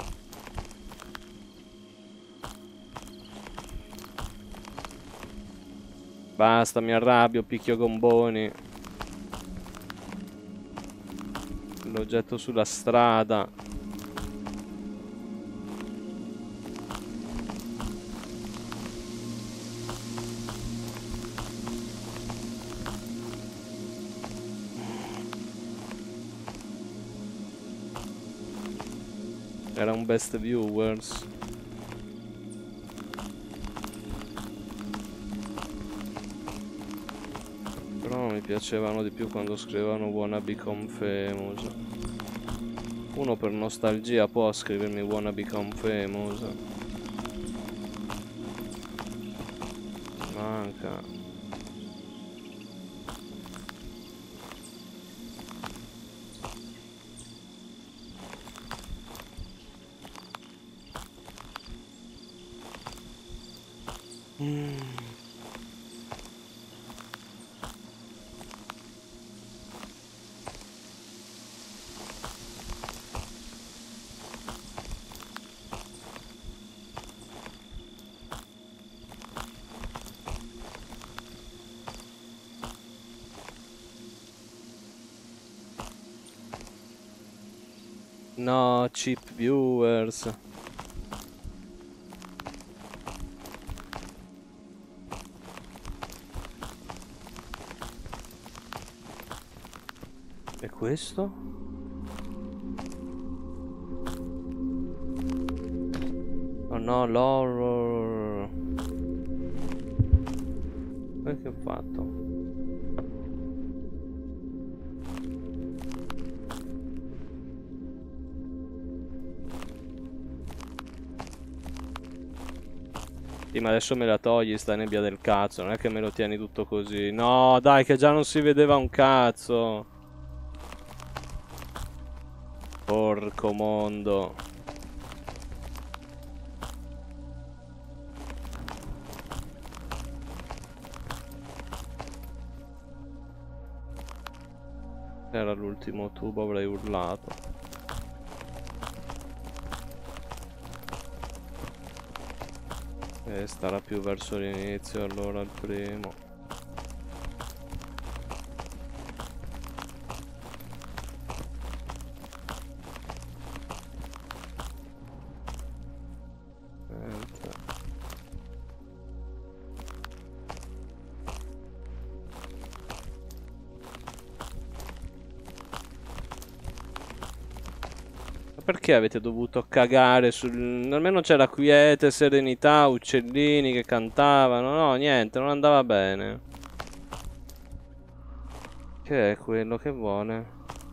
Basta, mi arrabbio, picchio gomboni. L'oggetto sulla strada. Era un best viewers. Però mi piacevano di più quando scrivevano wanna become famous. Uno per nostalgia può scrivermi wanna become famous. Manca. Mm. No, cheap viewers. E questo? Oh no, l'horror. E che ho fatto? Sì, ma adesso me la togli sta nebbia del cazzo, non è che me lo tieni tutto così. No, dai, che già non si vedeva un cazzo. Porco mondo. Era l'ultimo tubo, avrei urlato. E starà più verso l'inizio, allora il primo. Perché avete dovuto cagare sul... Almeno c'era quiete, serenità, uccellini che cantavano. No, niente, non andava bene. Che è quello che vuole?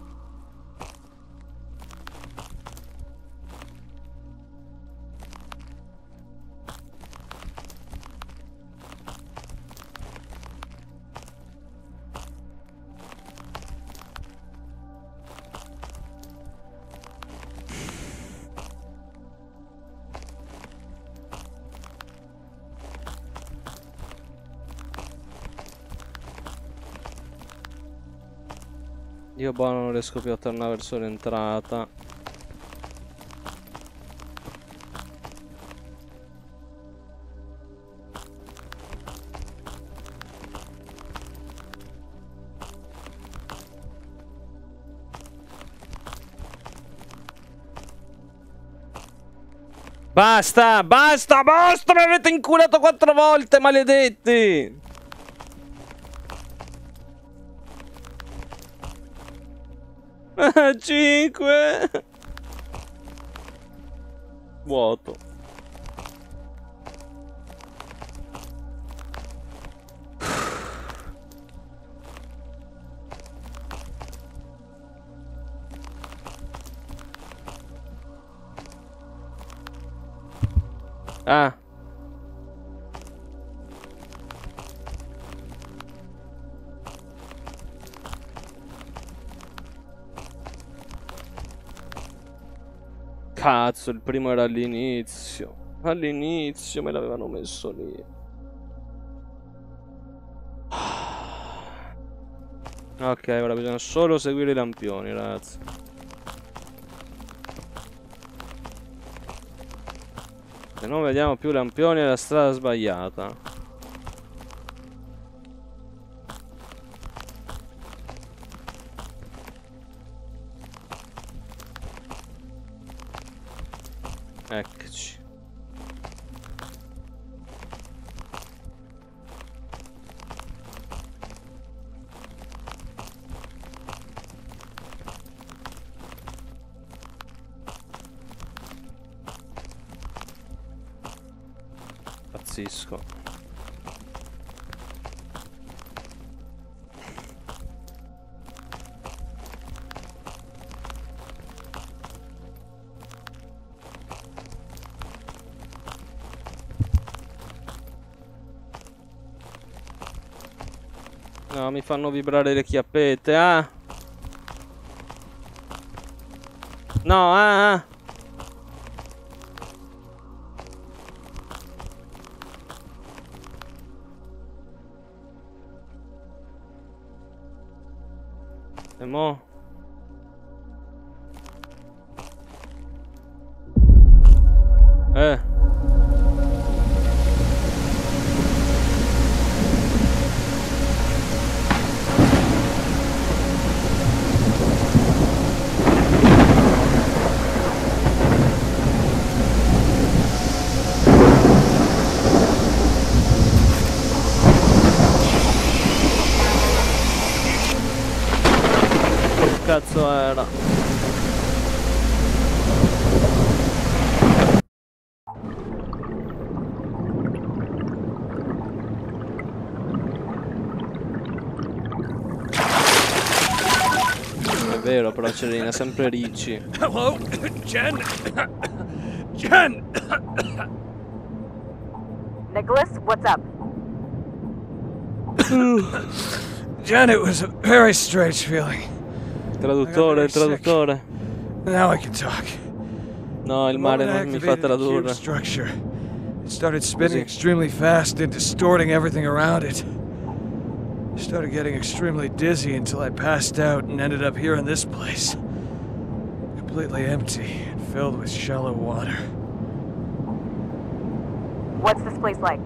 Io boh, non riesco più a tornare verso l'entrata. Basta, basta, basta, mi avete inculato quattro volte, maledetti! cinque. Vuoto. Ah. Cazzo, il primo era all'inizio. All'inizio me l'avevano messo lì. Ok, ora bisogna solo seguire i lampioni, ragazzi. Se non vediamo più lampioni è la strada sbagliata. Eccoci. Pazzisco. No, mi fanno vibrare le chiappette, ah! No, ah, ah! E mo? Eh. Che cazzo era? È vero, però Celina, sempre ricci. Hello, Jen. Jen. Nicholas, what's up? Jen, it was a very strange feeling. Traduttore, traduttore. Now I can talk. No, il mare non mi fa tradurre. Structure. It started spinning Così. extremely fast and distorting everything around it. I started getting extremely dizzy until I passed out and ended up here in this place. Completely empty and filled with shallow water. What's this place like?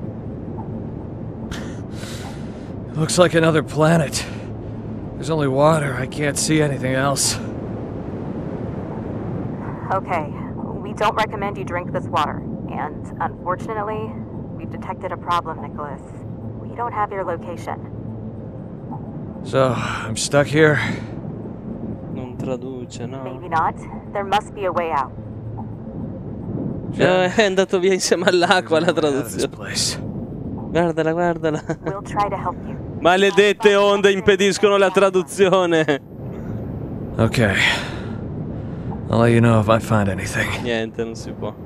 It looks like another planet. There's only water. I can't see anything else. Okay, we don't recommend you drink this water. And unfortunately, we've detected a problem, Nicholas. We don't have your location. So, I'm stuck here. Non traduce, no. Maybe not. There must be a way out. Eh, è andato via insieme all'acqua la There's no way out of this traduzione. place. Guardala, guardala. We'll try to help you. Maledette onde impediscono la traduzione. Okay. I'll let you know if I find anything. Niente, non si può.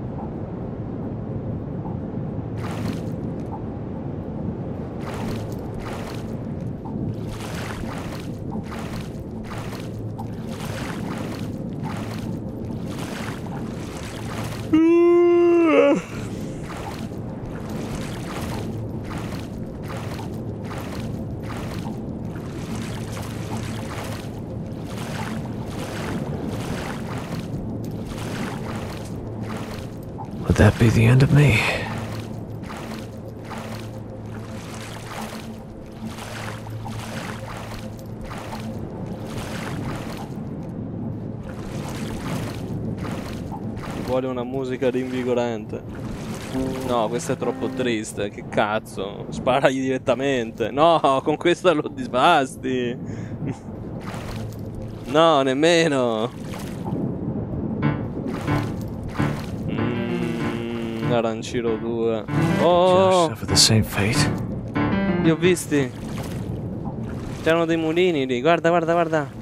Would that be the end of me? Vuole una musica rinvigorante. No, questo è troppo triste. Che cazzo? Sparagli direttamente. No, con questa lo disbasti. No, nemmeno. Mm, Arancino due. Josh Oh, suffered the same fate. li ho visti. C'erano dei mulini lì. Guarda, guarda, guarda.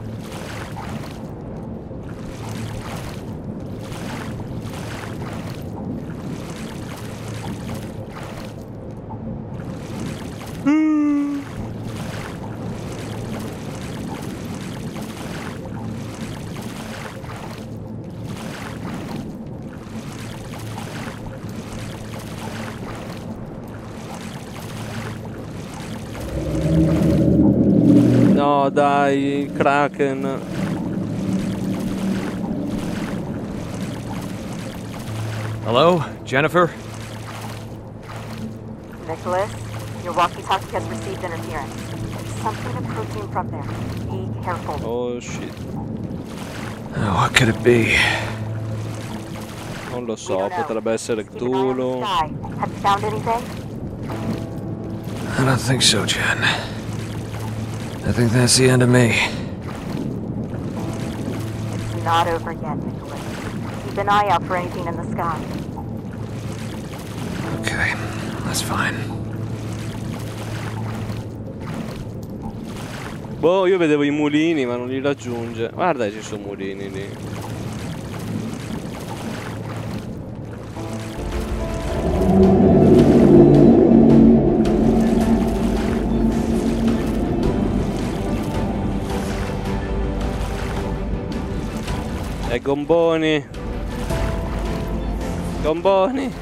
No, dai, Kraken. Hello, Jennifer? Nicholas, your walkie-talkie has received interference. There's something approaching from there. Be careful. Oh shit. Oh, what could it be? Non lo We so, don't know. potrebbe essere Keep an eye on the Cthulhu. sky. Have you found anything? I don't think so, Jen. I think that's the end of me. It's not over yet, Nicholas. Keep an eye out for anything in the sky. Okay, that's fine. Boh, io vedevo i mulini, ma non li raggiunge. Guarda, ci sono mulini lì. E gomboni. Gomboni.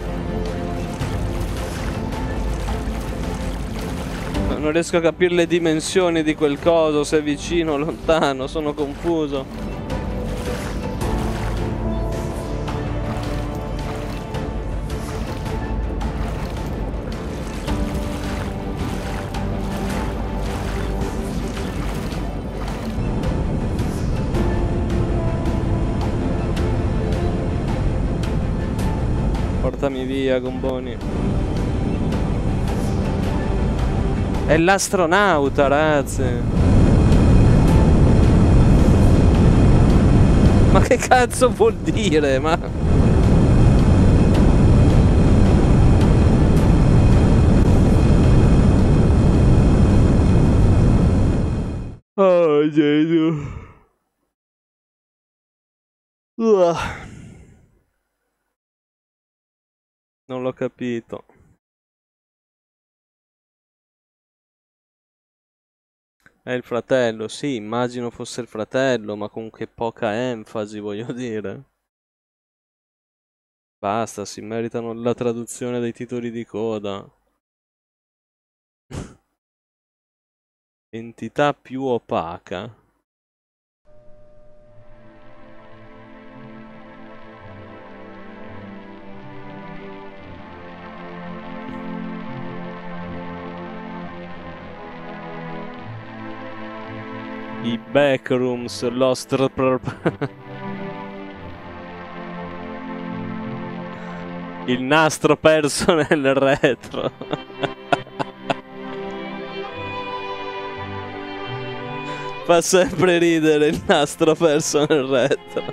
Non riesco a capire le dimensioni di quel coso, se è vicino o lontano, sono confuso. Portami via, gomboni. È l'astronauta, ragazzi. Ma che cazzo vuol dire? Ma... Oh, Gesù. Uh. Non l'ho capito. È il fratello, sì, immagino fosse il fratello, ma con che poca enfasi, voglio dire. Basta, si meritano la traduzione dei titoli di coda. Entità più opaca. I backrooms, lost... Il nastro perso nel retro. Fa sempre ridere il nastro perso nel retro.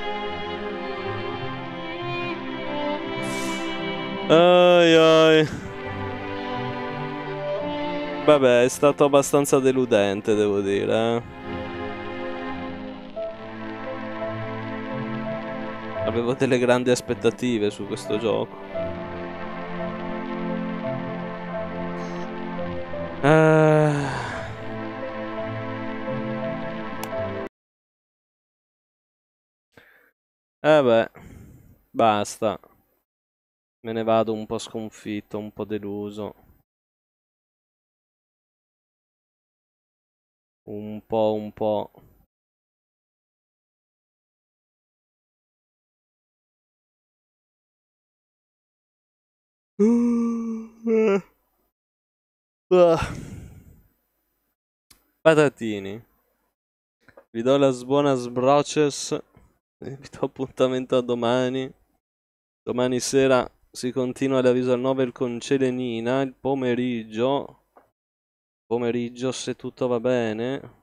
Ai ai. Vabbè, è stato abbastanza deludente, devo dire, eh. Avevo delle grandi aspettative su questo gioco. Uh... Eh beh, basta. Me ne vado un po' sconfitto, un po' deluso. Un po', un po'. Uh, uh. Patatini. Vi do la buona sbroces. Vi do appuntamento a domani. Domani sera si continua alle visual novel con Celenina. Il pomeriggio. Pomeriggio, se tutto va bene.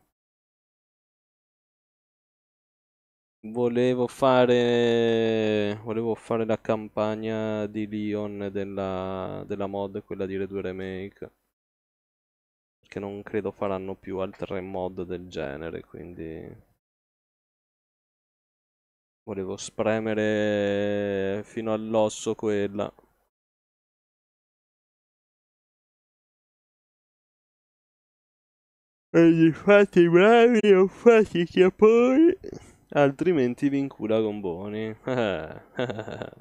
Volevo fare volevo fare la campagna di Leon della, della mod, quella di Re due Remake, che non credo faranno più altre mod del genere, quindi volevo spremere fino all'osso quella. E gli fate i bravi, o fate i chiapponi, altrimenti vi incula gomboni.